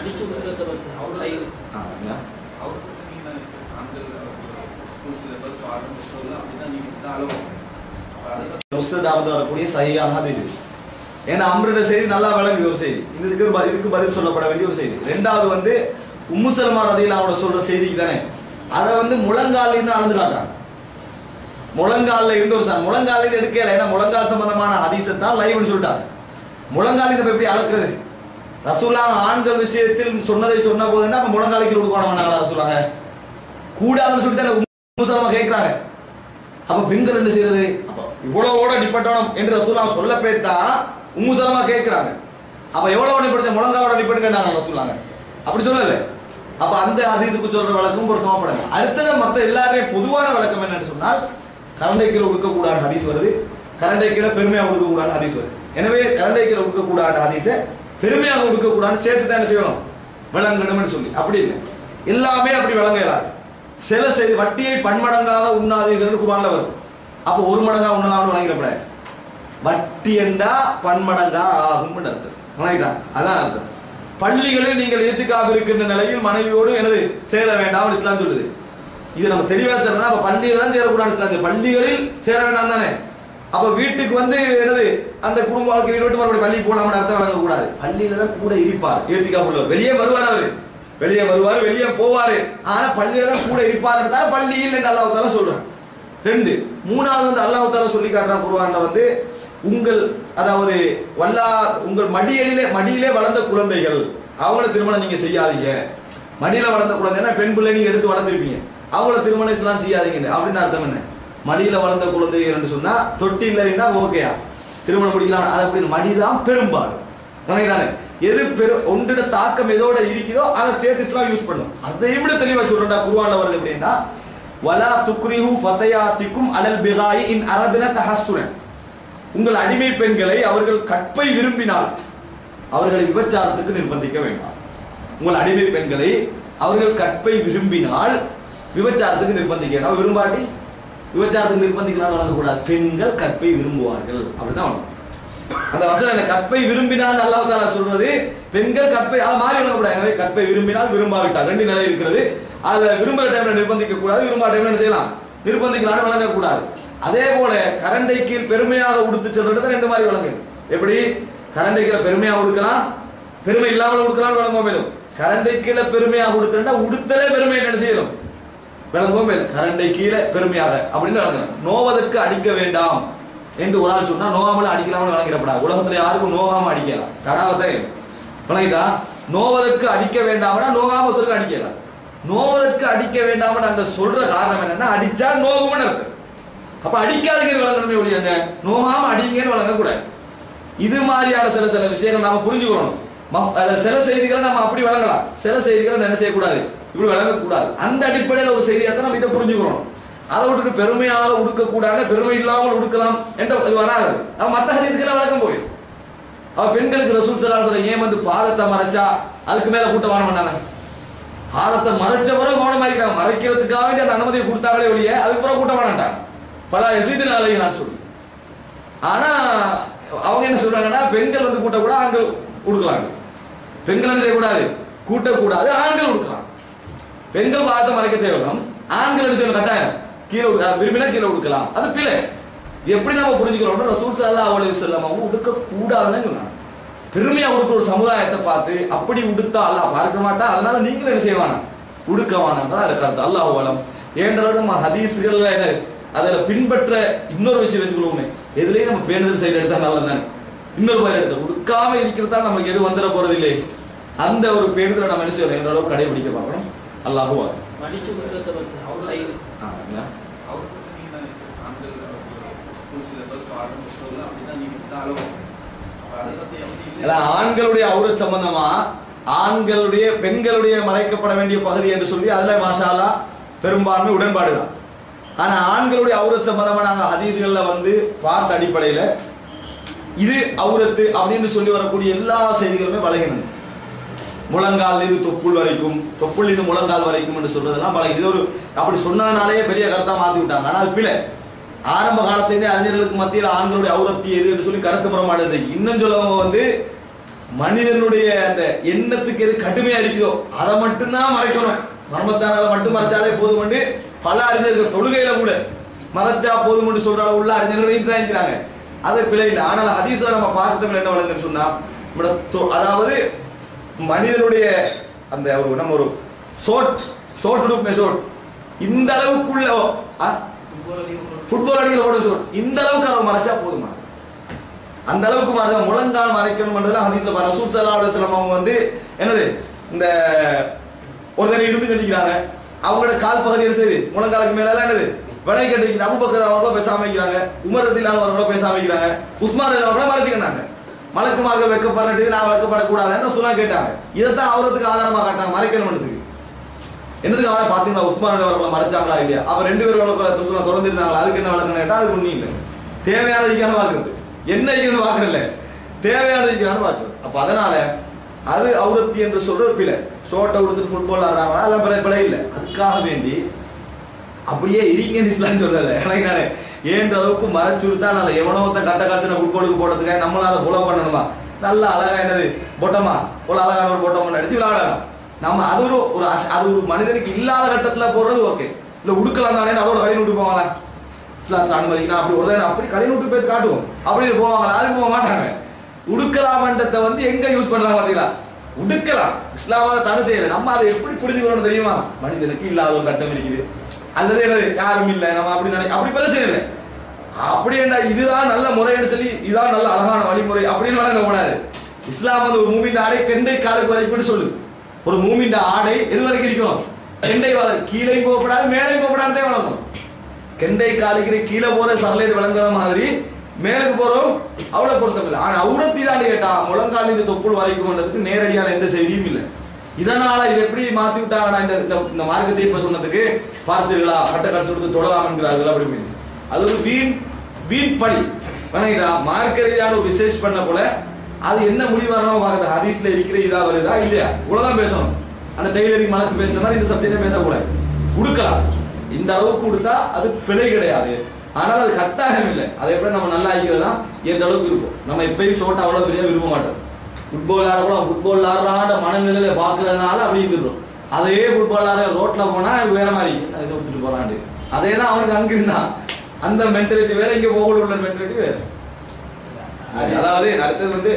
முஸ்ததாவது வரக்கூடிய சஹீஹான ஹதீஸ். ஏன்னா அம்ருடைய செய்தி நல்லா விளங்குது ஒரு செய்தி. இதுக்கு பதில் சொல்லப்பட வேண்டிய ஒரு செய்தி. ரெண்டாவது வந்து உம்மு சல்மா ரலியல்லாஹு அன்ஹா சொல்ற செய்திக்கு தானே அதை வந்து முழங்கால இருந்து அளந்து காட்டுறாங்க. முழங்கால இருந்து ஒரு முழங்கால இருந்து எடுக்கல. ஏன்னா முழங்கால் சம்பந்தமான ஹதீஸை தான் லைவ்னு சொல்லிட்டாங்க. முழங்கால இருந்து எப்படி அளக்குறது? ரசூலுல்லாஹ் ஆண்கள் விஷயத்தில் சொன்னதை சொன்ன போது என்ன முழங்காலுக்கு கொடுக்கணும் ரசூலுல்லாஹ் கூடாதுன்னு சொல்லி தானே உம்மு சல்மா கேட்கிறாங்க. அப்ப பெண்கள் என்ன செய்யறது? இவ்வளவோட அடிப்பட்டணும் என்று ரசூலுல்லாஹ் சொல்ல பேத்தா உம்மு சல்மா கேட்கிறாங்க. அப்ப எவ்வளவு அடிப்பட்ட முழங்காவோட அடிப்பட்டு கேட்டாங்க ரசூலுல்லாஹ். அப்படி சொல்லல. அப்ப அந்த ஹதீஸுக்கு சொல்ற விளக்கம் பொருத்தமா படுங்க. அடுத்தது மத்த எல்லாரையும் பொதுவான விளக்கம் என்னன்னு சொன்னால் கரண்டை கீழே உடுக்க கூடாது ஹதீஸ் வருது, கரண்டை கீழே பெருமையாக உடுக்க கூடாது ஹதீஸ் வருது. எனவே கரண்டை கீழே உடுக்க கூடாது ஹதீஸை பெருமையாக உடுக்க கூடாது சேர்த்து தான் என்ன செய்யணும் விளங்கணும்னு சொல்லி. அப்படி இல்லை, எல்லாமே அப்படி விளங்க இயலாது. சில செய்தி வட்டியை பன்மடங்காக உண்ணாதீர்கள் குர்ஆன்ல வரும். அப்ப ஒரு மடங்கா உண்ணலாம்னு வழங்கிடப்படாது. வட்டி என்றா பன்மடங்கா ஆகும் அர்த்தம். அதான் அர்த்தம். பள்ளிகளில் நீங்கள் இத்திகாஃப் இருக்கின்ற நிலையில் மனைவியோடு எனது சேர வேண்டாம் இஸ்லாம் சொல்லுது. இது நம்ம தெளிவா சொல்றோம்னா அப்ப பள்ளியில தான் சேரக்கூடாதுன்னு சொல்லாது, பள்ளிகளில் சேர வேண்டாம் தானே. அப்ப வீட்டுக்கு வந்து என்னது அந்த குடும்ப வாழ்க்கையை விட்டு மறுபடியும் பள்ளிக்கு போலாம்னு அர்த்தம் வழங்க கூடாது. பள்ளியில தான் கூட இருப்பார் ஏத்திக்காப் உள்ளவர், வெளியே வருவார், அவரு வெளியே வருவார், வெளியே போவாரு, ஆனா பள்ளியில தான் கூட இருப்பார். பள்ளியில் என்று அல்லாஹ் தஆலா சொல்றான். 2 3வது வந்து அல்லாஹ் தஆலா சொல்லி காட்டுறான் குர்ஆன்ல வந்து உங்கள் அதாவது உங்கள் மடியிலே வளர்ந்த குழந்தைகள் அவங்கள திருமணம் நீங்க செய்யாதீங்க. மடியில வளர்ந்த குழந்தைன்னா பெண் பிள்ளை நீங்க எடுத்து வளர்த்திருப்பீங்க, அவங்கள திருமணம் இஸ்லாம் செய்யாதீங்க அப்படின்னு அர்த்தம் என்ன? மடியில வளர்ந்த குழந்தைகள் என்று சொன்னா தொட்டில இருந்தா ஓகேயா திருமணம் முடிக்கலாம். அது அப்படி மடிதான் பெரும்பாலும் நினைக்கிறானே. எது ஒன்றிட தாக்கம் எதோட இருக்குதோ அதை சேர்த்து இஸ்லாம் யூஸ் பண்ணும். அதை விட தெளிவா சொல்றா குர்ஆன்ல வருது எப்படின்னா வலா துக்ரிஹு ஃபதயாத்திக்கும் அலல் பிகாயி இன் அரதுன தஹஸ்ஸுரன். உங்கள் அடிமை பெண்களை அவர்கள் கற்பை விரும்பினால் அவர்களை விபச்சாரத்துக்கு நிர்பந்திக்க வேண்டாம். உங்கள் அடிமை பெண்களை அவர்கள் கற்பை விரும்பினால் விபச்சாரத்துக்கு நிர்பந்திக்க வேண்டாம். விரும்பாட்டி விபச்சாரத்துக்கு நிர்பந்திக்கிறான் வழங்கக்கூடாது. பெண்கள் கற்பை விரும்புவார்கள் அப்படிதான் வரும். அந்த வசனம் கற்பை விரும்பினால் அல்லாஹ் தஆலா சொல்றது பெண்கள் கற்பை மாறி வழங்கக்கூடாது. எனவே கற்பை விரும்பினால் விரும்பாவிட்டால் 2 நிலை இருக்கிறது. அதுல விரும்புற டைம்ல நிர்பந்திக்க கூடாது, விரும்பாத டைம்ல என்ன செய்யலாம் நிர்பந்திக்கலாம் வழங்கக்கூடாது. அதே போல கரண்டை கீழ் பெருமையாக உடுத்து செல்றது 2 மாதிரி வழங்கு. எப்படி கரண்டை கீழே பெருமையாக உடுக்கலாம், பெருமை இல்லாமல் உடுக்கலாம் வழங்குவோம். மேலும் கரண்டை கீழே பெருமையாக உடுத்தா உடுத்தலே பெருமை என்ன செய்யணும் விளங்குவோம். மேலும் கரண்டை கீழே பெருமையாக அப்படின்னு வழங்கலாம். நோவதற்கு அடிக்க வேண்டாம் என்று ஒரு ஆள் சொன்னா நோகாமல அடிக்கலாம்னு வழங்கிடப்படாது. உலகத்துல யாருக்கும் நோகாம அடிக்கலாம் கடாவத்தை வழங்கிட்டா. நோவதற்கு அடிக்க வேண்டாம்னா நோகாமத்திற்கு அடிக்கலாம். நோவதற்கு அடிக்க வேண்டாம்னு அந்த சொல்ற காரணம் என்னன்னா அடிச்சா நோகும்னு அர்த்தம். அப்ப அடிக்காதீங்கன்னு வழங்கணுமே ஒழியாங்க நோகாம அடிங்கன்னு வழங்கக்கூடாது. இது மாதிரியான சில விஷயங்கள் நாம புரிஞ்சுக்கணும். சில செய்திகளை நம்ம அப்படி வழங்கலாம், சில செய்திகளை என்ன செய்யக்கூடாது இப்படி வழங்கக்கூடாது. அந்த அடிப்படையில் ஒரு செய்தியாக தான் நம்ம இதை புரிஞ்சுக்கணும். அதை விட்டுட்டு பெருமையாக உடுக்கக்கூடாது, பெருமை இல்லாமல் உடுக்கலாம் என்ற இது வராது. அவன் மற்ற ஹதீஸ்களை வழக்கம் போயிடும். அவ பெண்களுக்கு ரசூல் ஸல்லல்லாஹு அலைஹி வஸல்லம் ஏன் வந்து பாதத்தை மறைச்சா அதுக்கு மேல கூட்டமான பண்ணாங்க. பாதத்தை மறைச்ச பிறகு கவனமா இருக்கிறாங்க, மறைக்கிறதுக்காக வேண்டிய அந்த அனுமதியை கொடுத்தாங்களே ஒழிய அதுக்கு பிறகு கூட்ட மாட்டாங்க. பல எசீதின் அலையை நான் சொல்லி. ஆனா அவங்க என்ன சொல்றாங்கன்னா பெண்கள் வந்து கூட்டக்கூட ஆண்கள் உடுக்கலாம், பெண்கள் என்ன செய்யக்கூடாது கூட்டக்கூடாது, ஆண்கள் உடுக்கலாம். பெண்கள் பாதத்தை மறைக்க தேவையில்லை, ஆண்கள் என்ன செய்யணும் கட்டாயம் கீழே விரும்பினா கீழே உடுக்கலாம். அது பிழை. எப்படி நம்ம புரிஞ்சுக்கிறோம் ரசூல் ஸல்லல்லாஹு அலைஹி வஸல்லம் அவங்க உடுக்க கூடாதுன்னு சொன்னாங்க. பெருமையா உடுக்கிற ஒரு சமுதாயத்தை பார்த்து அப்படி உடுத்தா அல்லாஹ் பார்க்க மாட்டா, அதனால நீங்களும் என்ன செய்வானா உடுக்கவானா இருக்காது. அல்லாஹ் வலம் ஏன்றளவு நம்ம ஹதீஸ்கள்ல என்ன அதுல பின்பற்ற இன்னொரு விஷயம் வச்சுக்கொள்வோமே, எதுலயும் நம்ம பேணுதல் செய்து எடுத்தா நல்லது தானே. இன்னொரு மாதிரி எடுத்த உடுக்காம இருக்கிறதா நமக்கு எது வந்துட போறது இல்லை. அந்த ஒரு பேணுதலை நம்ம என்ன செய்யணும் என்ற அளவு கடைபிடிக்க பார்க்கணும். அல்லாஹுவா ஆண்களுடைய அவுரத் சம்பந்தமா ஆண்களுடைய பெண்களுடைய மறைக்கப்பட வேண்டிய பகுதி என்று சொல்லி அதுல மாஷா அல்லாஹ் பெரும்பான்மை உடன்பாடுதான். ஆனா ஆண்களுடைய அவுரத் சம்பந்தமா நாங்க ஹதீஸ்கள்ல வந்து பார்த்த அடிப்படையில இது அவுரத்து அப்படின்னு சொல்லி வரக்கூடிய எல்லா செய்திகளுமே பலகினது. முழங்கால் இது தொப்புள் வரைக்கும், தொப்புள் இது முழங்கால் வரைக்கும் என்று சொல்றதெல்லாம் பலகி. இது ஒரு அப்படி சொன்னதுனாலேயே பெரிய கருத்தா மாத்தி விட்டாங்க. ஆனா அது பிழை. ஆரம்ப காலத்திலேயே அறிஞர்களுக்கு மத்தியில் ஆண்களுடைய அவுரத்தி எது என்று சொல்லி கருத்து புறமாடுது. இன்னும் சொல்லவங்க வந்து மனிதனுடைய அந்த எண்ணத்துக்கு எது கடுமையா இருக்குதோ அதை மட்டும்தான் மறைக்கணும், மர்மத்தானால மட்டும் மறைச்சாலே போதும் என்று பல அறிஞர்கள் தொழுகையில கூட மறைச்சா போதும் என்று சொல்ற உள்ள அறிஞர்களையும் தான் இருக்கிறாங்க. அது பிழை இல்லை. ஆனால் ஹதீஸ்ல நம்ம பார்த்துட்டோம் என்ன வழங்குன்னு சொன்னா அதாவது மனிதனுடைய அந்த நம்ம ஒரு ஷோட் இந்த அளவுக்குள்ள ஃபுட்பால் அடிக்கிற போட ஷோட் இந்த அளவுக்கு அதை மறைச்சா போதுமா, அந்த அளவுக்கு மறைச்சா முழங்கால் மறைக்கணும்ன்றதுல ஹதீஸ்ல ரசூல் ஸல்லல்லாஹு அலைஹி வஸல்லம் அவங்க வந்து என்னது இந்த ஒரு தடவை இருந்து கட்டிக்கிறாங்க, அவங்களோட கால் பகுதி என்ன செய்யுது முழங்காலுக்கு மேல என்னது விலை கட்டிக்குது. அபூபக்கர் அவங்கள பேசாம வைக்கிறாங்க, உமர் ரலியல்லாஹு அன்ஹு அவங்கள பேசாம வைக்கிறாங்க, உஸ்மான் ரலியல்லாஹு அன்ஹு மறைச்சிக்கிறாங்க. மலக்குமார்கள் வெக்கப்பட்டு நான் வெக்கப்படக்கூடாதுன்னு சொன்னா கேட்டாங்க. இதைத்தான் அவரத்துக்கு ஆதாரமா காட்டாங்க மறைக்கணும்ன்றதுக்கு. என்னதுக்கு ஆதாரம் பாத்தீங்களா உஸ்மான் அவர்களை மறைச்சாங்களா இல்லையா, அவர் 2 பேரும் தொடர்ந்து இருந்தாங்களா, அதுக்கு என்ன வழக்கம் கேட்டா அது ஒண்ணும் இல்லை. தேவையானதுக்கான பாக்குறது என்ன இருக்குன்னு பாக்குறது இல்லை, தேவையானதுக்கான பாக்குறது. அப்ப அதனால அது அவுரத்தி என்று சொல்ற பிழை. ஷோட்டை கொடுத்துட்டு ஃபுட்பால் ஆடுறாங்களா எல்லாம் பிழை இல்லை. அதுக்காக வேண்டி அப்படியே இருங்கன்னு இஸ்லாம் சொல்லலை. எனக்கு நானே ஏன்ற அளவுக்கு மறைச்சுடுத்தா நல்ல எவனோத்த கட்ட காய்ச்சனை ஃபுட்பாலுக்கு போடுறதுக்காக நம்மளும் அதை புல பண்ணணுமா, நல்லா அழகா என்னது போட்டோமா ஒரு அழகான ஒரு போட்டோமா அடிச்சு விளையாடலாம். நம்ம அது ஒரு மனிதனுக்கு இல்லாத கட்டத்துல போடுறது ஓகே, இல்லை உடுக்கலாம் தானே அதோட கலையை விட்டு போவாங்களா? இஸ்லாத்தில் அனுமதிக்கணும் அப்படி ஒரு அப்படி கலையை விட்டு போய் காட்டுவோம் அப்படின்னு போவாங்களா? அதுக்கு போக மாட்டாங்க. உடுக்கலாமன்றதை வந்து எங்க யூஸ் பண்றாங்க பாத்தீங்களா? உடுக்கலாம், இஸ்லாமாவை தடை செய்யல. நம்ம அதை எப்படி புரிஞ்சுக்கணும் தெரியுமா? மனிதனுக்கு இல்லாத ஒரு கட்டம் இருக்குது, அல்லது என்னது யாரும் இல்லை நம்ம அப்படி அப்படி பிரச்சனை இல்லை. அப்படி என்ன இதுதான் நல்ல முறைன்னு சொல்லி இதுதான் நல்ல அழகான வழிமுறை அப்படின்னு வழங்க கூடாது. இஸ்லாம் வந்து ஒரு மூமின் ஆடை கெண்டை காலுக்கு வரைக்கும் சொல்லுது. ஒரு மூமின் ஆடை எது வரைக்கும் இருக்கணும்? கெண்டை கீழே போகப்படாது, மேலே போகப்படாதே வழங்கணும். கெண்டை காலுக்கு கீழே போற சரலைட் விளங்குற மாதிரி மேலுக்கு போறோம் அவ்வளவு பொருத்தமில்லை. ஆனா அவுரத்தி தான் கேட்டா முழங்கால் இந்த தொப்புள் வரைக்கும்ன்றதுக்கு நேரடியான எந்த செய்தியும் இல்லை. இதனால இது எப்படி மாத்தி விட்டாங்கன்னா இந்த மார்க்கத்தை இப்ப சொன்னதுக்கு பார்த்தீர்களா கட்ட கடைசி கொடுத்து தொடலாம் என்கிறார்கள் அப்படி. அது ஒரு வீண் படி வணங்கிதா. மார்க்க ரீதியான ஒரு ரிசர்ச் பண்ண போல அது என்ன முடிவு வரணும் பார்க்குது. ஹதீஸ்ல இருக்கிற இதா வருதா இல்லையா இவ்வளவுதான் பேசணும். அந்த டெய்லரிங் மலக்கு பேசுற மாதிரி இந்த சப்ஜெக்டே பேசக்கூடாது. கொடுக்கலாம், இந்த அளவுக்கு கொடுத்தா அது பிழை கிடையாது. ஆனால் அது கட்டாயம் இல்லை. அதை எப்படி நம்ம நல்லா ஆகிக்கிறதா எந்த அளவுக்கு இருக்கும். நம்ம எப்பயும் ஷோட்டை அவ்வளோ பெரிய விரும்ப மாட்டோம். ஃபுட்பால் ஆடக்கூட ஃபுட்பால் ஆடுறாட மனநிலையில பார்க்கறதுனால அப்படி இருந்துடும். அதே ஃபுட்பால் ஆடுற ரோட்ல போனா வேற மாதிரி இதை கொடுத்துட்டு போறாண்டு. அதே தான் அவனுக்கு அங்க இருந்தான். அந்த மென்டாலிட்டி வேற, இங்க போகல உள்ள மென்டாலிட்டி வேற. அதாவது அடுத்தது வந்து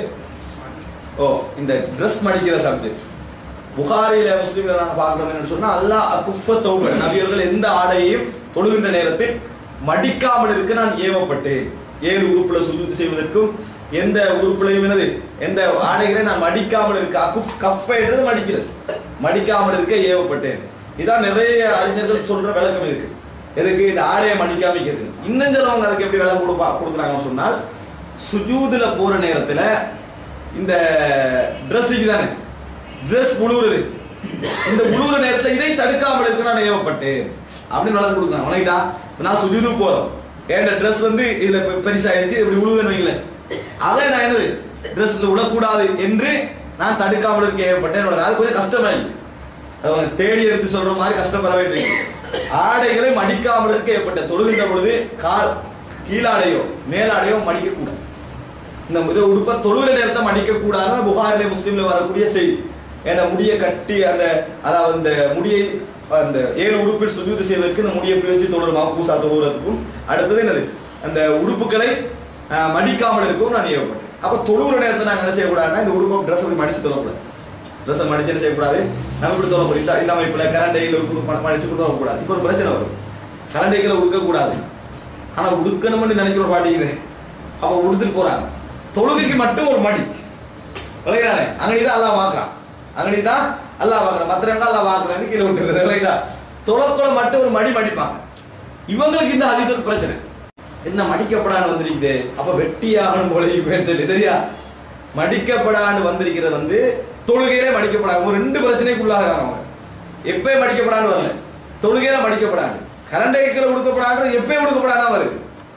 இந்த ட்ரெஸ் மடிக்கிற சப்ஜெக்ட் புகாரில முஸ்லிம்கள் நாங்கள் பார்க்கிறோம் என்னன்னு சொன்னா அல்லாஹ் அகுஃப தௌப நபியர்கள் எந்த ஆடையையும் தொழுகின்ற நேரத்தில் மடிக்காமல் இருக்க நான் ஏவப்பட்டேன். 7 உறுப்புல சுஜூத் செய்வதற்கும் எந்த உறுப்புலையும் என்னது எந்த ஆடைகளை நான் மடிக்காமல் இருக்க அகுஃப் கஃபைன்றது மடிக்கிறது, மடிக்காமல் இருக்க ஏவப்பட்டேன். இதான் நிறைய அறிஞர்கள் சொல்ற விளக்கம் இருக்கு. எதுக்கு இந்த ஆடையை மடிக்காமிக்கிறது. இன்னும் சிலவங்க அதுக்கு எப்படி விளக்கம் கொடுக்குறாங்கன்னு சொன்னால் சுஜூதுல போற நேரத்துல இந்த ட்ரெஸ்ஸுக்கு தானே ட்ரெஸ் முழுவுறது, இந்த முழுவுற நேரத்துல இதை தடுக்காமல் இருக்க நான் ஏவப்பட்டேன் அப்படின்னு விளக்கம் கொடுக்குறாங்க. உனக்குதா நான் சுஜூதுக்கு போறோம், என் ட்ரெஸ் வந்து இதுல பெருசாயிருச்சு இப்படி உழுவுதுன்னு வைங்களேன், அதை நான் என்னது ட்ரெஸ்ல விழக்கூடாது என்று நான் தடுக்காமல் இருக்க ஏவப்பட்டேன். அது கொஞ்சம் கஷ்டமாயிருக்கு. அவங்க தேடி எடுத்து சொல்ற மாதிரி கஷ்டப்பட வேண்டியிருக்கு. ஆடைகளை மடிக்காமல் இருக்க ஏற்பட்ட தொழுகின்ற பொழுது கால் கீழாடையோ மேலாடையோ மடிக்க கூடாது. இந்த உடுப்ப தொழுகிற நேரத்தை மடிக்க கூடாதுன்னு புகாரிலே முஸ்லீம்ல வரக்கூடிய செய்தி. ஏன்னா முடியை கட்டி அந்த அதாவது இந்த முடியை அந்த 7 உறுப்பில் சுஜூது செய்வதற்கு இந்த முடியை எப்படி வச்சு தொழுமா பூசா தொழுகிறதுக்கும் அடுத்தது என்னது அந்த உறுப்புகளை மடிக்காமல் இருக்கவும் நான் ஏவப்பட்டேன். அப்ப தொழுகிற நேரத்தை நாங்கள் என்ன செய்யக்கூடாதுன்னா இந்த உடுப்பை ட்ரெஸ் அப்படி மடிச்சு தொழக்கூடாது. ட்ரெஸ்ஸை மடிச்சு என்ன செய்யக்கூடாது, நம்ம இப்படி தொழக்கூடாது. இந்த அமைப்புல கரண்டையில் மடிச்சு கொடுத்து தொழக்கூடாது. இப்போ ஒரு பிரச்சனை வரும், கரண்டைகளை உடுக்கக்கூடாது. ஆனா உடுக்கணும்னு நினைக்கிற பாட்டிக்குது. அப்ப உடுத்துட்டு போறாங்க, தொழுகைக்கு மட்டும் ஒரு மடி விளையாடுறானே அங்கடிதான் அல்லா பாக்குறான், அங்கடிதான் அல்லா பாக்குறான், மற்ற அல்லா பாக்குறான்னு கீழே விட்டுருது விளையாடா. தொலைக்குள்ள மட்டும் ஒரு மடி மடிப்பாங்க. இவங்களுக்கு இந்த ஹதீஸ் பிரச்சனை என்ன மடிக்கப்படான்னு வந்திருக்குது. அப்ப வெட்டியாகணும் போல சொல்லி சரியா மடிக்கப்படான்னு வந்திருக்கிறது வந்து தொழுகையிலே மடிக்கப்படாது. ஒரு 2 பிரச்சனைக்குள்ளாகிறாங்க அவங்க. எப்பயும் மடிக்கப்படான்னு வரல, தொழுகையில மடிக்கப்படாது. கரண்டைகளை உடுக்கப்படாது, எப்பயும் உடுக்கப்படாதா வருது.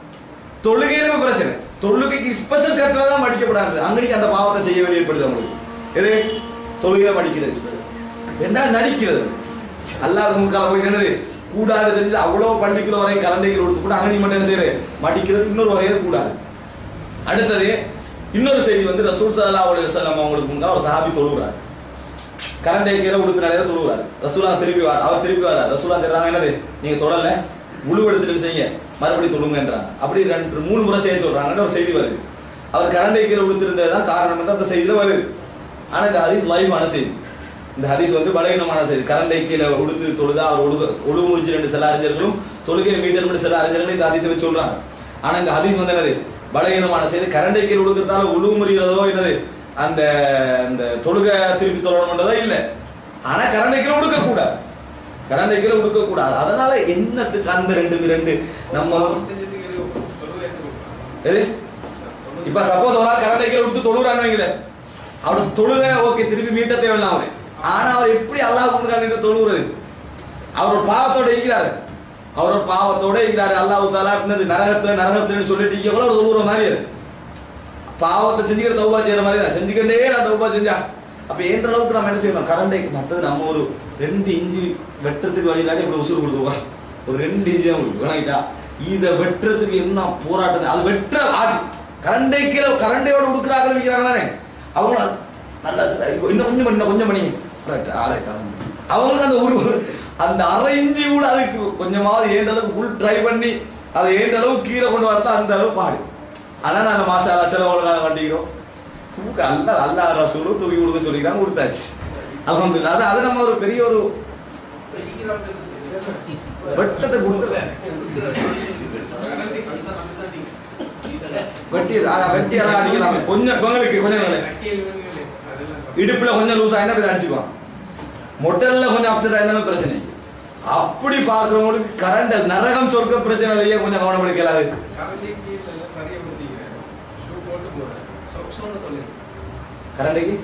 தொழுகையில பிரச்சனை, தொழுகைக்கு ஸ்பெஷல் கட்டில தான் மடிக்கப்படாது. அங்கடிக்கு அந்த பாவத்தை செய்ய வேண்டிய ஏற்படுது அவங்களுக்கு. எது தொழுகையில மடிக்கிறது ஸ்பெஷல் என்ன நடிக்கிறது. அல்லாஹ் முக்கால போய் என்னது கூடாது தெரிஞ்சு அவ்வளவு பள்ளிக்குள்ள வரையும் கரண்டைகள் கொடுத்து கூட அங்கடி மட்டும் என்ன செய்யறது மடிக்கிறது இன்னொரு வகையில கூடாது. அடுத்தது இன்னொரு செய்தி வந்து ரசூல் ஸல்லல்லாஹு அலைஹி வஸல்லம் அவங்களுக்கு முன்னாடி ஒரு சஹாபி தொழுகிறார், கரண்டை கீழே உடுத்து நிலையில தொழுகிறார். ரசூலா திருப்பி அவர் திருப்பி வரார். ரசூலா தெரிறாங்க என்னது நீங்க தொடல முழு எடுத்துட்டு செய்ய மறுபடியும் தொழுங்கன்றாங்க. அப்படி 2-3 முறை செய்ய சொல்றாங்கன்னு ஒரு செய்தி வருது. அவர் கரண்டை கீழே உடுத்திருந்ததுதான் காரணம் என்று அந்த செய்தியில வருது. ஆனா இந்த ஹதீஸ் லைவான செய்தி. இந்த ஹதீஸ் வந்து பலகீனமான செய்தி. கரண்டை கீழே உடுத்து தொழுதா அவர் ஒழு முடிஞ்சு 2 சில அறிஞர்களும் தொழுகை மீட்டர் சில அறிஞர்களும் இந்த ஹதீஸை வச்சு சொல்றாங்க. ஆனா இந்த ஹதீஸ் வந்து என்னது பலகீனமான செய்தி. கரண்டை கீழே உடுக்கிறதால உழு முறிகிறதோ என்னது அந்த அந்த தொழுகை திருப்பி தொழணும்ன்றதோ இல்லை. ஆனா கரண்டை கீழே உடுக்க கூடாது, கரண்டை கீழே உடுக்க கூடாது. அதனால என்னத்துக்கு அந்த 2 நம்ம எது இப்ப சப்போஸ் ஒரு கரண்டை கீழே உடுத்து தொழுகிறான்னு வைங்கள, அவரோட தொழுகை ஓகே திருப்பி மீட்ட தேவையில்லை அவரு. ஆனா அவர் எப்படி அல்லாஹ் முன்காண்ட தொழுகிறது, அவர் பாவத்தோட இருக்கிறாரு, அவர் பாவத்தோட இருக்கிறாரு. அல்லாஹ் தஆலா என்னது நரகத்துல சொல்லிட்டு எவ்வளவு தொழுகிற மாதிரி அது பாவத்தை செஞ்சுக்கிற தௌபா செய்யற மாதிரி தான் செஞ்சுக்கிட்டே நான் தௌபா செஞ்சா. அப்ப என்ற அளவுக்கு நம்ம என்ன செய்யணும், கரண்டைக்கு மற்றது நம்ம ஒரு 2 இன்ச்சு வெட்டுறதுக்கு வழியிலாட்டி இப்படி உசுறு கொடுத்துவோம். ஒரு 2 இன்ச்சு தான் உங்களுக்கு வேணாயிட்டா இதை வெட்டுறதுக்கு என்ன போராட்டத்தை அது வெட்டுற ஆடி கரண்டை கீழே கரண்டையோட உடுக்கிறாங்க வைக்கிறாங்க தானே அவங்க நல்லா இன்னும் கொஞ்சம் பண்ணிங்க அவங்க அந்த அந்த அரை இஞ்சி கூட அதுக்கு கொஞ்சமாவது ஏண்ட அளவுக்கு ஃபுல் ட்ரை பண்ணி அதை ஏண்ட அளவுக்கு கீழே கொண்டு வரலாம் அந்த அளவு பாடு. ஆனால் நாங்கள் மாசாலா செலவுல வண்டிக்கிறோம் தூக்க அல்லா ரசூலும் தூக்கி கொடுக்க சொல்லிக்கிறாங்க, கொடுத்தாச்சு அல்ஹம்துலில்லாஹ். அது நம்ம ஒரு பெரிய ஒரு வெட்டத்தை கொடுத்துருவேன் வெட்டி வெட்டி எல்லாம் அடிக்கலாம். கொஞ்சம் பொங்கலுக்கு கொஞ்சம் இடுப்புல கொஞ்சம் லூஸ் ஆயிருந்தா அடிச்சுக்குவான், மொட்டல்ல கொஞ்சம் அப்செட் ஆயிருந்தாலும் பிரச்சனை. அப்படி பாக்குறவங்களுக்கு கரண்ட் நரகம் சொர்க்க பிரச்சனையே கொஞ்சம் கவனம் எடுக்கலாது. கரண்டைக்கு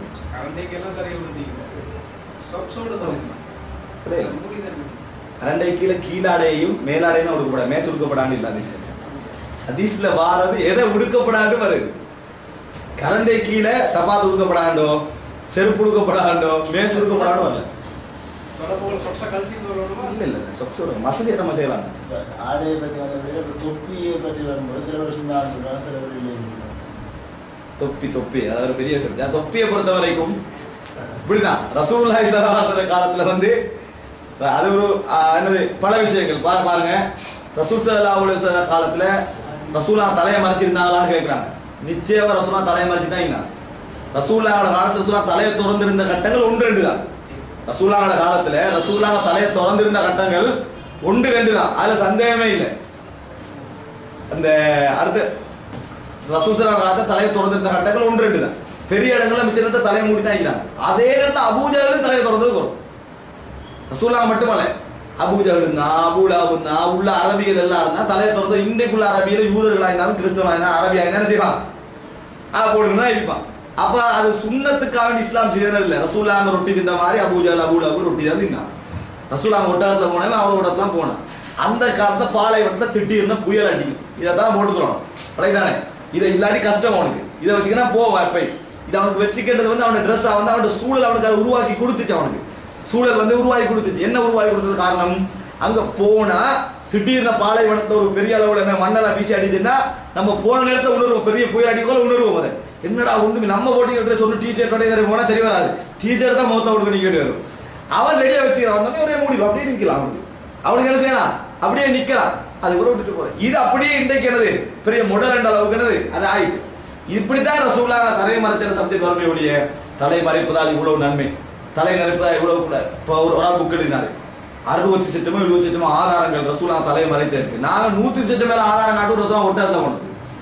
கரண்டை கீழே கீழாடையும் மேலாடையும் உடுக்கப்படாது, மேச உடுக்கப்படாது இல்லை. ஹதீஸ்ல வாரது எதை உடுக்கப்படாது வருது. கரண்டை கீழே சபாத் உடுக்கப்படாண்டோ, செருப்பு உடுக்கப்படாண்டோ, மேச உடுக்கப்படாண்டோ வரல. இல்ல சொக்ஸ் மசதி நம்ம செய்யலாம். ஆடையை பற்றி வந்து தொப்பியை பற்றி வரும்போது சில பேர் சொன்னாங்க, சில பேர் இல்லை. தொப்பி அதாவது பெரிய விஷயம். தொப்பியை பொறுத்த வரைக்கும் இப்படிதான் ரசூலுல்லாஹி ஸல்லல்லாஹு அலைஹி வஸல்லம் காலத்துல வந்து அது ஒரு என்னது பல விஷயங்கள் பாருங்க. ரசூல் ஸல்லல்லாஹு அலைஹி வஸல்லம் காலத்துல ரசூலுல்லாஹ் தலையை மறைச்சிருந்தாங்களான்னு கேட்கிறாங்க. நிச்சயமா ரசூலுல்லாஹ் தலையை மறைச்சு தான் இருந்தாங்க. ரசூலுல்லாஹோட காலத்துல ரசூலுல்லாஹ் தலையை திறந்திருந்த கட்டங்கள் 1-2 தான். ரசூலுல்லாஹோட காலத்துல ரசூலுல்லாஹ் தலையை திறந்திருந்த கட்டங்கள் 1-2 தான், அதுல சந்தேகமே இல்லை. அந்த அடுத்து ரசூல் ஸல்லல்லாஹு அலைஹி வஸல்லம் தலையை திறந்திருந்த கட்டங்கள் 1-2 தான். பெரிய இடங்கள்ல மிச்சத்தை தலையை மூடி தான் இருக்கிறாங்க. அதே இடத்துல அபூஜஹலும் தலையை திறந்தது வரும். ரசூலுல்லாஹ் மட்டுமல்ல, அபூஜஹல் இருந்தா, அபூலாப் இருந்தா, உள்ள அரபிகள் எல்லாம் இருந்தா தலையை திறந்து இன்றைக்குள்ள அரபியில யூதர்களா இருந்தாலும் கிறிஸ்தவனா இருந்தாலும் அரபியா இருந்தாலும் செய்வான் போட்டு தான் இருப்பான். அப்ப அது சுன்னத்துக்காக இஸ்லாம் செய்யறது இல்லை. ரசூலுல்லாஹ் ரொட்டி தின்ற மாதிரி அபூஜஹல் அபூலாப் ரொட்டி தான் தின்னான். ரசூலுல்லாஹ் ஒட்டகத்துல போனவன் அவரோட இடத்துல போனான். அந்த காலத்தை பாலைவனத்துல திடீர்னு புயல் அடிக்கும். இதைத்தான் போட்டுக்கிறோம் பழையதானே. இதை இல்லாட்டி கஷ்டம் அவனுக்கு. இதை வச்சுக்கினா போவான் போய். இதை அவனுக்கு வச்சுக்கிட்டது வந்து அவனோட ட்ரெஸ்ஸா வந்து அவனோட சூழல் அவனுக்கு அதை உருவாக்கி கொடுத்துச்சு. அவனுக்கு சூழல் வந்து உருவாக்கி கொடுத்துச்சு. என்ன உருவாக்கி கொடுத்தது காரணம்? அங்க போனா திடீர்னு பாலைவனத்தை ஒரு பெரிய அளவுல என்ன மண்ணெல்லாம் வீசி அடிச்சுன்னா நம்ம போன நேரத்தில் உணர்வோம். பெரிய புயல் அடிக்கோல உணர்வோம். அதை என்னடா ஒண்ணுமே நம்ம போட்டி ட்ரெஸ் ஒன்று டிஷர்ட் போனா சரி வராது. டிஷர்ட் தான் மொத்தம் விட்டு நிக்க வரும். அவன் ரெடியா வச்சுக்கிறான். வந்தோடனே ஒரே மூடி அப்படியே நிக்கலாம். அவனுக்கு என்ன செய்யலாம்? அப்படியே நிக்கலாம். அது கூட விட்டுட்டு போறேன். இது அப்படியே இன்றைக்கு என்னது பெரிய முடல் என்ற அளவுக்கு என்னது அது ஆயிட்டு. இப்படித்தான் ரசூலுல்லாஹ் தலையை மறைச்ச சப்ஜெக்ட் வறுமையுடைய தலை மறைப்பதால் இவ்வளவு நன்மை, தலை மறைப்பதால் இவ்வளவு கூட. இப்போ ஒரு ஆள் புக் எழுதினாரு 60 சட்டமோ 70 சட்டமோ ஆதாரங்கள் ரசூலுல்லாஹ் தலையை மறைத்து இருக்கு. நாங்க 100 சட்டம் மேல ஆதாரம் காட்டும். ரசூலுல்லாஹ் ஒட்டகத்துல போனது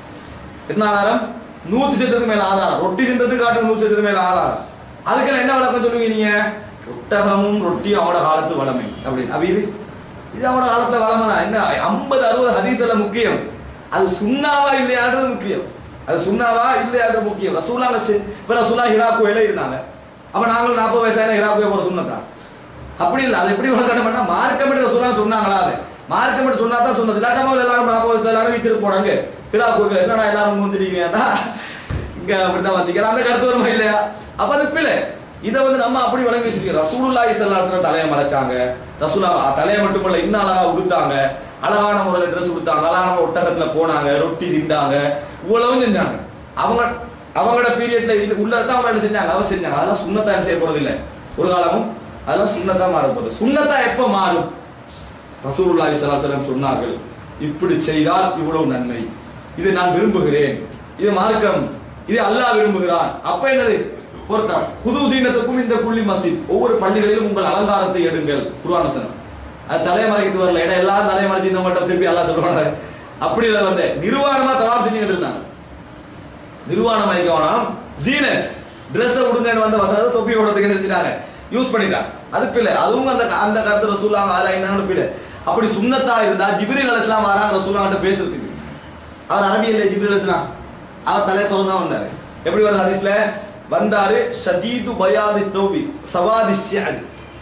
என்ன ஆதாரம்? 100 சட்டத்துக்கு மேல ஆதாரம். ரொட்டி தின்றதுக்கு காட்டும் 100 சட்டத்துக்கு மேல ஆதாரம். அதுக்கெல்லாம் என்ன விளக்கம் சொல்லுவீங்க நீங்க? ஒட்டகமும் ரொட்டியும் அவனோட காலத்து வளமை அப்படின்னு. அப்ப இது அவனோட காலத்துல வளமை தான். என்ன 50-60 ஹதீஸ் எல்லாம் முக்கியம். அது சுன்னாவா இல்லையான்றது முக்கியம். அது சுன்னாவா இல்லையான்றது முக்கியம். ரசூலுல்லாஹ் ஹிராக்குவையில இருந்தாங்க. அப்ப நாங்களும் 40 வயசாயிரம் ஹிராக்குவை போற சுன்னதான் அப்படி இல்லை. அது எப்படி உலகம் பண்ணா மார்க்கமெண்ட் ரசூலுல்லாஹ் சொன்னாங்களா? அது மார்க்கமெண்ட் சொன்னா தான் சொன்னது. இல்லாட்டமா எல்லாரும் 40 வயசுல எல்லாரும் வீட்டுக்கு போனாங்க ஹிராக்குவை. என்னடா எல்லாரும் வந்துட்டீங்கன்னா இங்க அப்படித்தான் வந்தீங்க அந்த கருத்து வருமா இல்லையா? அப்ப அது பிள்ளை. இதை வந்து நம்ம அப்படி வழங்கி வச்சிருக்கோம். ரசூலுல்லாஹி ஸல்லல்லாஹு அலைஹி வஸல்லம் தலையை மறைச்சாங்க. ரசூலுல்லாஹ் தலையை மட்டுமல்ல இன்னும் அழகா உடுத்தாங்க, அழகான முறையில் ட்ரெஸ் கொடுத்தாங்க, அழகான ஒட்டகத்துல போனாங்க, ரொட்டி திண்டாங்க, இவ்வளவும் செஞ்சாங்க. அவங்களோட பீரியட்ல உள்ளதான் அவங்க என்ன செஞ்சாங்க, அவர் செஞ்சாங்க. அதெல்லாம் சுன்னத்தா என்ன செய்ய போறது இல்லை ஒரு காலமும். அதெல்லாம் சுன்னத்தா மாற போறது. சுன்னத்தா எப்ப மாறும்? ரசூலுல்லாஹி ஸல்லல்லாஹு அலைஹி வஸல்லம் சொன்னார்கள், இப்படி செய்தால் இவ்வளவு நன்மை, இதை நான் விரும்புகிறேன், இது மார்க்கம், இது அல்லாஹ் விரும்புகிறான். அப்ப என்னது பொறுத்தான். புது சீனத்துக்கும் இந்த புள்ளி மஸ்ஜித் ஒவ்வொரு பள்ளிகளிலும் உங்கள் அலங்காரத்தை எடுங்கள். குர்ஆன் வசனம். அது தலைமறைக்கு வரல. ஏன்னா எல்லாரும் தலைமறைச்சு இந்த மட்டும் திருப்பி எல்லாம் சொல்லுவாங்க. அப்படி இல்லை வந்து நிர்வாணமா தவாப் செஞ்சுக்கிட்டு இருந்தாங்க. நிர்வாணம் வைக்கணும் ஜீனத் ட்ரெஸ்ஸை விடுங்கன்னு வந்த வசனத்தை தொப்பி ஓடுறதுக்கு என்ன செஞ்சாங்க யூஸ் பண்ணிட்டாங்க. அது பிள்ளை. அதுவும் அந்த கருத்து ரசூலுல்லாஹ் ஆலைந்தாங்க பிள்ளை. அப்படி சுன்னத்தா இருந்தா ஜிப்ரீல் அலைஹிஸ்ஸலாம் வராங்க ரசூலுல்லாஹ் கிட்ட பேசுறதுக்கு. அவர் அரபியில் ஜிப்ரீல் அலைஹிஸ்ஸலாம் அவர் தலையை திறந்து தான் வந்தாரு. எப்படி வருது ஹதீஸ்ல? வந்தாரு ஷதீது பயாதி தௌபி சவாதி ஷஅர்.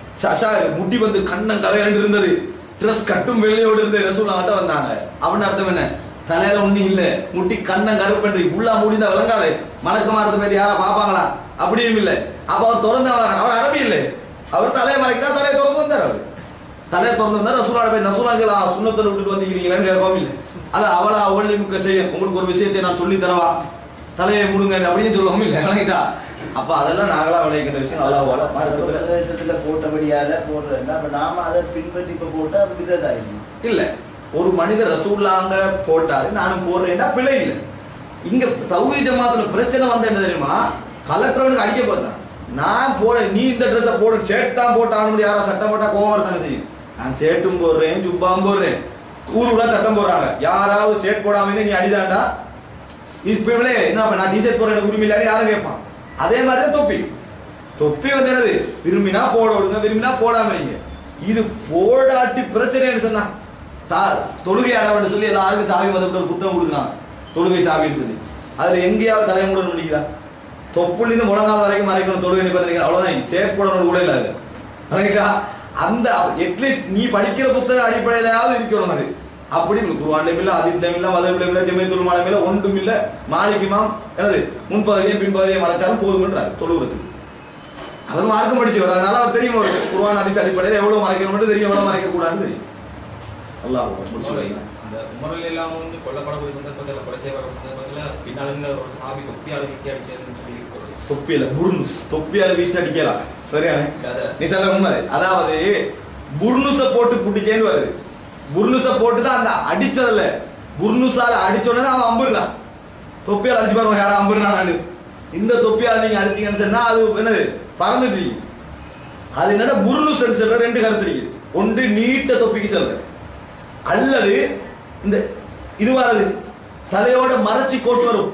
முடி வந்து கண்ணம் கரையாண்டு இருந்தது. ட்ரெஸ் கட்டும் வெள்ளையோடு இருந்தது. ரசூலுல்லாஹ் கிட்ட வந்தாங்க. அவன் அர்த்தம் என்ன? தலையில ஒண்ணும் இல்ல, முட்டி கண்ணம் கருப்பென்று உள்ளா முடிந்தா விளங்காது. மலக்கமா இருந்த பேர் யாரா பாப்பாங்களா? அப்படியும் இல்லை. அப்ப அவர் திறந்து அவர் அரபி இல்லை. அவர் தலையை மறைக்கிறா தலையை திறந்து வந்தார். அவர் தலையை திறந்து வந்தார். ரசூலுல்லாஹ் போய் ரசூலுல்லாஹ் சுன்னத்தை விட்டுட்டு வந்தீங்களேன்னு கேட்கவும் இல்லை. அல்ல அவளா அவளை முக்க செய்ய உங்களுக்கு ஒரு விஷயத்தை நான் சொல்லி தரவா தலையை முடுங்க அப்படின்னு சொல்லவும் இல்லை விளங்கிட்டா. அப்ப அதெல்லாம் நாங்களா விளைவிக்கிற விஷயம் நல்லா போல பிரதேசத்துல போட்டபடியால போடுறேன்னா அப்ப நாம அதை பின்பற்றி இப்ப போட்டா விதத்தாயிரும் இல்ல. ஒரு மனிதர் ரசூலுல்லாஹ் போட்டாரு நானும் போடுறேன்னா பிழை இல்லை. இங்க தௌஹீத் ஜமாத்துல பிரச்சனை வந்த என்ன தெரியுமா, கலெக்டருக்கு அடிக்க போதான் நான் போட நீ இந்த ட்ரெஸ்ஸை போடு ஷர்ட் தான் போட்டாலும் யாரா சட்டம் போட்டா கோவம் தானே செய்யும். நான் ஷர்ட்டும் போடுறேன் ஜுப்பாவும் போடுறேன், ஊருக்குள்ள சட்டம் போடுறாங்க, யாராவது ஷர்ட் போடாம இருந்தா நீ அடிதாண்டா இப்பவே என்ன நான் டிஷர்ட் போடுற எனக்கு உரிமை இல்லாத யாரும் கேட்பான். அதே மாதிரி தொப்பி தொப்பி வந்து என்னது விரும்பினா போட விடுங்க விரும்பினா போடாம இருங்க. இது போடாட்டி பிரச்சனைன்னு சொன்னா தொழுகை அடவன்னு சொல்லி எல்லாருக்கும் சாவி மதப்பட்ட ஒரு புத்தகம் கொடுக்குறான் தொழுகை சாவின்னு சொல்லி. அதுல எங்கேயாவது தலைமுடன் முடிக்குதா? தொப்புலேருந்து முழங்கால் வரைக்கும் மறைக்கணும் தொழுகை நிபந்தனை அவ்வளவுதான். சேட் போடணும் கூட இல்லாது அந்த அட்லீஸ்ட் நீ படிக்கிற புத்தக அடிப்படையிலாவது இருக்கணும். அது அப்படி குர்ஆன்லயும் இல்ல ஹதீஸ்லயும் இல்ல மதஹ்லயும் இல்ல ஜமீஅத்துல் உலமாலயும் இல்ல ஒன்றும் இல்ல. மாலிக் இமாம் என்னது முன்பகுதியும் பின்பகுதியும் மறைச்சாலும் போதும்ன்றார் தொழுகிறதுக்கு. அவர் மார்க்கம் படிச்சவர், அதனால அவர் தெரியும் ஒரு குர்ஆன் ஹதீஸ் அடிப்படையில் எவ்வளவு மறைக்கணும்னு தெரியும், எவ்வளவு மறைக்க கூடாதுன்னு தெரியும். அல்லாஹ் அந்த உமரில் எல்லாம் வந்து கொல்லப்படக்கூடிய சந்தர்ப்பத்தில் கொலை செய்யப்பட்ட சந்தர்ப்பத்தில் பின்னால் ஒரு சாபி தொப்பியால வீசி அடிச்சதுன்னு சொல்லி தொப்பியில புர்னுஸ் தொப்பியால வீசி அடிக்கலாம். சரியானே நீ சொல்ற உண்மை. அதாவது புர்னுஸ போட்டு புடிச்சேன்னு வருது. புர்னுஸ போட்டு தான் அந்த அடிச்சதுல புர்னுஸால அடிச்சோன்னே அவன் அம்புறான். தொப்பியால் அடிச்சு பாருங்க யாரும் அம்புறான். இந்த தொப்பியால் நீங்க அடிச்சீங்கன்னு சொன்னா அது என்னது பறந்துட்டு இருக்கு. அது என்னன்னா புர்னுஸ் சொல்ற ரெண்டு கருத்து இருக்கு. ஒன்று நீட்ட தொப்பிக்கு சொல்ற அல்லது இந்த இது வருது தலையோட மறைச்சி கோட்டு வரும்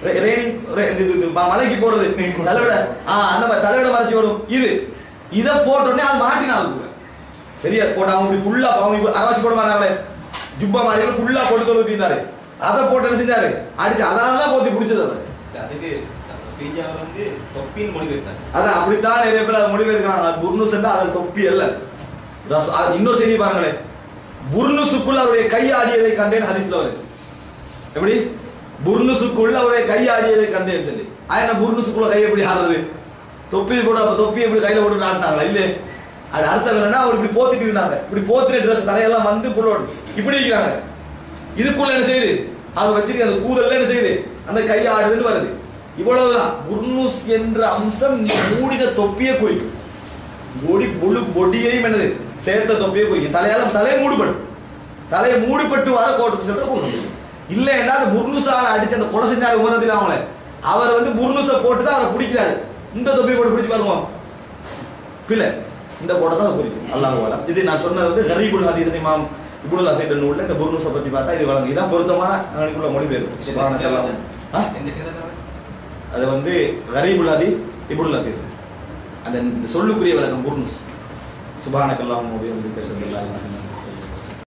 மலைக்கு போறது தலையோட அந்த மாதிரி தலையோட மறைச்சி வரும். இதை போட்டோடனே அது மாட்டினாங்க பெரிய கோட்டை அவங்க ஃபுல்லா அவங்க அரவாசி போட மாட்டாங்களே ஜுப்பா மாதிரி ஃபுல்லா போட்டு தொழுவிந்தாரு. அதை போட்டு என்ன செஞ்சாரு அடிச்சு அதனாலதான் போத்தி பிடிச்சது. அதுக்கு வந்து தொப்பின்னு மொழிபெயர்த்தாங்க. அதான் அப்படித்தான் நிறைய பேர் அதை மொழிபெயர்க்கிறாங்க. புர்னுஸ் அது தொப்பி அல்ல. இன்னொரு செய்தி பாருங்களேன், புர்னுசுக்குள்ள அவருடைய கையாடியதை கண்டேன் ஹதீஸ்ல வருது. எப்படி புர்னுசுக்குள்ள அவருடைய கையாடியதை கண்டேன்னு சொல்லி ஆனா புர்னுசுக்குள்ள கை எப்படி ஆடுறது? தொப்பி போட தொப்பி எப்படி கையில போட்டு ஆட்டாங்களா? இல்ல அது அர்த்தம் என்னன்னா அவர் இப்படி போத்திட்டு இருந்தாங்க, இப்படி போத்தின ட்ரெஸ் தலையெல்லாம் வந்து இப்படி இருக்கிறாங்க. இதுக்குள்ள என்ன செய்யுது அவர் வச்சிருக்க அந்த கூதல்ல என்ன செய்யுது அந்த கை ஆடுதுன்னு வருது. இவ்வளவுதான். புர்னுஸ் என்ற அம்சம் மூடின தொப்பியை குறிக்கும். முழு பொடியையும் என்னது சேர்த்த தொப்பியை குறிக்கும். தலையை மூடுபடும். தலையை மூடுபட்டு வர கோட்டுக்கு சென்ற புர்னுஸ் இல்ல என்ன அந்த புர்னுஸால அடிச்சு அந்த கொலை செஞ்சாரு உமரத்தில் அவங்கள அவர் வந்து புர்னுஸை போட்டு தான் அவரை பிடிக்கிறாரு. இந்த தொப்பியை போட்டு பிடிச்சு பாருங்க பிள்ளை இந்த கோட்டை தான் குறிக்கும். அல்லாஹ் வலா. இது நான் சொன்னது வந்து கரீபுல் ஹதீஸ் இமாம் இப்னுல் ஹதீஸ் நூல்ல இந்த புர்னுஸை பத்தி பார்த்தா இது வழங்கு இதான் பொருத்தமான அன்னைக்குள்ள மொழிபெயர்ப்பு. சுப்ஹானல்லாஹ் அது வந்து கரீபுல் ஹதீஸ் இப்னுல் ஹதீஸ் அந்த சொல்லுக்குரிய விளக்கம் புர்னுஸ். சுப்ஹானல்லாஹ் வ பிஹம்திஹி அஷ்ஹது அல்லா இலாஹா இல்லா